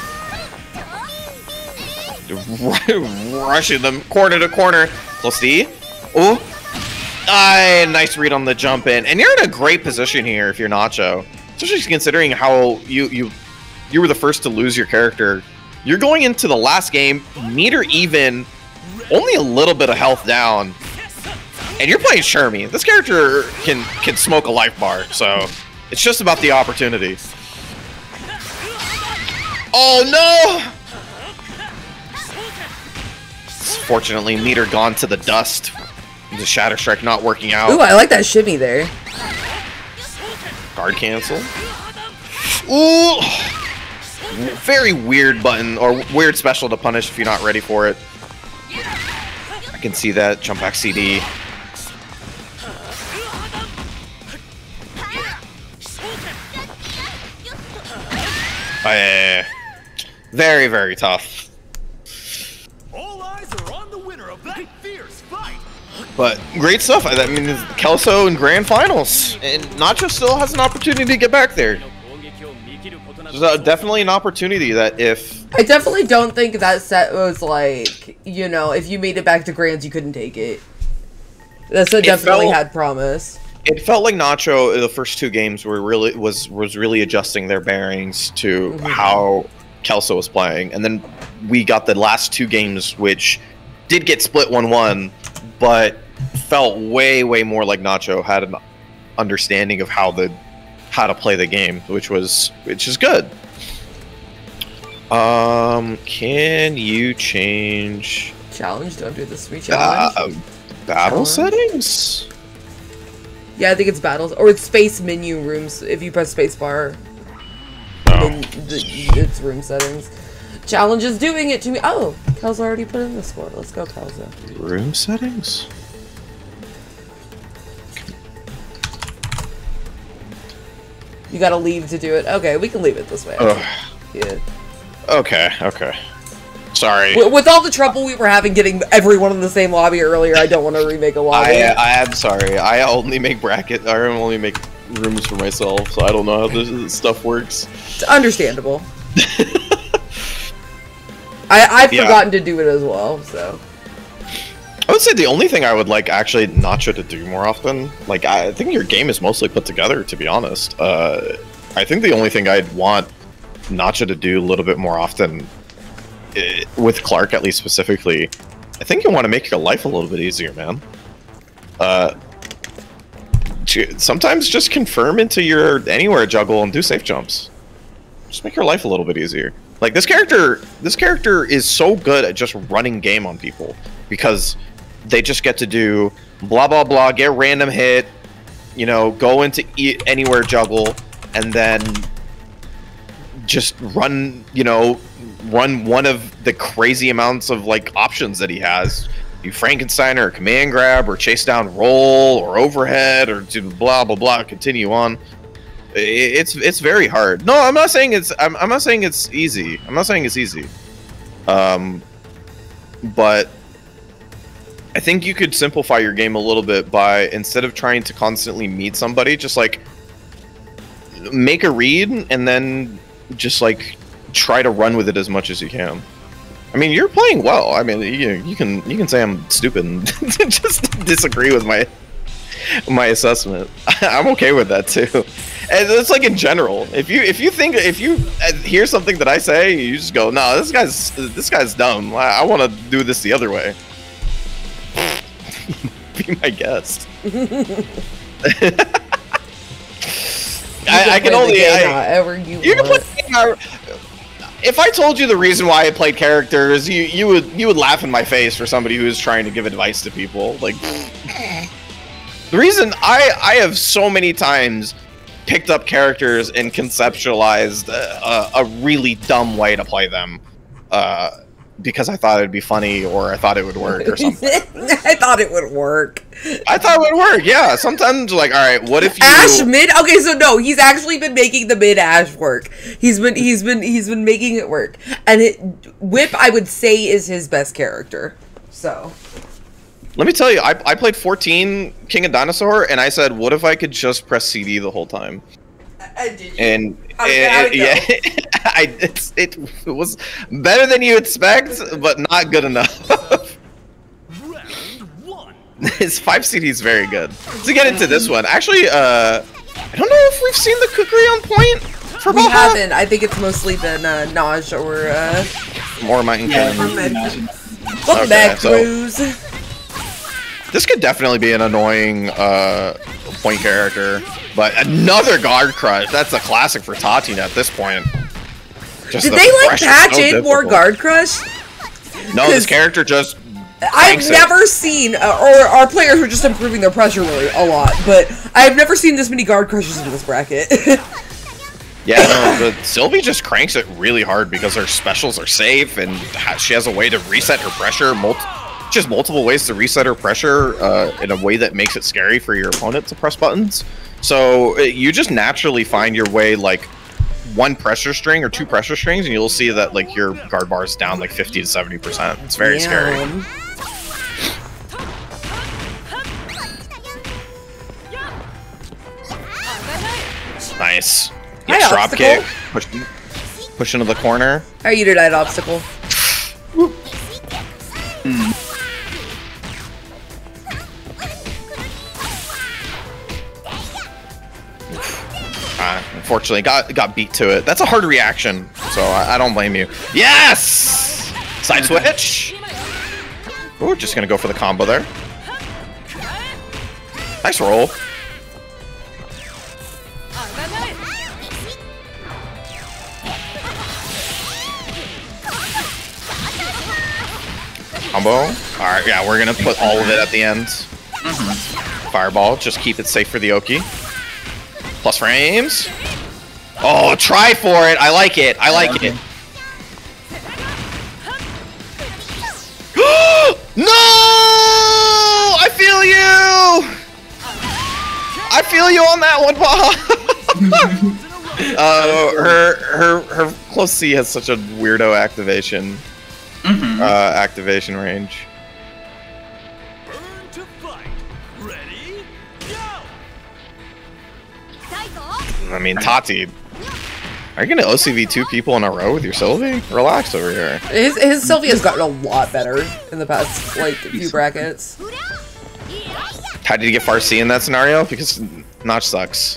Rushing them corner to corner. Close D. Oh. Ah, nice read on the jump in. And you're in a great position here if you're Nacho. Especially considering how you you you were the first to lose your character. You're going into the last game, meter even, only a little bit of health down. And you're playing Shermie. This character can can smoke a life bar, so it's just about the opportunity. Oh no! Fortunately, meter gone to the dust. The Shatter Strike not working out. Ooh, I like that shimmy there. Guard cancel. Ooh! Very weird button, or weird special to punish if you're not ready for it. I can see that. Jump back C D. Uh, very, very tough. All eyes are on the winner of that fierce fight. But great stuff. I mean, Kelso in grand finals, and Nacho still has an opportunity to get back there. There's uh, definitely an opportunity that if I definitely don't think that set was like, you know, if you made it back to grands, you couldn't take it. That set It definitely felt- had promise. it felt like Nacho the first two games were really was was really adjusting their bearings to Mhm. how Kelso was playing, and then we got the last two games which did get split one one, but felt way way more like Nacho had an understanding of how the how to play the game, which was which is good. Um, can you change Challenge? Don't do this to me, challenge. uh, battle Challenge? settings? Yeah, I think it's battles. Or it's space menu rooms. If you press space bar, Oh. then the, it's room settings. Challenge is doing it to me. Oh, Kelza already put in the score. Let's go, Kelza. Room settings? You gotta leave to do it. Okay, we can leave it this way. Ugh. Yeah. Okay, okay. Sorry. With, with all the trouble we were having getting everyone in the same lobby earlier, I don't want to remake a lobby. I, I am sorry. I only make bracket. I only make rooms for myself, so I don't know how this, this stuff works. It's understandable. I, I've Yeah. forgotten to do it as well, so. I would say the only thing I would like actually Nacho to do more often, like I think your game is mostly put together, to be honest. Uh, I think the only thing I'd want Nacho to do a little bit more often, eh, with Clark at least specifically, I think you want to make your life a little bit easier, man. Uh, j- sometimes just confirm into your anywhere juggle and do safe jumps. Just make your life a little bit easier. Like this character, this character is so good at just running game on people because they just get to do blah blah blah, get random hit, you know, go into e anywhere juggle, and then just run, you know, run one of the crazy amounts of like options that he has. Do Frankenstein or command grab or chase down roll or overhead or do blah blah blah. Continue on. It's it's very hard. No, I'm not saying it's I'm I'm not saying it's easy. I'm not saying it's easy. Um, but I think you could simplify your game a little bit by instead of trying to constantly meet somebody, just like make a read and then just like try to run with it as much as you can. I mean, you're playing well. I mean, you you can you can say I'm stupid and just disagree with my my assessment. I'm okay with that too. And it's like in general. If you if you think if you hear something that I say, you just go, no, this guy's this guy's dumb. I, I want to do this the other way. Be my guest. I, I can only. I, however you, you can want. play. If I told you the reason why I played characters, you you would you would laugh in my face for somebody who is trying to give advice to people. Like the reason I I have so many times picked up characters and conceptualized a, a really dumb way to play them. Uh, because I thought it'd be funny or I thought it would work or something. I thought it would work. I thought it would work, yeah. Sometimes like, alright, what if you Ash mid? Okay, so no, he's actually been making the mid Ash work. He's been he's been he's been making it work. And it Whip I would say is his best character. So let me tell you, I, I played fourteen King of Dinosaur and I said, what if I could just press C D the whole time? Uh, did you? And How it, did it yeah, I, it's, it was better than you expect, but not good enough. Round one. His five C D is very good. To get into this one, actually, uh, I don't know if we've seen the cookery on point for We Baja. haven't. I think it's mostly been uh, Naj or uh More Mountain Yeah, King. Welcome Okay, back, so- Cruz. This could definitely be an annoying uh, point character, but another guard crush. That's a classic for Tatina at this point. Just Did the they like pressure patch so in more difficult. guard crush? No, this 'Cause character just. I've cranks it. never seen, uh, or our players were just improving their pressure really a lot, but I've never seen this many guard crushes in this bracket. Yeah, no, but Sylvie just cranks it really hard because her specials are safe and ha- she has a way to reset her pressure. Multi- just multiple ways to reset her pressure uh, in a way that makes it scary for your opponent to press buttons. So uh, you just naturally find your way like one pressure string or two pressure strings, and you'll see that like your guard bar is down like fifty to seventy percent. It's very scary. Damn. Nice. Hi, Yes, drop obstacle. kick. Push, push into the corner. Are you denied obstacle? Uh, unfortunately, got got beat to it. That's a hard reaction, so I, I don't blame you. Yes! Side switch. We're just gonna go for the combo there. Nice roll. Combo. Alright, yeah, we're gonna put all of it at the end. Mm-hmm. Fireball, just keep it safe for the Oki. Plus frames. Oh, try for it. I like it. I like it. No! I feel you! I feel you on that one, Baha! uh, her, her, her close C has such a weirdo activation. Mm-hmm. Uh, activation range. Burn to fight. Ready? Go! I mean, Tati, are you gonna O C V two people in a row with your Sylvie? Relax over here. His his Sylvie has gotten a lot better in the past like few brackets. How did you get Farsi in that scenario? Because Notch sucks.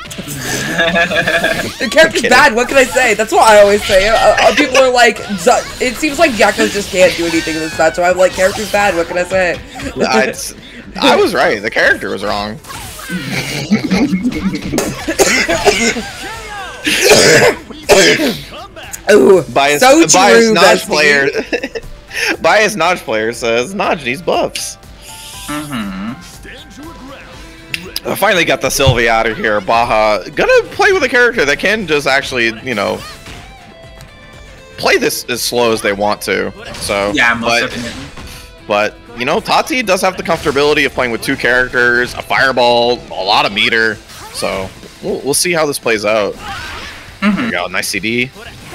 The character's bad, what can I say? That's what I always say. Uh, uh, people are like, it seems like Yakko just can't do anything in this match, so I'm like, character's bad, what can I say? I, I was right, the character was wrong. Ooh, bias, so bias true, Notch player, bias Notch player says, Notch needs buffs. Mm-hmm. I finally got the Sylvie out of here. Baha gonna play with a character that can just actually, you know, play this as slow as they want to. So Yeah, most but, definitely. but you know, Tati does have the comfortability of playing with two characters, a fireball, a lot of meter. So we'll, we'll see how this plays out. Mm-hmm. There we go, nice C D,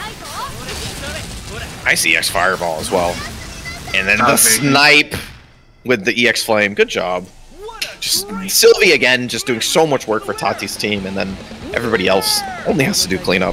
nice E X fireball as well, and then Oh, the very good. snipe with the E X flame. Good job. Just Sylvie again, just doing so much work for Tati's team, and then everybody else only has to do cleanup.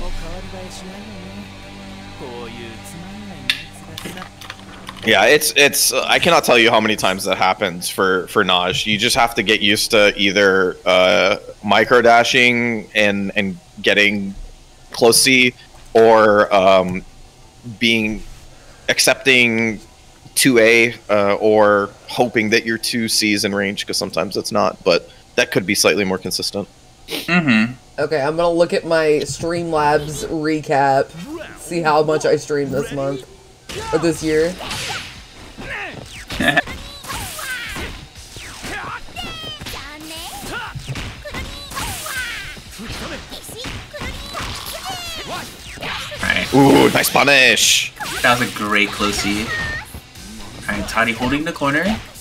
Yeah, it's it's. Uh, I cannot tell you how many times that happens for for Naj. You just have to get used to either uh, micro dashing and and getting close C, or um, being accepting two A uh, or hoping that your two C is in range, because sometimes it's not, but that could be slightly more consistent. Mm-hmm. Okay, I'm gonna look at my Streamlabs recap, see how much I streamed this month, or this year. Alright, Ooh, nice punish! that was a great close C. Alright, Toddy holding the corner.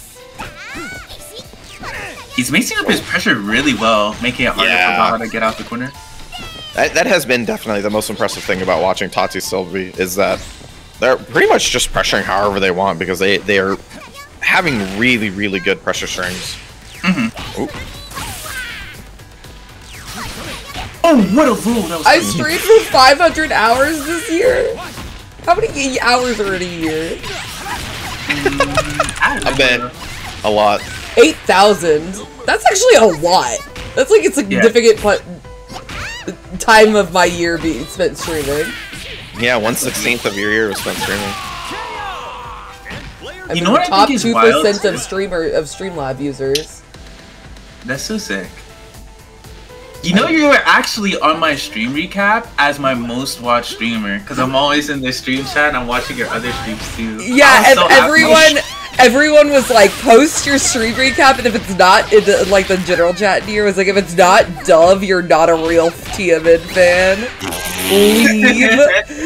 He's mixing up his pressure really well, making it harder Yeah. for Baha to get out the corner. That, that has been definitely the most impressive thing about watching Tati Sylvie, is that they're pretty much just pressuring however they want, because they, they are having really, really good pressure strings. Mm-hmm. Ooh. Oh, what a roll! That was I streamed for five hundred hours this year? How many hours are in a year? I I bet a lot. eight thousand. That's actually a lot. That's like a significant pu- time of my year being spent streaming. Yeah, one sixteenth of your year was spent streaming. I'm You in know the what I top think is two wild, percent too? of streamer of Streamlab users. That's so sick. You know, you were actually on my stream recap as my most watched streamer, because I'm always in the stream chat and I'm watching your other streams too. Yeah, I was and so happy. everyone, everyone was like, post your stream recap, and if it's not in the, like the general chat here was like, if it's not Dove, you're not a real T M N fan. Leave.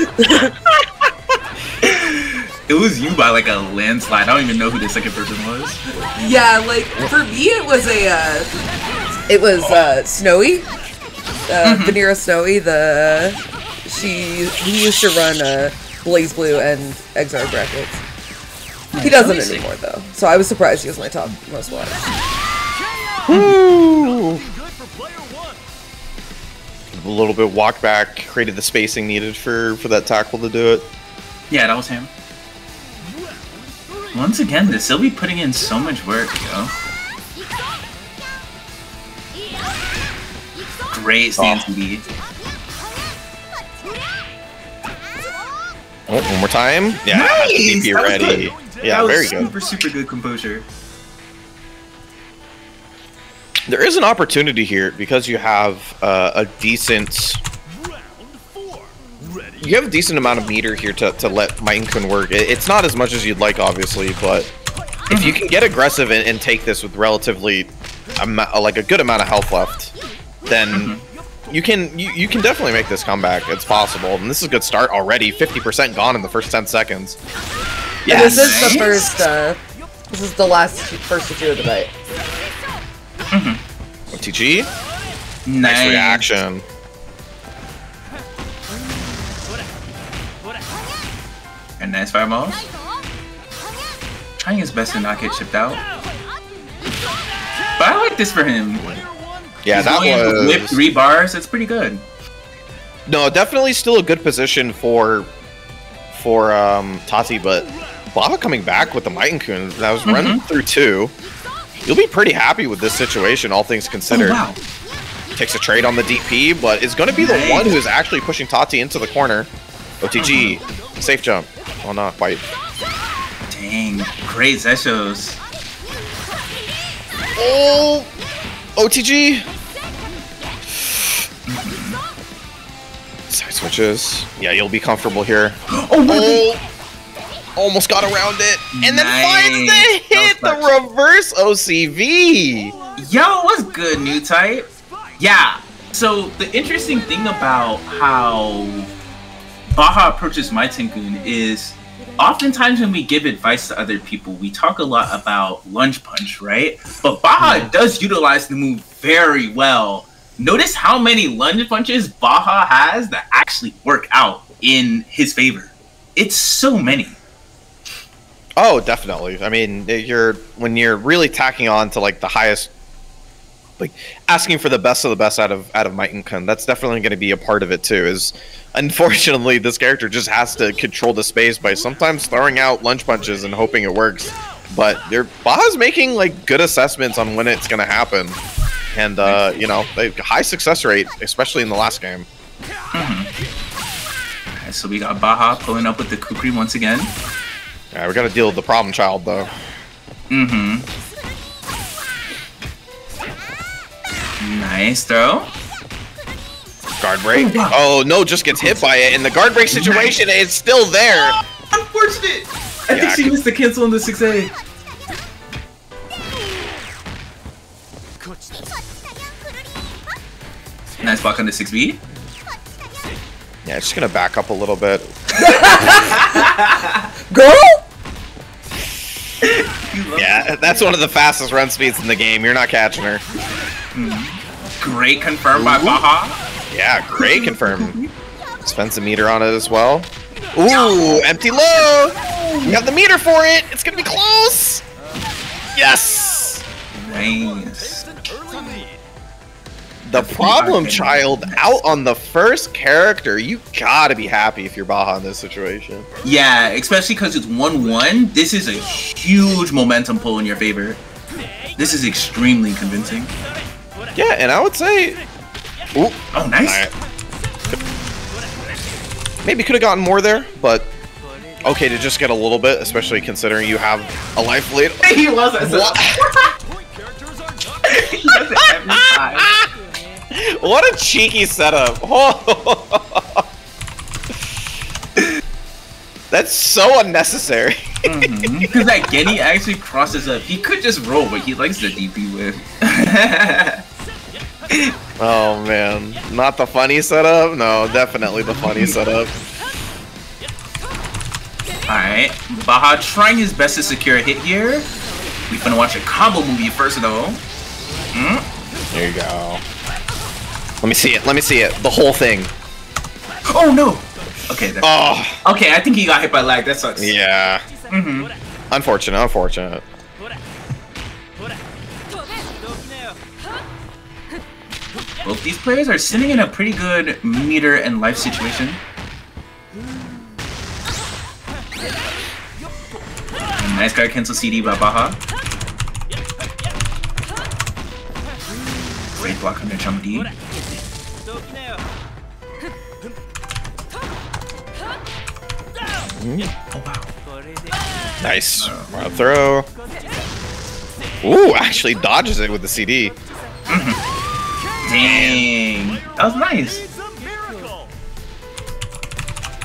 It was you by like a landslide. I don't even know who the second person was. Yeah, like for me, it was a, uh, it was uh, Snowy, uh, Mm-hmm. Vanera Snowy. The she he used to run uh, Blaze Blue and X R brackets. He doesn't Let me see. anymore though, so I was surprised he was my top most watched. Woo! Good for player one. A little bit walk back, created the spacing needed for, for that tackle to do it. Yeah, that was him. Once again, the Sylvie putting in so much work, yo. Great stance Oh. lead. Oh, one more time. Yeah, Nice! D P That was ready. good. Yeah, that was very good. super, super good composure. There is an opportunity here because you have uh, a decent Round four. Ready? you have a decent amount of meter here to, to let Mainkun work. It, it's not as much as you'd like, obviously, but if you can get aggressive and, and take this with relatively um, like a good amount of health left, then mm-hmm. you can you, you can definitely make this comeback. It's possible, and this is a good start already. fifty percent gone in the first ten seconds. Yeah, this is the first. Uh, this is the last first two of the fight. Mm-hmm. O T G. Nice. Nice reaction. And nice fireballs. Trying his best to not get chipped out. But I like this for him. Yeah, He's that was... whip three bars, that's pretty good. No, definitely still a good position for for um, Tati, but Baha coming back with the Mainkun, that was mm-hmm. running through two. You'll be pretty happy with this situation, all things considered. Oh, wow. Takes a trade on the D P, but is going to be the nice. one who's actually pushing Tati into the corner. O T G, mm-hmm. safe jump. Oh, not quite. Dang, great Zeshos. Oh, O T G. Side switches. Yeah, you'll be comfortable here. Oh, oh, almost got around it, and nice. Then finds the hit, the reverse O C V. Yo, what's good, new type? Yeah. So the interesting thing about how Baha approaches Mainkun is, oftentimes when we give advice to other people, we talk a lot about lunge punch, right? But Baha yeah. does utilize the move very well. Notice how many lunge punches Baha has that actually work out in his favor. It's so many. Oh, definitely. I mean, you're when you're really tacking on to like the highest, like asking for the best of the best out of out of Mainkun, that's definitely going to be a part of it too. Is unfortunately, this character just has to control the space by sometimes throwing out lunge punches and hoping it works. But your Baha's making like good assessments on when it's going to happen, and uh, you know, they, high success rate, especially in the last game. Mm-hmm. Okay, so we got Baha pulling up with the Kukri once again. Yeah, we got to deal with the problem child though. Mm-hmm. Nice throw. Guard break. Oh, wow. Oh no, just gets hit by it. In the guard break situation, it's still there. Oh, unfortunate. I yeah, think she I missed the cancel on the six A. Nice block on the six B. Yeah, just gonna back up a little bit. Girl. Yeah, that's one of the fastest run speeds in the game. You're not catching her. Mm. Great confirm by Baha. Yeah, great confirm. Spend some meter on it as well. Ooh, empty low. You have the meter for it. It's gonna be close. Yes. Nice. The problem child out on the first character. You gotta be happy if you're Baha in this situation. Yeah, especially because it's one one. This is a huge momentum pull in your favor. This is extremely convincing. Yeah, and I would say... Ooh. Oh, nice. Right. Maybe could have gotten more there, but okay to just get a little bit, especially considering you have a life lead. He loves it. He does it every time. What a cheeky setup. Oh. That's so unnecessary. Mm-hmm. Because that Genny actually crosses up. He could just roll, but he likes the D P whip. Oh man, not the funny setup? No, definitely the funny setup. Alright, Baha trying his best to secure a hit here. We're gonna watch a combo movie first though. Mm? There you go. Let me see it, let me see it. The whole thing. Oh no! Okay, that's oh. Okay, I think he got hit by lag, that sucks. Yeah. Mm-hmm. Unfortunate, unfortunate. Both these players are sitting in a pretty good meter and life situation. And nice guy cancel C D by Baha. Great block on their Chum D. Mm. Oh wow. Nice. Wild throw. Ooh, actually dodges it with the C D. Mm-hmm. Dang. That was nice.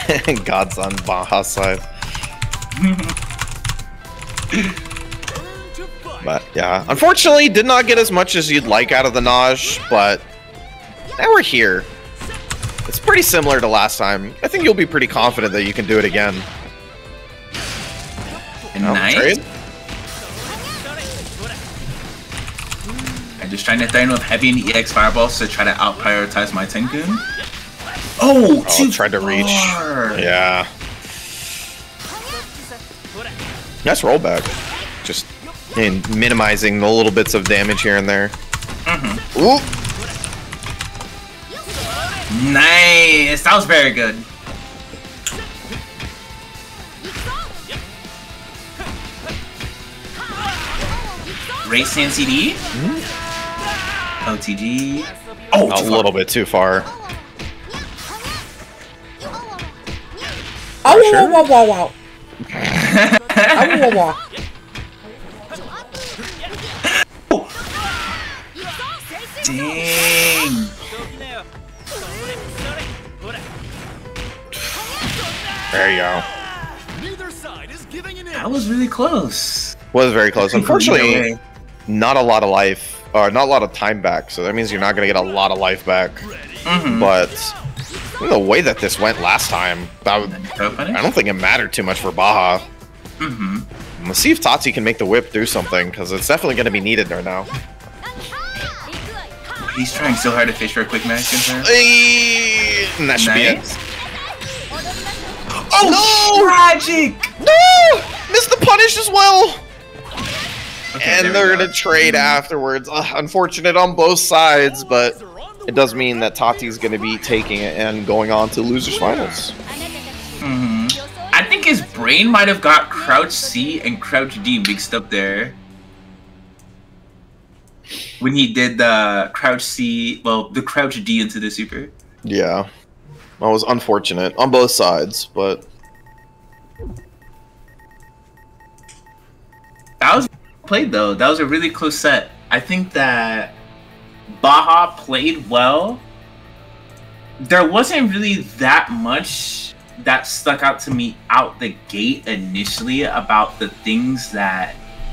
God's on Baja's side. But yeah, unfortunately, did not get as much as you'd like out of the Naj, but now we're here. It's pretty similar to last time. I think you'll be pretty confident that you can do it again. Nice. Trade? I'm just trying to throw with heavy and E X fireballs to try to out prioritize my Tengun. Oh, Oh, too tried to reach. far. Yeah. Nice rollback. Just in minimizing the little bits of damage here and there. Mm-hmm. Ooh. Nice. That was very good. Race Sand C D. Mm-hmm. O T G. Oh, A little bit too far. Oh, Sure. wow, wow, wow, wow. Oh, wow, wow. Dang. There you go. Neither side is giving an That was really close. Was very close. Either Unfortunately, way. not a lot of life, or not a lot of time back. So that means you're not gonna get a lot of life back. Mm-hmm. But the way that this went last time, that would, Pro finish? I don't think it mattered too much for Baja. Mm-hmm. Let's see if Tatsu can make the whip do something, because it's definitely going to be needed there now. He's trying so hard to fish for a quick match against her. Hey, and that should Nice. be it. Oh, no! Tragic! No! Missed the punish as well! Okay, And there they're we going go. to trade afterwards. Ugh, unfortunate on both sides, but it does mean that Tati's going to be taking it and going on to losers finals. Mm-hmm. I think his brain might have got Crouch C and Crouch D mixed up there. When he did the Crouch C, well, the Crouch D into the Super. Yeah. That was unfortunate on both sides, but... That was played though. That was a really close set. I think that Baja played well. There wasn't really that much that stuck out to me out the gate initially about the things that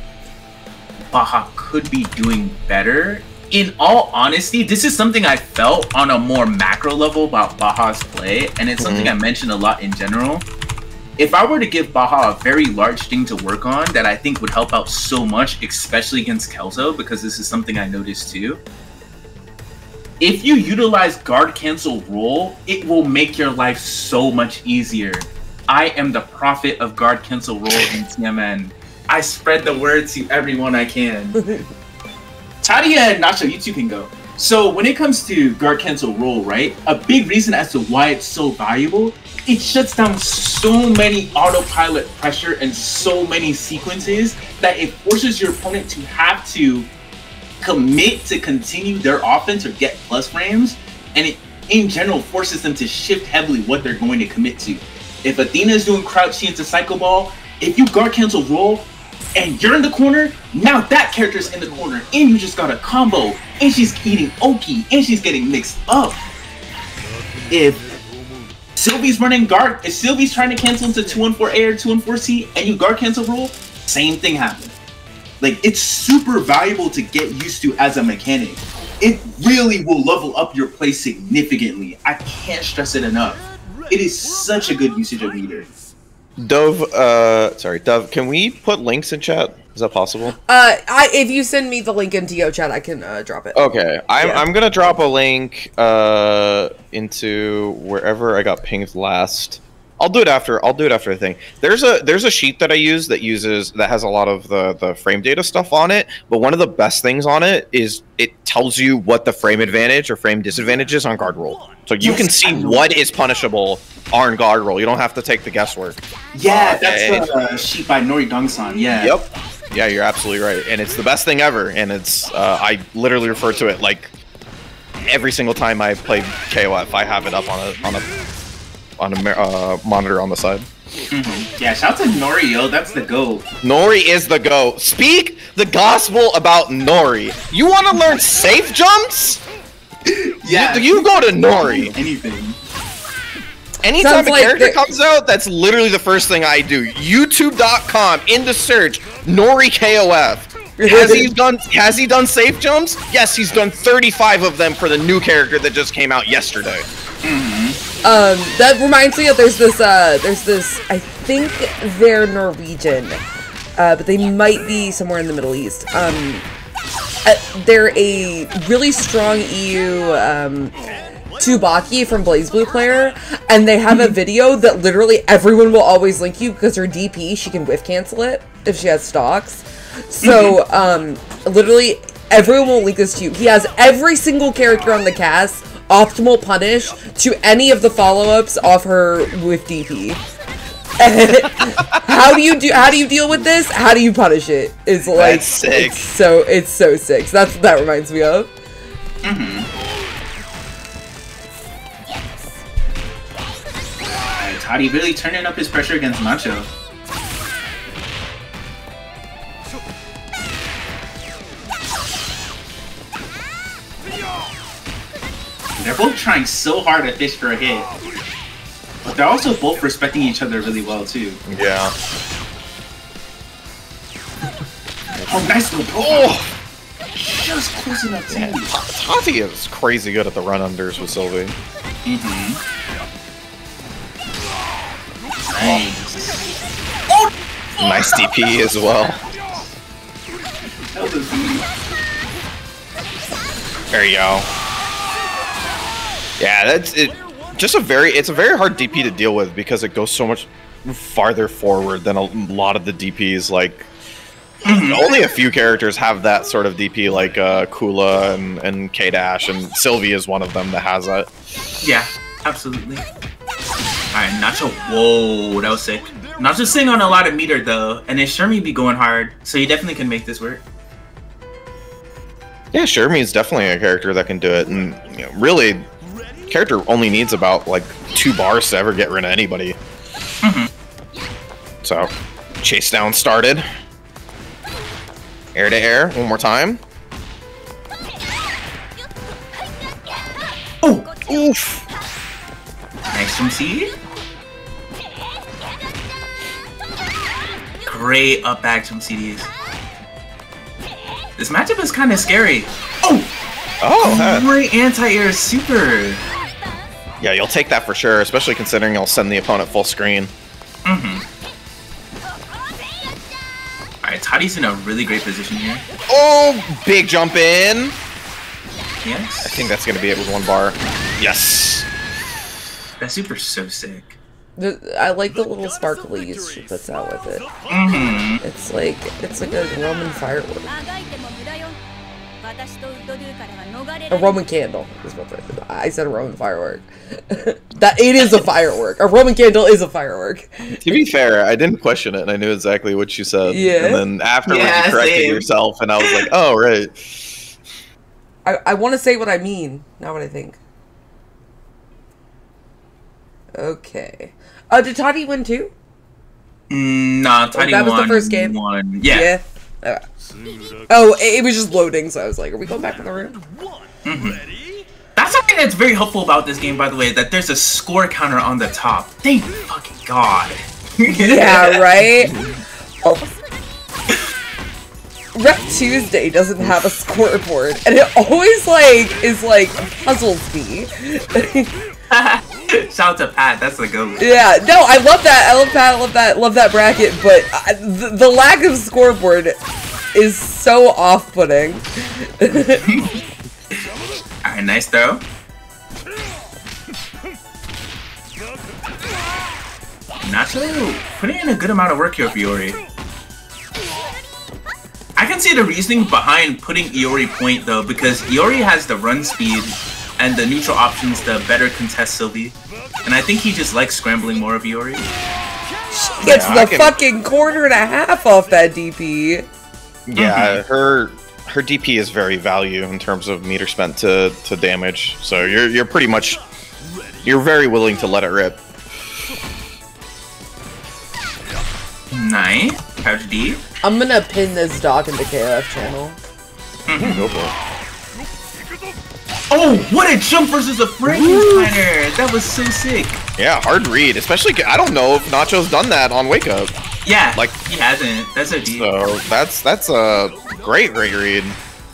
Baja could be doing better. In all honesty, this is something I felt on a more macro level about Baja's play, and it's something I mentioned a lot in general. If I were to give Baja a very large thing to work on that I think would help out so much, especially against Kelso, because this is something I noticed too. If you utilize guard cancel roll, it will make your life so much easier. I am the prophet of guard cancel roll in T M N. I spread the word to everyone I can. Tadia and Nacho, you two can go. So when it comes to guard cancel roll, right? A big reason as to why it's so valuable, it shuts down so many autopilot pressure and so many sequences that it forces your opponent to have to commit to continue their offense or get plus frames, and it in general forces them to shift heavily what they're going to commit to. If Athena is doing crouch C into Psycho Ball, if you guard cancel roll and you're in the corner, now that character's in the corner and you just got a combo and she's eating Oki and she's getting mixed up. If Sylvie's running guard, if Sylvie's trying to cancel into two one four A or two one four C and you guard cancel roll, same thing happens. Like, it's super valuable to get used to as a mechanic. It really will level up your play significantly. I can't stress it enough. It is such a good usage of meter. Dove, uh, sorry, Dove, can we put links in chat? Is that possible? Uh, I if you send me the link into Yo chat, I can uh, drop it. Okay, I'm, Yeah. I'm gonna drop a link uh, into wherever I got pinged last. I'll do it after. I'll do it after the thing. There's a there's a sheet that I use that uses that has a lot of the the frame data stuff on it. But one of the best things on it is it tells you what the frame advantage or frame disadvantage is on guard roll. So you Yes, can I see know. what is punishable on guard roll. You don't have to take the guesswork. Yeah, Uh, that's the uh, sheet by Nori Dong-san, yeah. Yep. Yeah, you're absolutely right, and it's the best thing ever. And it's uh, I literally refer to it like every single time I play K O F. I have it up on a on a on a uh, monitor on the side. Mm-hmm. Yeah, shout out to Nori, yo, that's the GOAT. Nori is the GOAT. Speak the gospel about Nori. You want to learn safe jumps? Yeah, You, you go to Nori. anything. Anytime Sounds a like character the- comes out, that's literally the first thing I do. YouTube dot com, into search, Nori K O F. Has he done has he done safe jumps? Yes, he's done thirty-five of them for the new character that just came out yesterday. Mm-hmm. Um, that reminds me of there's this uh there's this I think they're Norwegian. Uh, but they might be somewhere in the Middle East. Um uh, they're a really strong E U um Tsubaki from BlazBlue player, and they have a video that literally everyone will always link you because her D P, she can whiff cancel it if she has stocks. So, um, literally everyone will link this to you. He has every single character on the cast optimal punish to any of the follow-ups off her with D P. how do you do? How do you deal with this? How do you punish it? It's like That's sick. It's so it's so sick. So that's what that reminds me of. Mm-hmm. Alright, Toddy really turning up his pressure against Macho. They're both trying so hard to fish for a hit. But they're also both respecting each other really well, too. Yeah. Oh, nice little profile. Oh! Just close enough, too. Yeah. Tati is crazy good at the run-unders with Sylvie. Mm-hmm. Nice. Oh! Nice D P as well. That was a There you go. Yeah, that's it. Just a very, it's a very hard D P to deal with because it goes so much farther forward than a lot of the D Ps. Like, mm-hmm. only a few characters have that sort of D P, like uh, Kula and, and K-Dash, and Sylvie is one of them that has that. Yeah, absolutely. Alright, Nacho. Whoa, that was sick. Nacho's sitting on a lot of meter though, and his Shermie be going hard, so he definitely can make this work. Yeah, Shermie is definitely a character that can do it, and you know, really, character only needs about like two bars to ever get rid of anybody. Mm-hmm. So, chase down started. Air to air, one more time. Oh, oof! Nice from C. Great up back from C Ds. This matchup is kind of scary. Oh! Oh! Great anti-air super! Yeah, you'll take that for sure, especially considering you'll send the opponent full screen. Mm-hmm. Alright, Toddy's in a really great position here. Oh! Big jump in! Yes. I think that's going to be it with one bar. Yes! That super's so sick. The, I like the little sparklies she puts out with it. Mm-hmm. It's like it's like a Roman firework. A Roman candle is what I said. A Roman firework. That it is a firework. A Roman candle is a firework. To be fair, I didn't question it, and I knew exactly what you said. Yeah. And then afterwards, Yeah, you corrected same. yourself, and I was like, "Oh, right." I I want to say what I mean, not what I think. Okay. Oh, did Toddy win too? Mm, nah, Toddy that was won. the first game? Won. Yeah. Yeah. Okay. Oh, it, it was just loading, so I was like, are we going back in the room? Mm-hmm. That's something that's very helpful about this game, by the way, that there's a score counter on the top. Thank fucking God. Yeah, right? Oh. Rep Tuesday doesn't have a scoreboard, and it always, like, is, like, puzzles me. Shout out to Pat, that's the goat. Yeah, no, I love that. I love Pat, I love that, love that bracket, but I, the, the lack of scoreboard is so off-putting. Alright, nice throw. Nacho putting in a good amount of work here for Iori. I can see the reasoning behind putting Iori point though, because Iori has the run speed and the neutral options to better contest Sylvie. And I think he just likes scrambling more of Iori. She gets Yeah, I the can- fucking quarter and a half off that D P. Yeah, her her D P is very value in terms of meter spent to to damage. So you're you're pretty much you're very willing to let it rip. Nice. Crouch D. I'm gonna pin this doc into K O F channel. Mm-hmm. Go for it. Oh, what a jump versus a Frankensteiner! That was so sick. Yeah, hard read. Especially, I don't know if Nacho's done that on Wake Up. Yeah, like he hasn't. That's a deep. So that's that's a great, great read.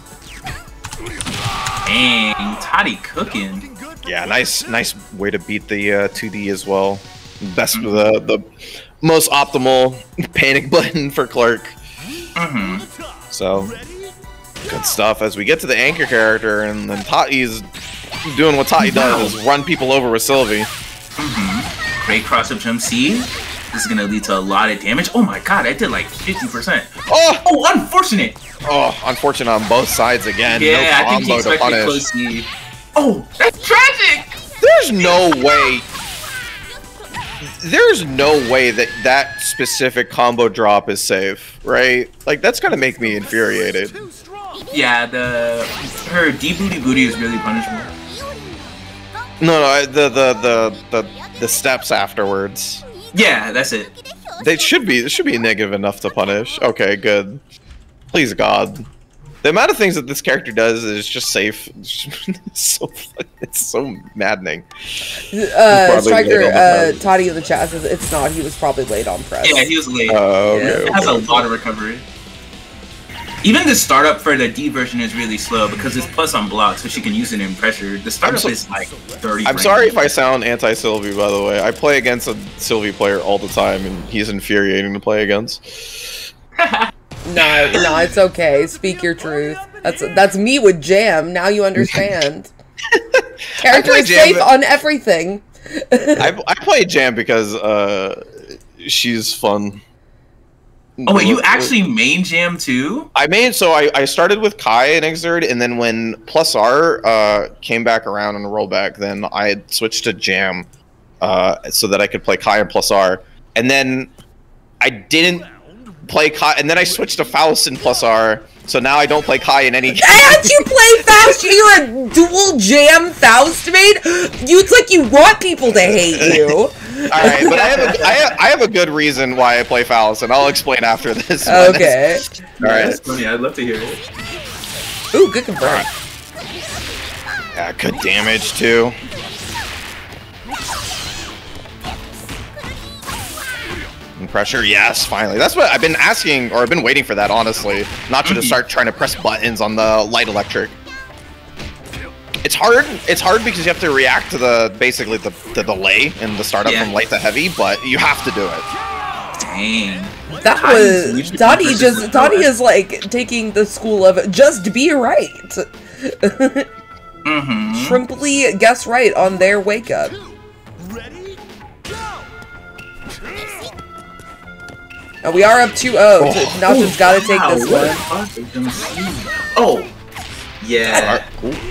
Dang, Toddy cooking. Yeah, nice, nice way to beat the uh, two D as well. Best, mm-hmm. the the most optimal panic button for Clark. Mm-hmm. So good stuff. As we get to the anchor character, and then Tati's doing what Tati does, is run people over with Sylvie. Mm-hmm. Great cross-up jump C. This is gonna lead to a lot of damage. Oh my god, I did like fifty percent. Oh! Oh, unfortunate! Oh, unfortunate on both sides again. Yeah, no I think he expected close C. Oh, that's tragic! There's no way... There's no way that that specific combo drop is safe, right? Like, that's gonna make me infuriated. Yeah, the... Her D-booty booty is really punishable. No, no, the, the, the, the, the steps afterwards. Yeah, that's it. They should be. This should be negative enough to punish. Okay, good. Please God. The amount of things that this character does is just safe. It's so it's so maddening. Uh, Striker, uh, Toddy in the chat says it's not. He was probably late on press. Yeah, he was late. Oh, okay, yeah. okay, It has okay. a lot of recovery. Even the startup for the D version is really slow because it's plus on block, so she can use it in pressure. The startup so, is like thirty. I'm sorry if I sound anti-Sylvie, by the way. I play against a Sylvie player all the time, and he's infuriating to play against. No, no, it's okay. Speak your truth. That's that's me with Jam. Now you understand. Character is safe but... on everything. I, I play Jam because uh, she's fun. Oh, wait, you actually main Jam too? I made so I, I started with Kai and Exert, and then when Plus R uh, came back around on the rollback, then I switched to Jam uh, so that I could play Kai and Plus R. And then I didn't play Kai, and then I switched to Faust and Plus R. So now I don't play Kai in any game. And you play Faust? You're a dual Jam Faust mate? You, it's like you want people to hate you. Alright, but I have, a, I, have, I have a good reason why I play Faust, and I'll explain after this. Okay. Alright. That's funny, I'd love to hear it. Ooh, good confirm. Yeah, good damage, too. And pressure, yes, finally. That's what I've been asking, or I've been waiting for that, honestly. Not to just start trying to press buttons on the light electric. It's hard. It's hard because you have to react to the basically the, the delay in the startup yeah. from light to heavy, but you have to do it. Dang. That was Dottie. Just Dottie is like taking the school of just be right. mm-hmm. Simply guess right on their wake up. Now we are up two oh. Oh. Nacho's got to take wow, this one. Oh. Yeah.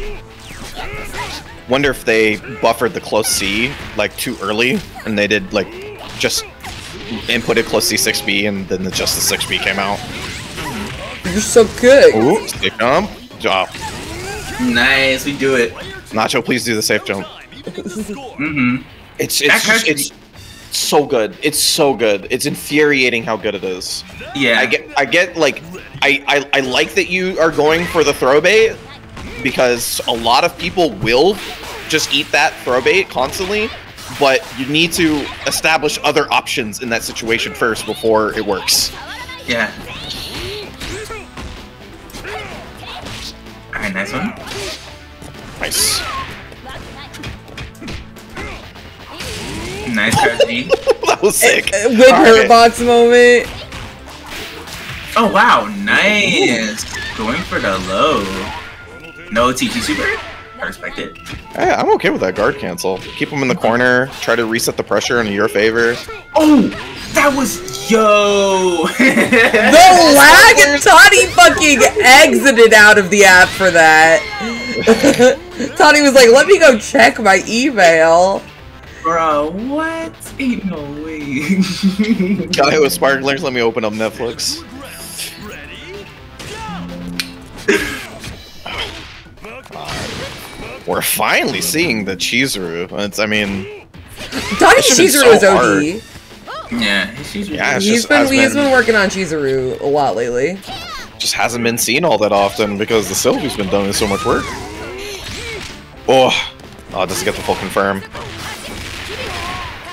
Wonder if they buffered the close C like too early, and they did like just inputted close C six B, and then the, just the six B came out. You're so good. Ooh, safe jump. Job. Nice, we do it. Nacho, please do the safe jump. mm-hmm. It's it's just, it's so good. It's so good. It's infuriating how good it is. Yeah. I get I get like I I, I like that you are going for the throw bait, because a lot of people will just eat that throw bait constantly, but you need to establish other options in that situation first before it works. Yeah. Alright, nice one. Nice. Nice strategy. That was sick. With her right. box moment. Oh wow, nice. Going for the low. No T T super? I respect it. Hey, I'm okay with that guard cancel. Keep them in the corner, try to reset the pressure in your favor. Oh! That was... Yo! The lag! Toddy fucking exited out of the app for that. Toddy was like, let me go check my email. Bro, what? Ain't no way. Guy with sparklers, let me open up Netflix. We're finally seeing the Chizuru. It's, I mean, Donnie Chizuru so is O D. Yeah, Chizuru. Yeah, he's just, been he's been, been working on Chizuru a lot lately. Just hasn't been seen all that often because the Sylvie's been doing so much work. Oh, oh, it doesn't get the full confirm. Nice.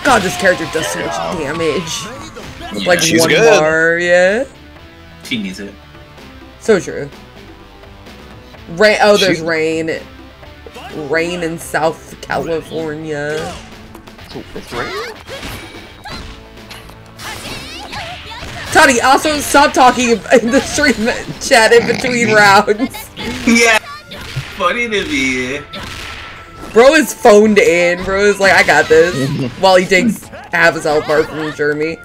God, this character does so much damage. Yeah, Like she's one good. bar, yeah. she needs it. So true. Rain. Oh, there's She- rain. Rain in South California. Toddy, also stop talking in the stream chat in between rounds. Yeah, funny to me. Bro is phoned in. Bro is like, I got this. While he takes half his health bar from Jeremy.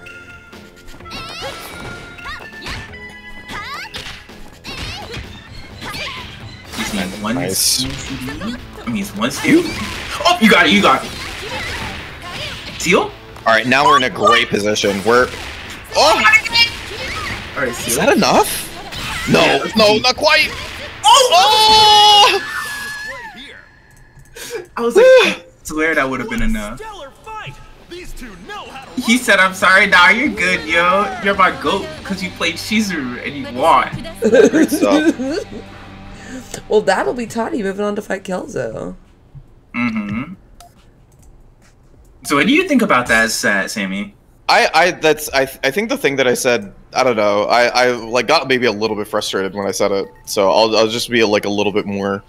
He's got one Nice. C D. I mean, it's one steal. Oh, you got it, you got it. Seal? Alright, now we're in a great position. We're... Oh! Alright, Is seal. that enough? No, Yeah. no, not quite! Oh! Oh! Right here. I was like, I swear that would have been enough. Stellar fight. These two know how to He said, I'm sorry, nah, you're good, yo. You're my goat because you played Shizuru and you won. Great stuff. Well, that'll be Toddy moving on to fight Kelzo. Mm-hmm. So what do you think about that, uh, Sammy? I, I, that's, I, I think the thing that I said, I don't know, I, I, like, got maybe a little bit frustrated when I said it, so I'll, I'll just be, like, a little bit more...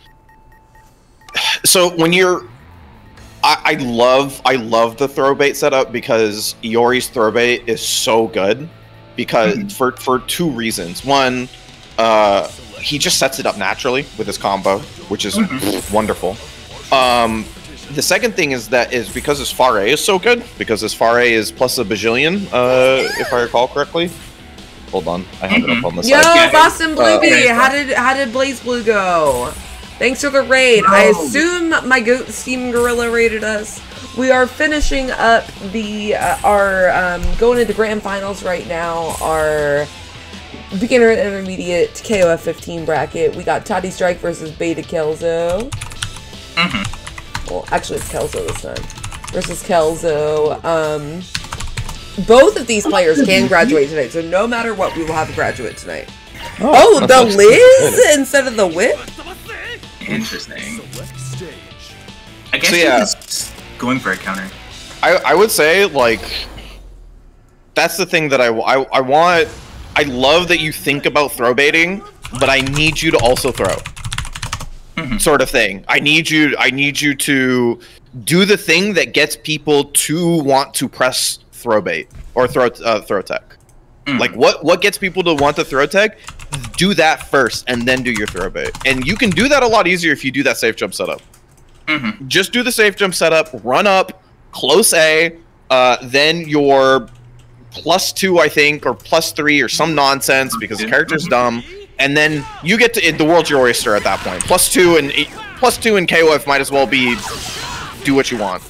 So, when you're... I, I love, I love the throw bait setup because Iori's throw bait is so good, because, Mm-hmm. for, for two reasons. One, uh, he just sets it up naturally with his combo, which is Mm-hmm. wonderful. Um... The second thing is that is because his Far A is so good, because his Far A is plus a bajillion, uh, if I recall correctly. Hold on, I have it up on the Yo, side. Yeah. Boston Bluebee, Uh, how did how did Blaze Blue go? Thanks for the raid. I No. assume my goat Steam Gorilla raided us. We are finishing up the uh, our um, going into grand finals right now. Our beginner and intermediate K O F fifteen bracket. We got Toddy Strike versus Beta Kelzo. Mm-hmm. Well, actually, it's Kelzo this time. Versus Kelzo. Um, both of these players can graduate tonight, so no matter what, we will have a graduate tonight. Oh, the that's- Liz instead of the Whip? Interesting. select stage. I guess So, you're yeah. just going for a counter. I, I would say, like, that's the thing that I, I, I want. I love that you think about throw baiting, but I need you to also throw. Mm-hmm. Sort of thing. I need you. I need you to do the thing that gets people to want to press throw bait or throw uh, throw tech. Mm. Like what what gets people to want to throw tech? Do that first, and then do your throw bait. And you can do that a lot easier if you do that safe jump setup. Mm-hmm. Just do the safe jump setup, run up, close A, uh, then your plus two, I think, or plus three, or some nonsense because the character's dumb. And then you get to it, the world's your oyster at that point. Plus two and plus two in K O F might as well be do what you want.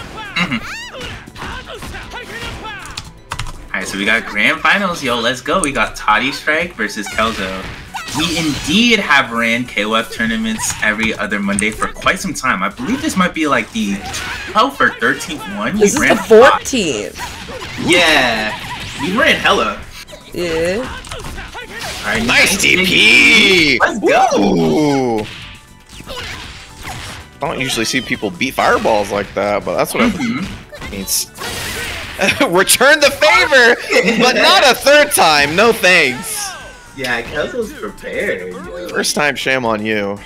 Alright, so we got grand finals, yo, let's go. We got Toddy Strike versus Kelzo. We indeed have ran K O F tournaments every other Monday for quite some time. I believe this might be like the twelfth or thirteenth one. This is ran the fourteenth. Yeah, we ran hella. Yeah. Alright, Nice T P! Let's go. Ooh. I don't usually see people beat fireballs like that, but that's what Mm-hmm. it means. Return the favor, but not a third time. No thanks. Yeah, Kelzo's prepared, yo. First time, shame on you.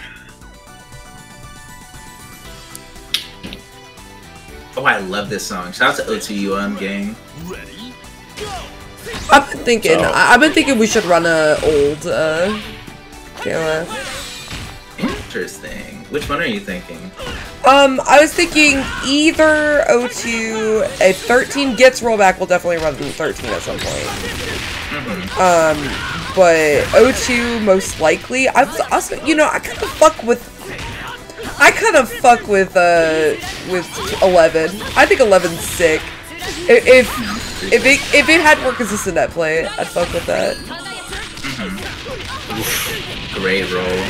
Oh, I love this song. Shout out to O two U M gang. Ready? Go. I've been thinking. So- I- I've been thinking we should run a old uh, K O F. Interesting. Which one are you thinking? Um, I was thinking either O two, a thirteen gets rollback. We'll definitely run thirteen at some point. Um, but O two most likely. I was also, you know, I kind of fuck with. I kind of fuck with uh with eleven. I think eleven's sick. I- If if it if it had more consistent net play, I'd fuck with that. Great roll.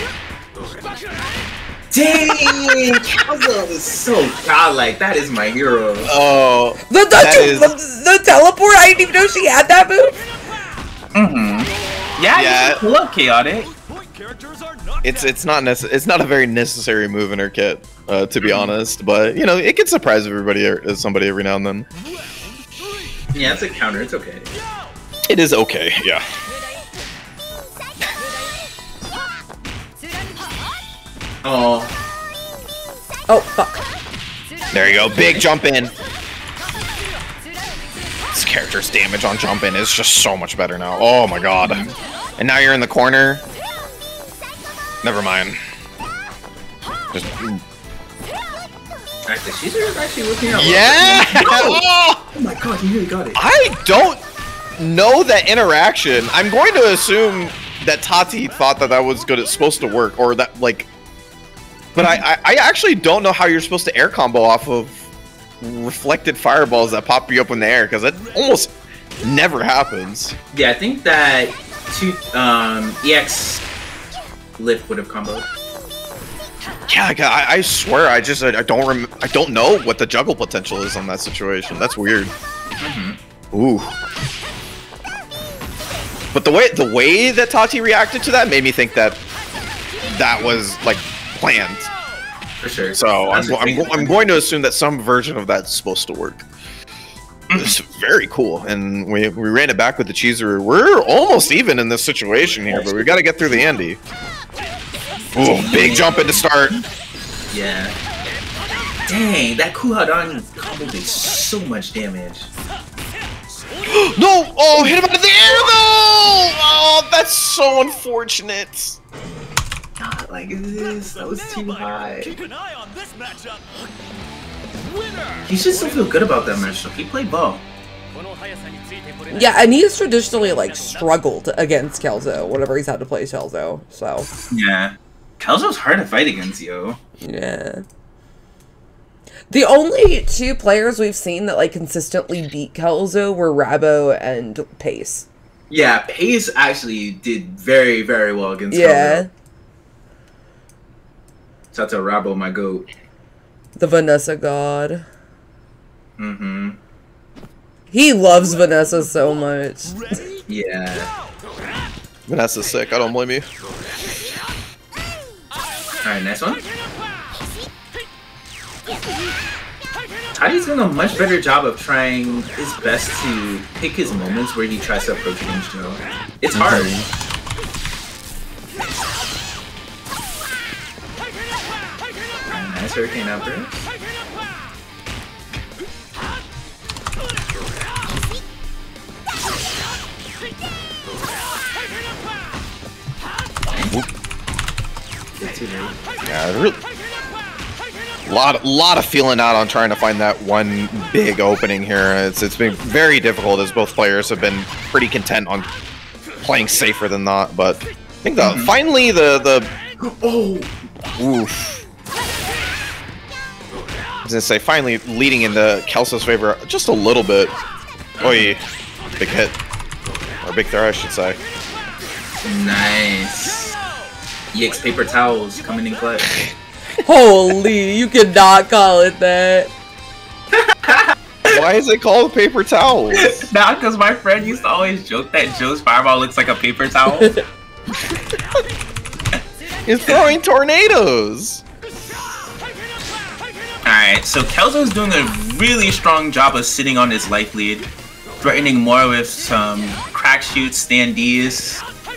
Dang! Kelzo is so godlike. That is my hero. Oh, The the, That the, is- the, the teleport. I didn't even know she had that move. Mm-hmm. Yeah, Yeah. you can pull up chaotic. Point characters are not it's it's not necess- It's not a very necessary move in her kit. uh, to be honest. But you know, it can surprise everybody, or somebody every now and then. Yeah, it's a counter. It's okay. It is okay, yeah. Oh. Oh, fuck. There you go. Big jump in. This character's damage on jump in is just so much better now. Oh my god. And now you're in the corner. Never mind. Just... Actually, she's actually looking out. Yeah! Oh! Oh my god, you really got it. I don't know that interaction. I'm going to assume that Tati thought that that was good. It's supposed to work, or that like. But I, I, I actually don't know how you're supposed to air combo off of reflected fireballs that pop you up in the air, because it almost never happens. Yeah, I think that two um E X lift would have comboed. Yeah, like, I, I swear, I just I, I don't rem I don't know what the juggle potential is on that situation. That's weird. Mm-hmm. Ooh. But the way the way that Tati reacted to that made me think that that was like planned. For sure. So I'm, I'm, I'm going to assume that some version of that's supposed to work. It's very cool, and we we ran it back with the cheeser. We're almost even in this situation here, but we got to get through the Andy. Ooh, big jump in to start. Yeah. Dang, that Kuhadan combo did so much damage. No! Oh, hit him out of the air though! Oh, that's so unfortunate. Not like this. That was too high. Keep an eye on this matchup. He should still feel good about that matchup. He played ball. Yeah, and he's traditionally like struggled against Kelzo whenever he's had to play Kelzo. So yeah, Kelzo's hard to fight against, yo. Yeah. The only two players we've seen that like consistently beat Kelzo were Rabo and Pace. Yeah, Pace actually did very, very well against yeah. Kelzo. Shout out to Rabo, my goat. The Vanessa god. Mm-hmm. He loves Vanessa so much. Yeah. Vanessa's sick, I don't blame you. Alright, next one. Tadi's doing a much better job of trying his best to pick his moments where he tries to approach against Joe. It's hard. Alright, nice hurricane after. Yeah, really, lot, lot of feeling out on trying to find that one big opening here. It's it's been very difficult as both players have been pretty content on playing safer than not. But I think the mm-hmm. finally the the oh oof. I was gonna say finally leading into Kelso's favor just a little bit. Oi, big hit or big throw, I should say. Nice. E X paper towels coming in clutch. Holy, you cannot call it that. Why is it called paper towels? Nah, because my friend used to always joke that Joe's fireball looks like a paper towel. He's throwing tornadoes. Alright, so Kelzo's doing a really strong job of sitting on his life lead, threatening more with some crack shoots, standees.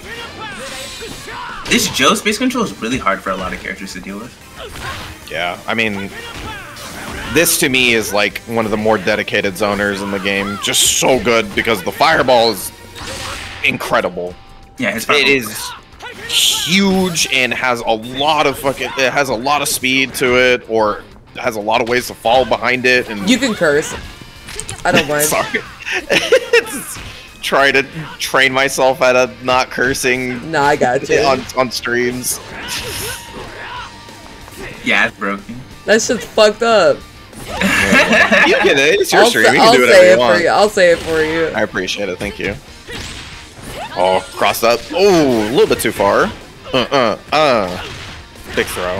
This Joe space control is really hard for a lot of characters to deal with. Yeah, I mean, this to me is like one of the more dedicated zoners in the game. Just so good because the fireball is incredible. Yeah, his it is huge and has a lot of fucking. It has a lot of speed to it, or has a lot of ways to fall behind it. And you can curse. I don't mind. Sorry. It's, try to train myself at a not cursing. Nah, I got you. On, on streams. Yeah, it's broken. That shit's fucked up. Yeah. You get it. It's your I'll stream. You I'll can do say whatever it you want. for you. I'll say it for you. I appreciate it. Thank you. Oh, crossed up. Oh, a little bit too far. Uh, uh, uh. Big throw.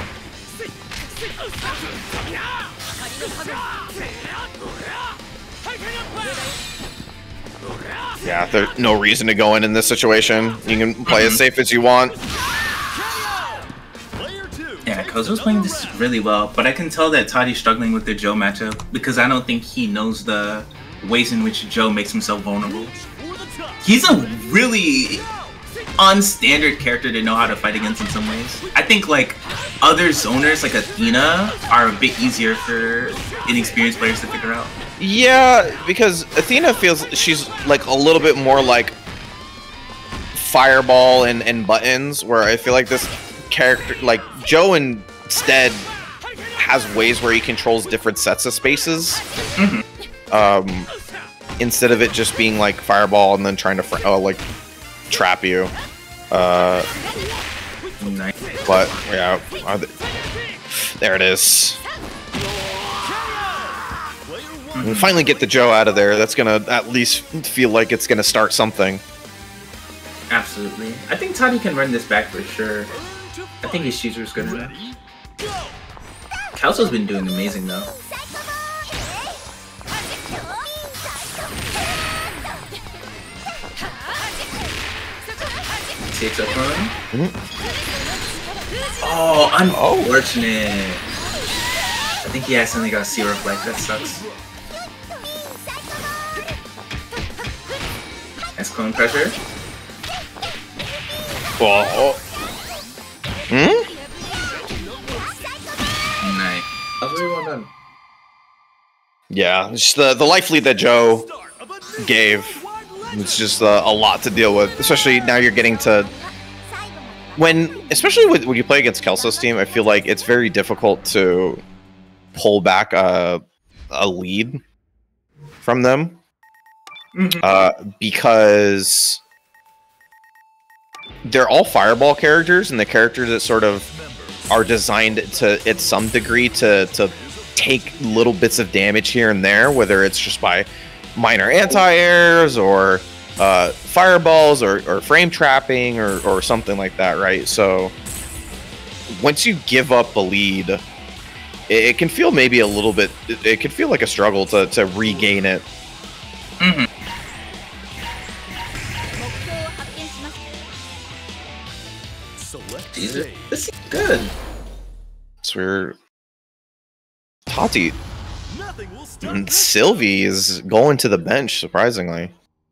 Yeah, there's no reason to go in in this situation. You can play as safe as you want. Yeah, Kozo's playing this really well, but I can tell that Toddy's struggling with the Joe matchup because I don't think he knows the ways in which Joe makes himself vulnerable. He's a really unstandard character to know how to fight against in some ways. I think like other zoners like Athena are a bit easier for inexperienced players to figure out. Yeah, because Athena feels she's like a little bit more like Fireball and, and Buttons, where I feel like this character, like Joe instead has ways where he controls different sets of spaces. Mm-hmm. Um, instead of it just being like Fireball and then trying to fr oh, like trap you. Uh, nice. But yeah, they... there it is. Mm-hmm. And finally get the Joe out of there. That's gonna at least feel like it's gonna start something. Absolutely. I think Toddy can run this back for sure. I think his shooter's good enough. Kelso's been doing amazing though. Takes up on him. Mm-hmm. Oh, unfortunate. Oh. I think he accidentally got C reflect. That sucks. Nice clone pressure. Oh. Hmm? Nice. That was really well done. Yeah, just the, the life lead that Joe gave. It's just uh, a lot to deal with, especially now you're getting to... When, especially with, when you play against Kelso's team, I feel like it's very difficult to pull back a, a lead from them. Mm-hmm. uh, because they're all Fireball characters, and the characters that sort of are designed to, at some degree, to, to take little bits of damage here and there, whether it's just by minor anti-airs or uh, fireballs or, or frame trapping or, or something like that, right? So once you give up a lead, it, it can feel maybe a little bit, it, it can feel like a struggle to, to regain it. Mm-hmm. Jesus, this is good. So we're Tati. And Sylvie is going to the bench, surprisingly.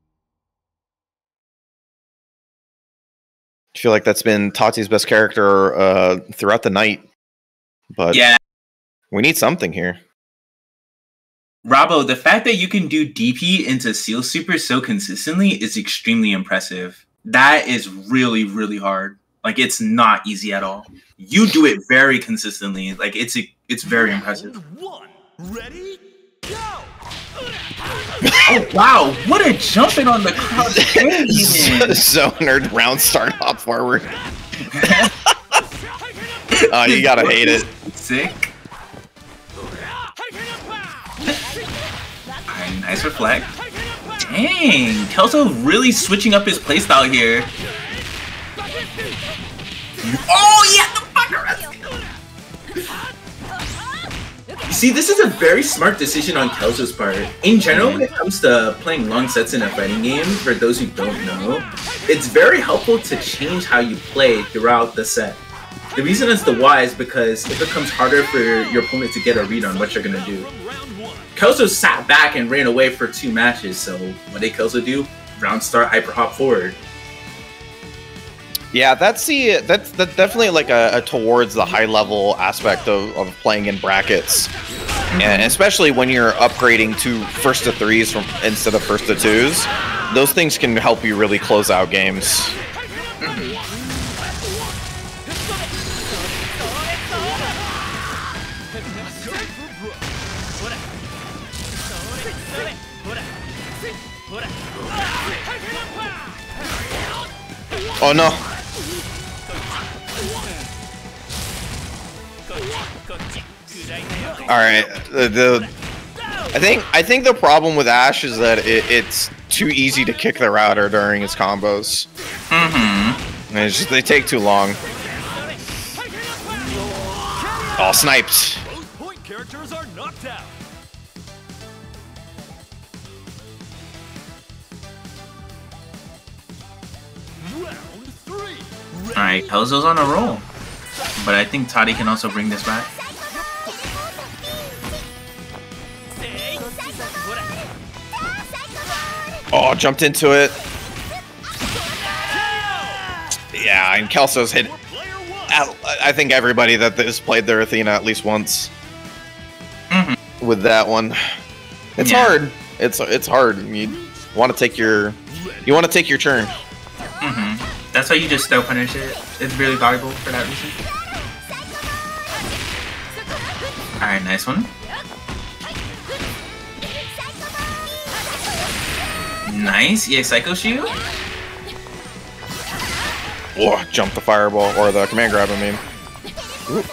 I feel like that's been Tati's best character uh, throughout the night. But yeah, we need something here. Robbo, the fact that you can do D P into Seal Super so consistently is extremely impressive. That is really, really hard. Like, it's not easy at all. You do it very consistently. Like, it's a, it's very impressive. One, ready, go! Oh, wow. What a jumping on the crowd. Zoner round start hop forward. Oh, you gotta hate it. Sick. Alright, nice reflect. Dang, Kelso really switching up his playstyle here. Oh, yeah, the fucker! You see, this is a very smart decision on Kelso's part. In general, when it comes to playing long sets in a fighting game, for those who don't know, it's very helpful to change how you play throughout the set. The reason it's the why is because it becomes harder for your opponent to get a read on what you're gonna do. Kelso sat back and ran away for two matches, so what did Kelso do? Round start, hyper hop forward. Yeah, that's the that's that's definitely like a, a towards the high level aspect of, of playing in brackets, mm-hmm. And especially when you're upgrading to first to threes from instead of first to twos, those things can help you really close out games. Mm-hmm. Oh no. All right, the, the I think I think the problem with Ash is that it, it's too easy to kick the router during his combos. Mm-hmm. And it's just they take too long. Oh, sniped. Both point characters are knocked out. Round three. Alright, Kelso's on a roll. but I think Toddy can also bring this back. Oh, jumped into it. Yeah, and Kelso's hit. I think everybody that has played their Athena at least once Mm-hmm. with that one. It's Yeah. hard. It's it's hard. You want to take your you want to take your turn. Mm-hmm. That's why you just still punish it. It's really valuable for that reason. Alright, nice one. Nice. Yeah, Psycho Shield. Oh, jump the fireball or the command grab. I mean. Ooh.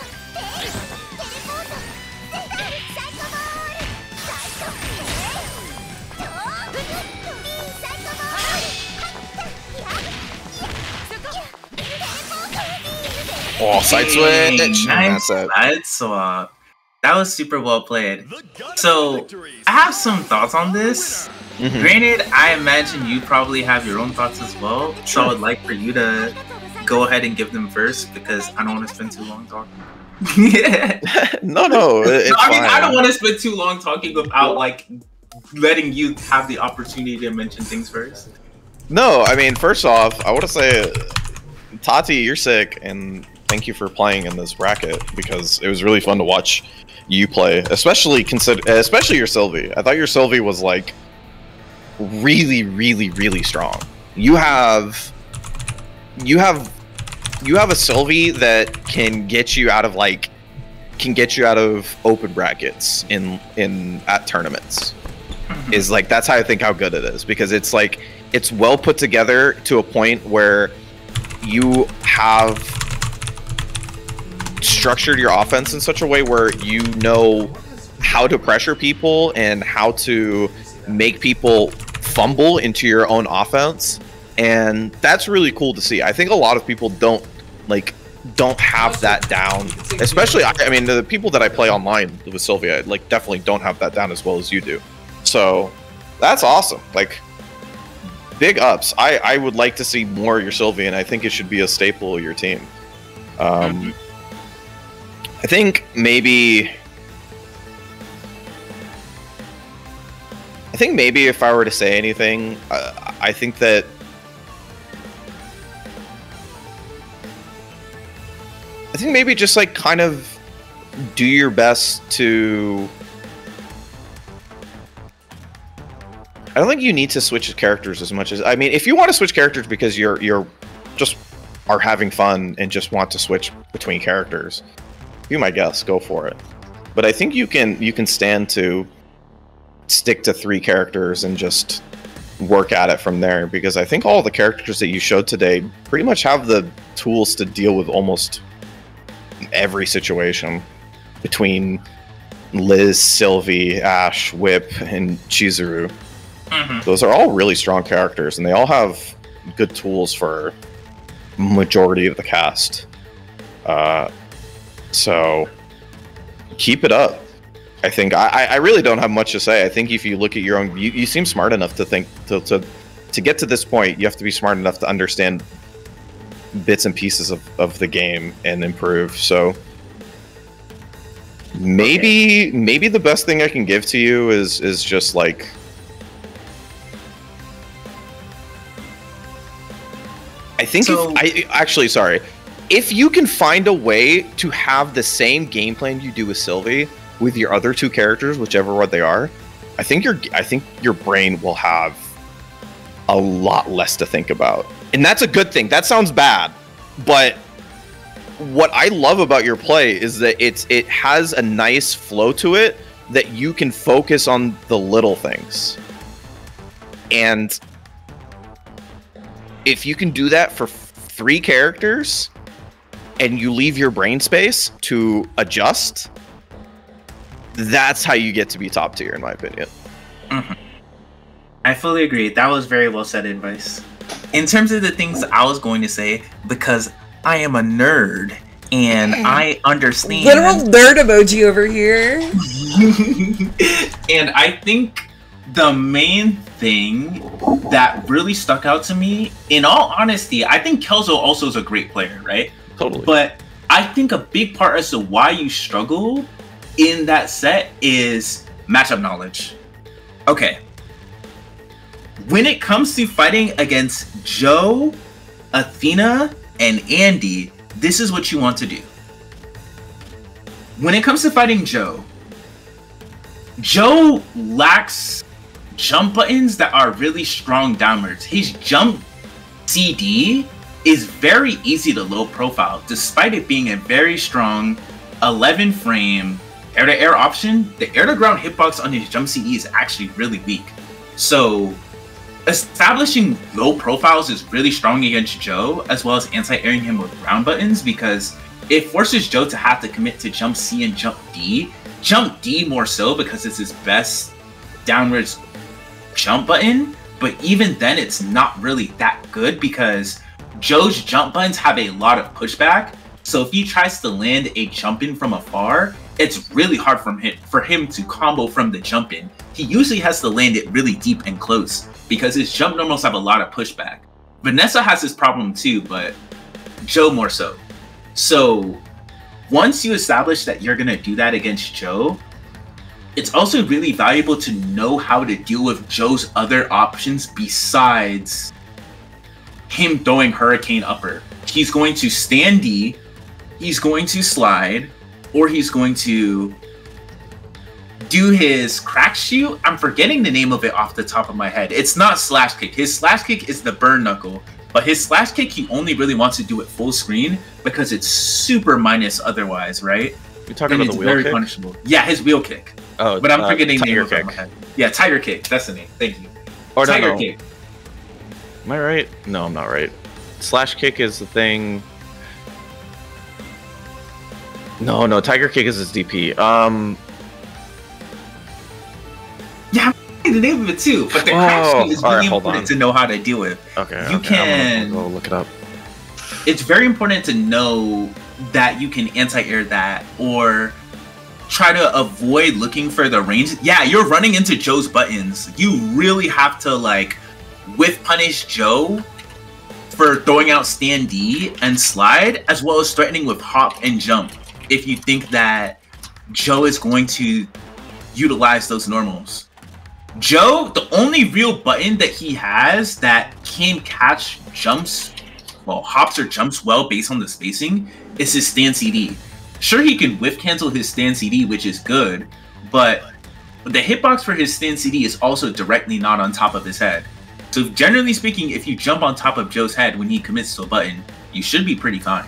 Oh, side Hey, switch. nice That's it. side swap. That was super well played. So, I have some thoughts on this. Mhm. Granted, I imagine you probably have your own thoughts as well. So I would like for you to go ahead and give them first because I don't want to spend too long talking. yeah. no, no, it- it's No, I mean, fine. I don't want to spend too long talking without like letting you have the opportunity to mention things first. No, I mean, first off, I want to say, Tati, you're sick, and thank you for playing in this bracket because it was really fun to watch you play, especially consider, especially your Sylvie. I thought your Sylvie was like really, really, really strong. You have, you have, you have a Sylvie that can get you out of like, can get you out of open brackets in in at tournaments. Is like that's how I think how good it is because it's like it's well put together to a point where you have structured your offense in such a way where you know how to pressure people and how to make people fumble into your own offense, and that's really cool to see. I think a lot of people don't like don't have that down, especially I, I mean the people that I play online with Sylvia like definitely don't have that down as well as you do. So that's awesome. Like big ups. I I would like to see more of your Sylvia, and I think it should be a staple of your team. Um, mm-hmm. I think maybe. I think maybe if I were to say anything, uh, I think that I think maybe just like kind of do your best to. I don't think you need to switch characters as much as I mean, if you want to switch characters because you're you're just are having fun and just want to switch between characters, be my guest, go for it. But I think you can you can stand to stick to three characters and just work at it from there because I think all the characters that you showed today pretty much have the tools to deal with almost every situation between Liz, Sylvie, Ash, Whip, and Chizuru. Mm-hmm. Those are all really strong characters and they all have good tools for majority of the cast. Uh, so keep it up. I think I, I really don't have much to say. I think if you look at your own, you, you seem smart enough to think to, to to get to this point. You have to be smart enough to understand bits and pieces of, of the game and improve. So maybe okay. maybe the best thing I can give to you is is just like I think so, if, I actually sorry if you can find a way to have the same game plan you do with Sylvie with your other two characters, whichever one they are, I think your I think your brain will have a lot less to think about. And that's a good thing. That sounds bad, but what I love about your play is that it's it has a nice flow to it that you can focus on the little things. And if you can do that for three characters and you leave your brain space to adjust, that's how you get to be top tier, in my opinion. Mm-hmm. I fully agree. That was very well said advice. In terms of the things I was going to say, because I am a nerd and I understand. Literal nerd emoji over here. And I think the main thing that really stuck out to me, in all honesty, I think Kelso also is a great player, right? Totally. But I think a big part as to why you struggle in that set is matchup knowledge. Okay. When it comes to fighting against Joe, Athena, and Andy, this is what you want to do. When it comes to fighting Joe, Joe lacks jump buttons that are really strong downwards. His jump C D is very easy to low profile, despite it being a very strong eleven frame air-to-air option. The air-to-ground hitbox on his jump C D is actually really weak. So establishing low profiles is really strong against Joe, as well as anti-airing him with ground buttons, because it forces Joe to have to commit to jump C and jump D. Jump D more so because it's his best downwards jump button, but even then it's not really that good because Joe's jump buttons have a lot of pushback. So if he tries to land a jump in from afar, it's really hard for him, for him to combo from the jump in. He usually has to land it really deep and close because his jump normals have a lot of pushback. Vanessa has this problem too, but Joe more so. So once you establish that you're gonna do that against Joe, it's also really valuable to know how to deal with Joe's other options besides him throwing Hurricane Upper. He's going to stand D, he's going to slide, or he's going to do his crack shoot. I'm forgetting the name of it off the top of my head. It's not slash kick. His slash kick is the burn knuckle, but his slash kick, he only really wants to do it full screen because it's super minus otherwise, right? You're talking and about it's the wheel very kick? punishable. Yeah, his wheel kick. Oh, but I'm uh, forgetting the name tiger of it kick. off my head. Yeah, tiger kick. That's the name. Thank you. Or no, tiger no. kick. Am I right? No, I'm not right. Slash kick is the thing. No, no, tiger kick is his D P. Um. Yeah, I'm forgetting the name of it too. But the crack Oh, shoot is all really right, hold important on. to know how to deal with. Okay. You okay, can. I'm gonna go look it up. It's very important to know that you can anti-air that or try to avoid looking for the range. Yeah, you're running into Joe's buttons. You really have to like whiff punish Joe for throwing out stand D and slide, as well as threatening with hop and jump if you think that Joe is going to utilize those normals. Joe, the only real button that he has that can catch jumps, well, hops or jumps well based on the spacing, is his stand C D. Sure, he can whiff cancel his stand C D, which is good, but the hitbox for his stand C D is also directly not on top of his head. So generally speaking, if you jump on top of Joe's head when he commits to a button, you should be pretty fine.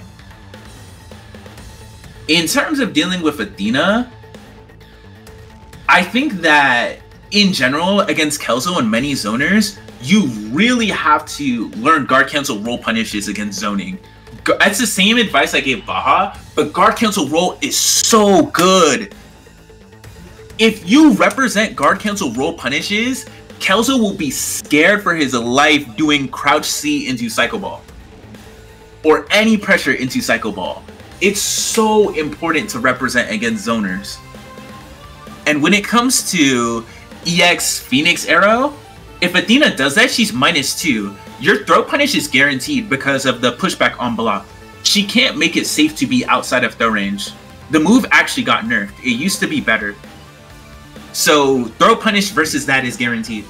In terms of dealing with Athena, I think that in general, against Kelso and many zoners, you really have to learn guard cancel roll punishes against zoning. That's the same advice I gave Baja, but guard cancel roll is so good. If you represent guard cancel roll punishes, Kelso will be scared for his life doing crouch C into Psycho Ball. Or any pressure into Psycho Ball. It's so important to represent against zoners. And when it comes to E X Phoenix Arrow, if Athena does that, she's minus two. Your throw punish is guaranteed because of the pushback on block. She can't make it safe to be outside of throw range. The move actually got nerfed. It used to be better. So throw punish versus that is guaranteed.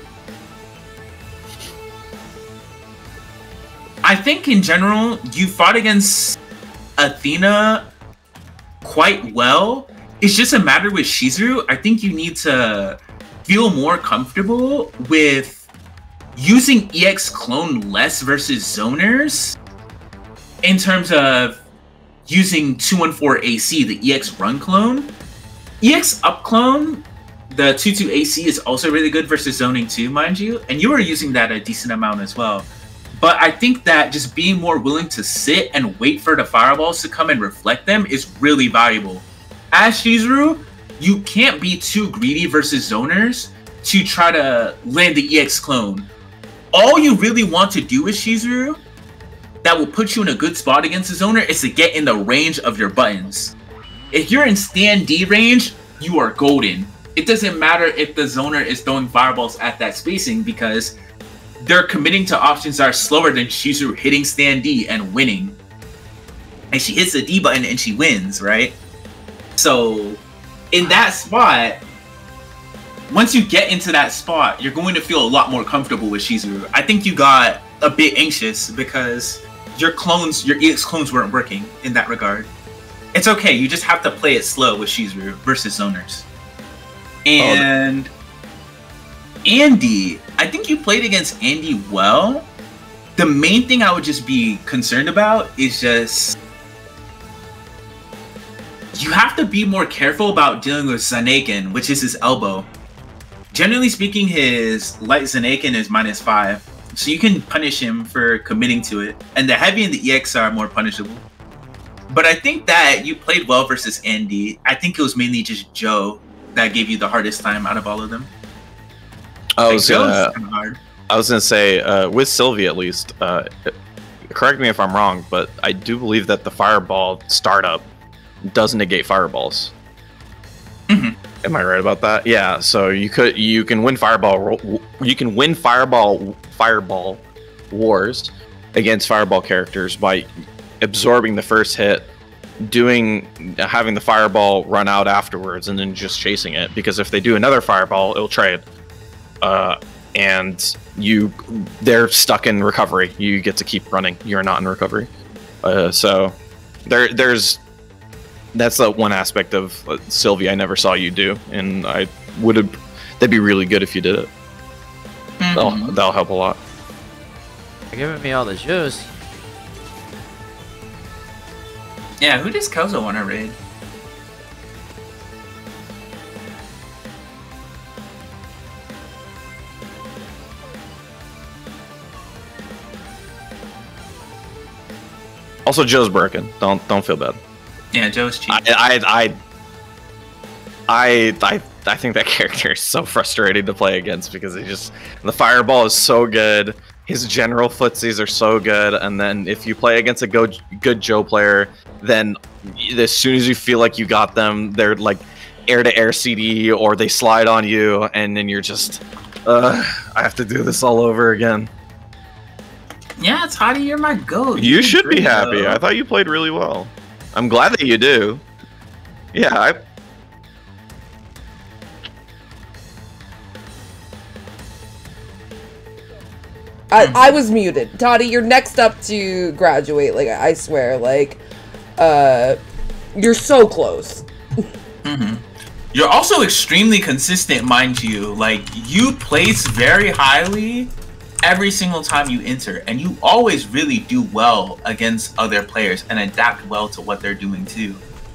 I think in general, you fought against Athena quite well. It's just a matter with Shizuru. I think you need to feel more comfortable with using E X clone less versus zoners in terms of using two one four A C, the E X run clone. E X up clone, the two two A C is also really good versus zoning too, mind you, and you were using that a decent amount as well. But I think that just being more willing to sit and wait for the fireballs to come and reflect them is really valuable. As Shizuru, you can't be too greedy versus zoners to try to land the E X clone. All you really want to do with Shizuru that will put you in a good spot against the zoner is to get in the range of your buttons. If you're in stand D range, you are golden. It doesn't matter if the zoner is throwing fireballs at that spacing because they're committing to options that are slower than Shizuru hitting stand D and winning. and she hits the D button and she wins, right? So in that spot, once you get into that spot, you're going to feel a lot more comfortable with Shizuru. I think you got a bit anxious because your clones, your E X clones weren't working in that regard. It's okay, you just have to play it slow with Shizuru versus zoners. And oh, Andy, I think you played against Andy well. The main thing I would just be concerned about is just you have to be more careful about dealing with Zanaken, which is his elbow. Generally speaking, his light Zanaken is minus five, so you can punish him for committing to it. And the heavy and the E X are more punishable. But I think that you played well versus Andy. I think it was mainly just Joe that gave you the hardest time out of all of them. I was like, gonna, kind of hard. I was gonna say uh, with Sylvie at least. Uh, correct me if I'm wrong, but I do believe that the Fireball startup does negate fireballs. Mm-hmm. Am I right about that? Yeah. So you could you can win Fireball you can win Fireball Fireball wars against Fireball characters by absorbing the first hit, doing having the Fireball run out afterwards, and then just chasing it. Because if they do another Fireball, it'll trade, uh, and you they're stuck in recovery. You get to keep running. You're not in recovery. Uh, so there there's. That's the one aspect of uh, Sylvie I never saw you do, and I would have. That'd be really good if you did it. Mm-hmm. That'll, that'll help a lot. You're giving me all the juice. Yeah, who does Kelso want to raid? Also, Joe's broken. Don't don't feel bad. Yeah, Joe's cheap. I, I, I, I, I, I think that character is so frustrating to play against because he just the Fireball is so good. His general footsies are so good, and then if you play against a go, good Joe player, then as soon as you feel like you got them, they're like air-to-air C D or they slide on you, and then you're just, uh, I have to do this all over again. Yeah, it's Hottie, you're my goat. You, you should be happy. Though. I thought you played really well. I'm glad that you do. Yeah, I... I, I was muted. Toddy, you're next up to graduate. Like, I swear, like, uh, you're so close. Mm-hmm. You're also extremely consistent, mind you. Like, you place very highly every single time you enter, and you always really do well against other players and adapt well to what they're doing too.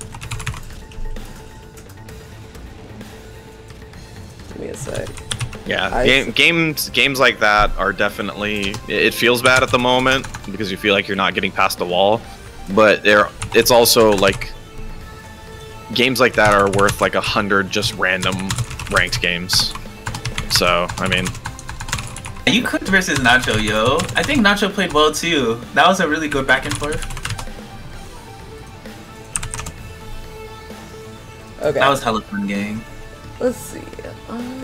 Give me a sec. Yeah, game, games games like that are definitely. It feels bad at the moment because you feel like you're not getting past the wall, but there it's also like games like that are worth like a hundred just random ranked games. So I mean. You cooked versus Nacho, yo. I think Nacho played well too. That was a really good back and forth. Okay. That was hella fun, gang. Let's see. Um,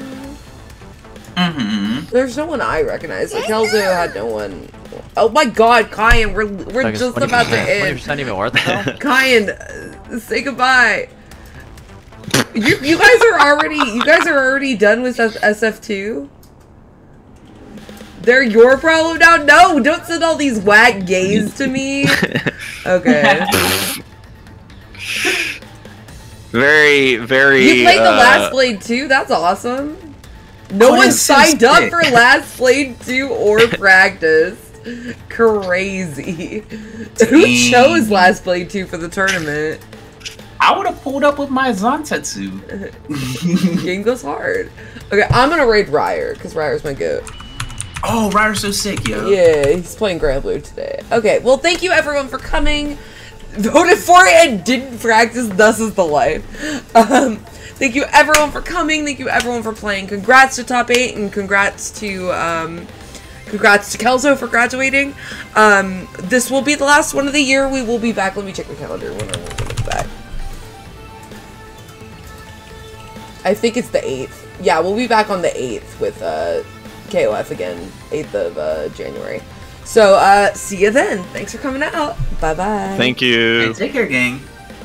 mm-hmm. There's no one I recognize. Like, Kelso had no one. Oh my god, Kyan, we're, we're Like, just what about to twenty end. percent even worth it though? Kyan, uh, say goodbye. You, you guys are already, you guys are already done with S F two? They're your problem now? No, don't send all these whack gays to me. Okay. Very, very. You played the uh, Last Blade two? That's awesome. No Oh, one that's so signed up sick. for Last Blade two or practiced. Crazy. Who Dang. chose Last Blade two for the tournament? I would have pulled up with my Zantetsu. Game goes hard. Okay, I'm gonna raid Ryer, because Ryer's my goat. Oh, Ryder's so sick, yo. Yeah, he's playing Grand Blue today. Okay, well, thank you everyone for coming. Voted for it and didn't practice, thus is the life. Um, thank you everyone for coming. Thank you everyone for playing. Congrats to top eight and congrats to, um, congrats to Kelso for graduating. Um, this will be the last one of the year. We will be back. Let me check the calendar when I'm going to be back. I think it's the eighth. Yeah, we'll be back on the eighth with, uh, K O F again, eighth of uh, January. So, uh, see you then. Thanks for coming out. Bye bye. Thank you. Hey, take care, gang.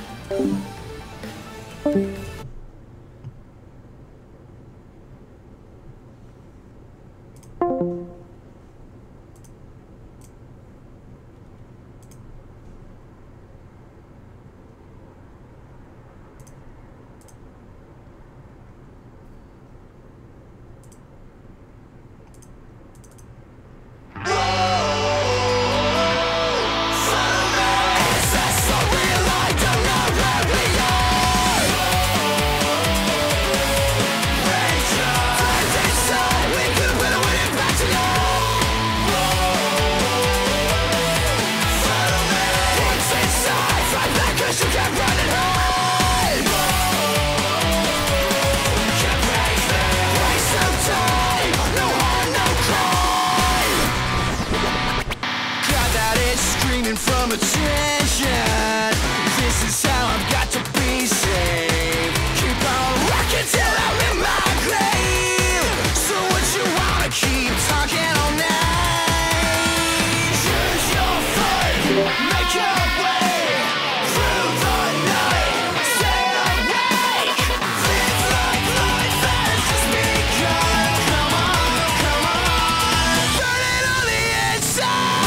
From attention, this is how I've got to be safe. Keep on rocking till I'm in my grave. So what you wanna keep talking all night? Choose your fate, make your way through the night. Stay awake, live like life has just begun. Come on, come on, burn it on the inside.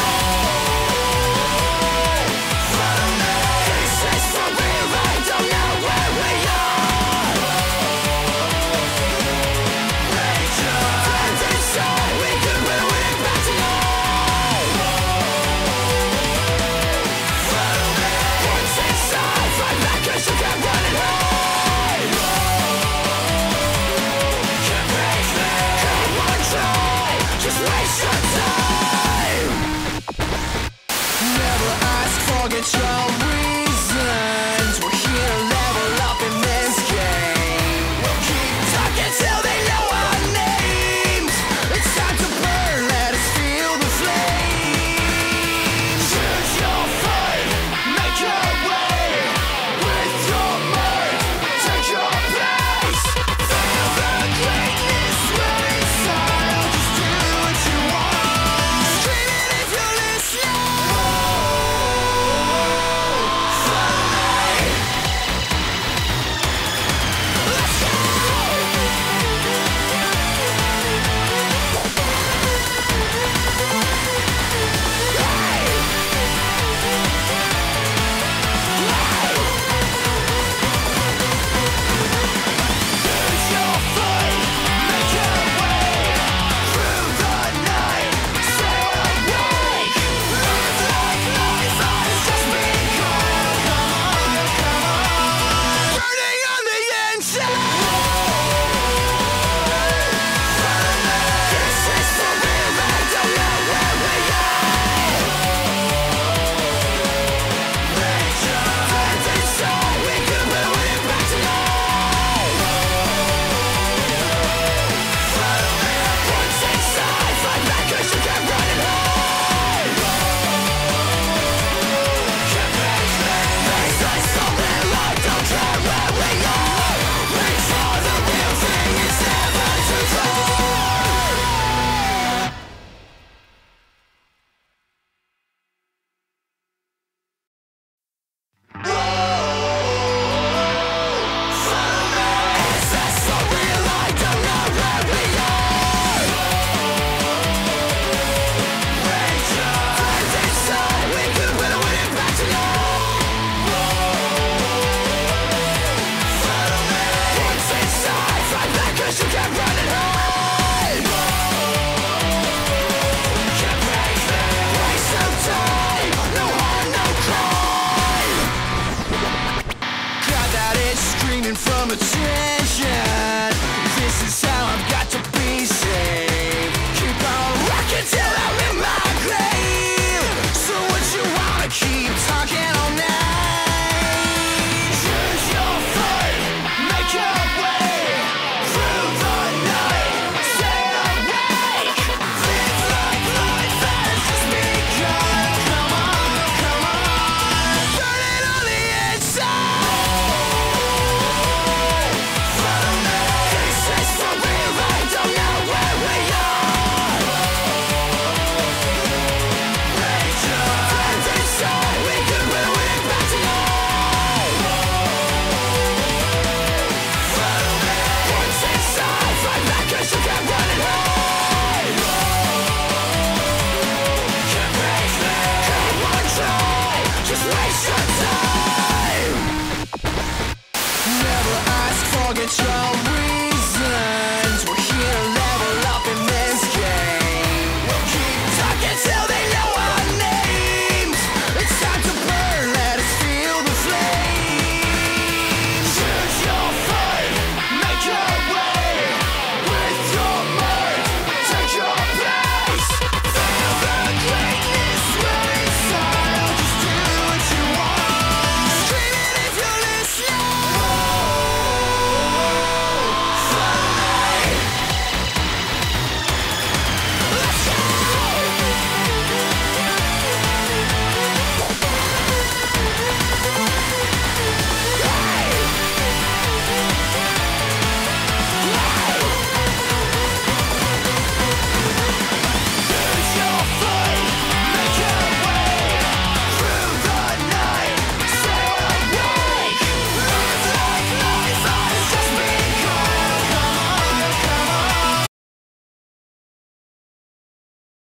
Get your reasons. We're here to level up in this game. We'll keep talking till they know our names. It's time to burn, let us feel the flames. Choose your fate, make your way. With your might, take your place. Feel the greatness we're inside. Just do what you want. Scream it if you're listening. From a tree.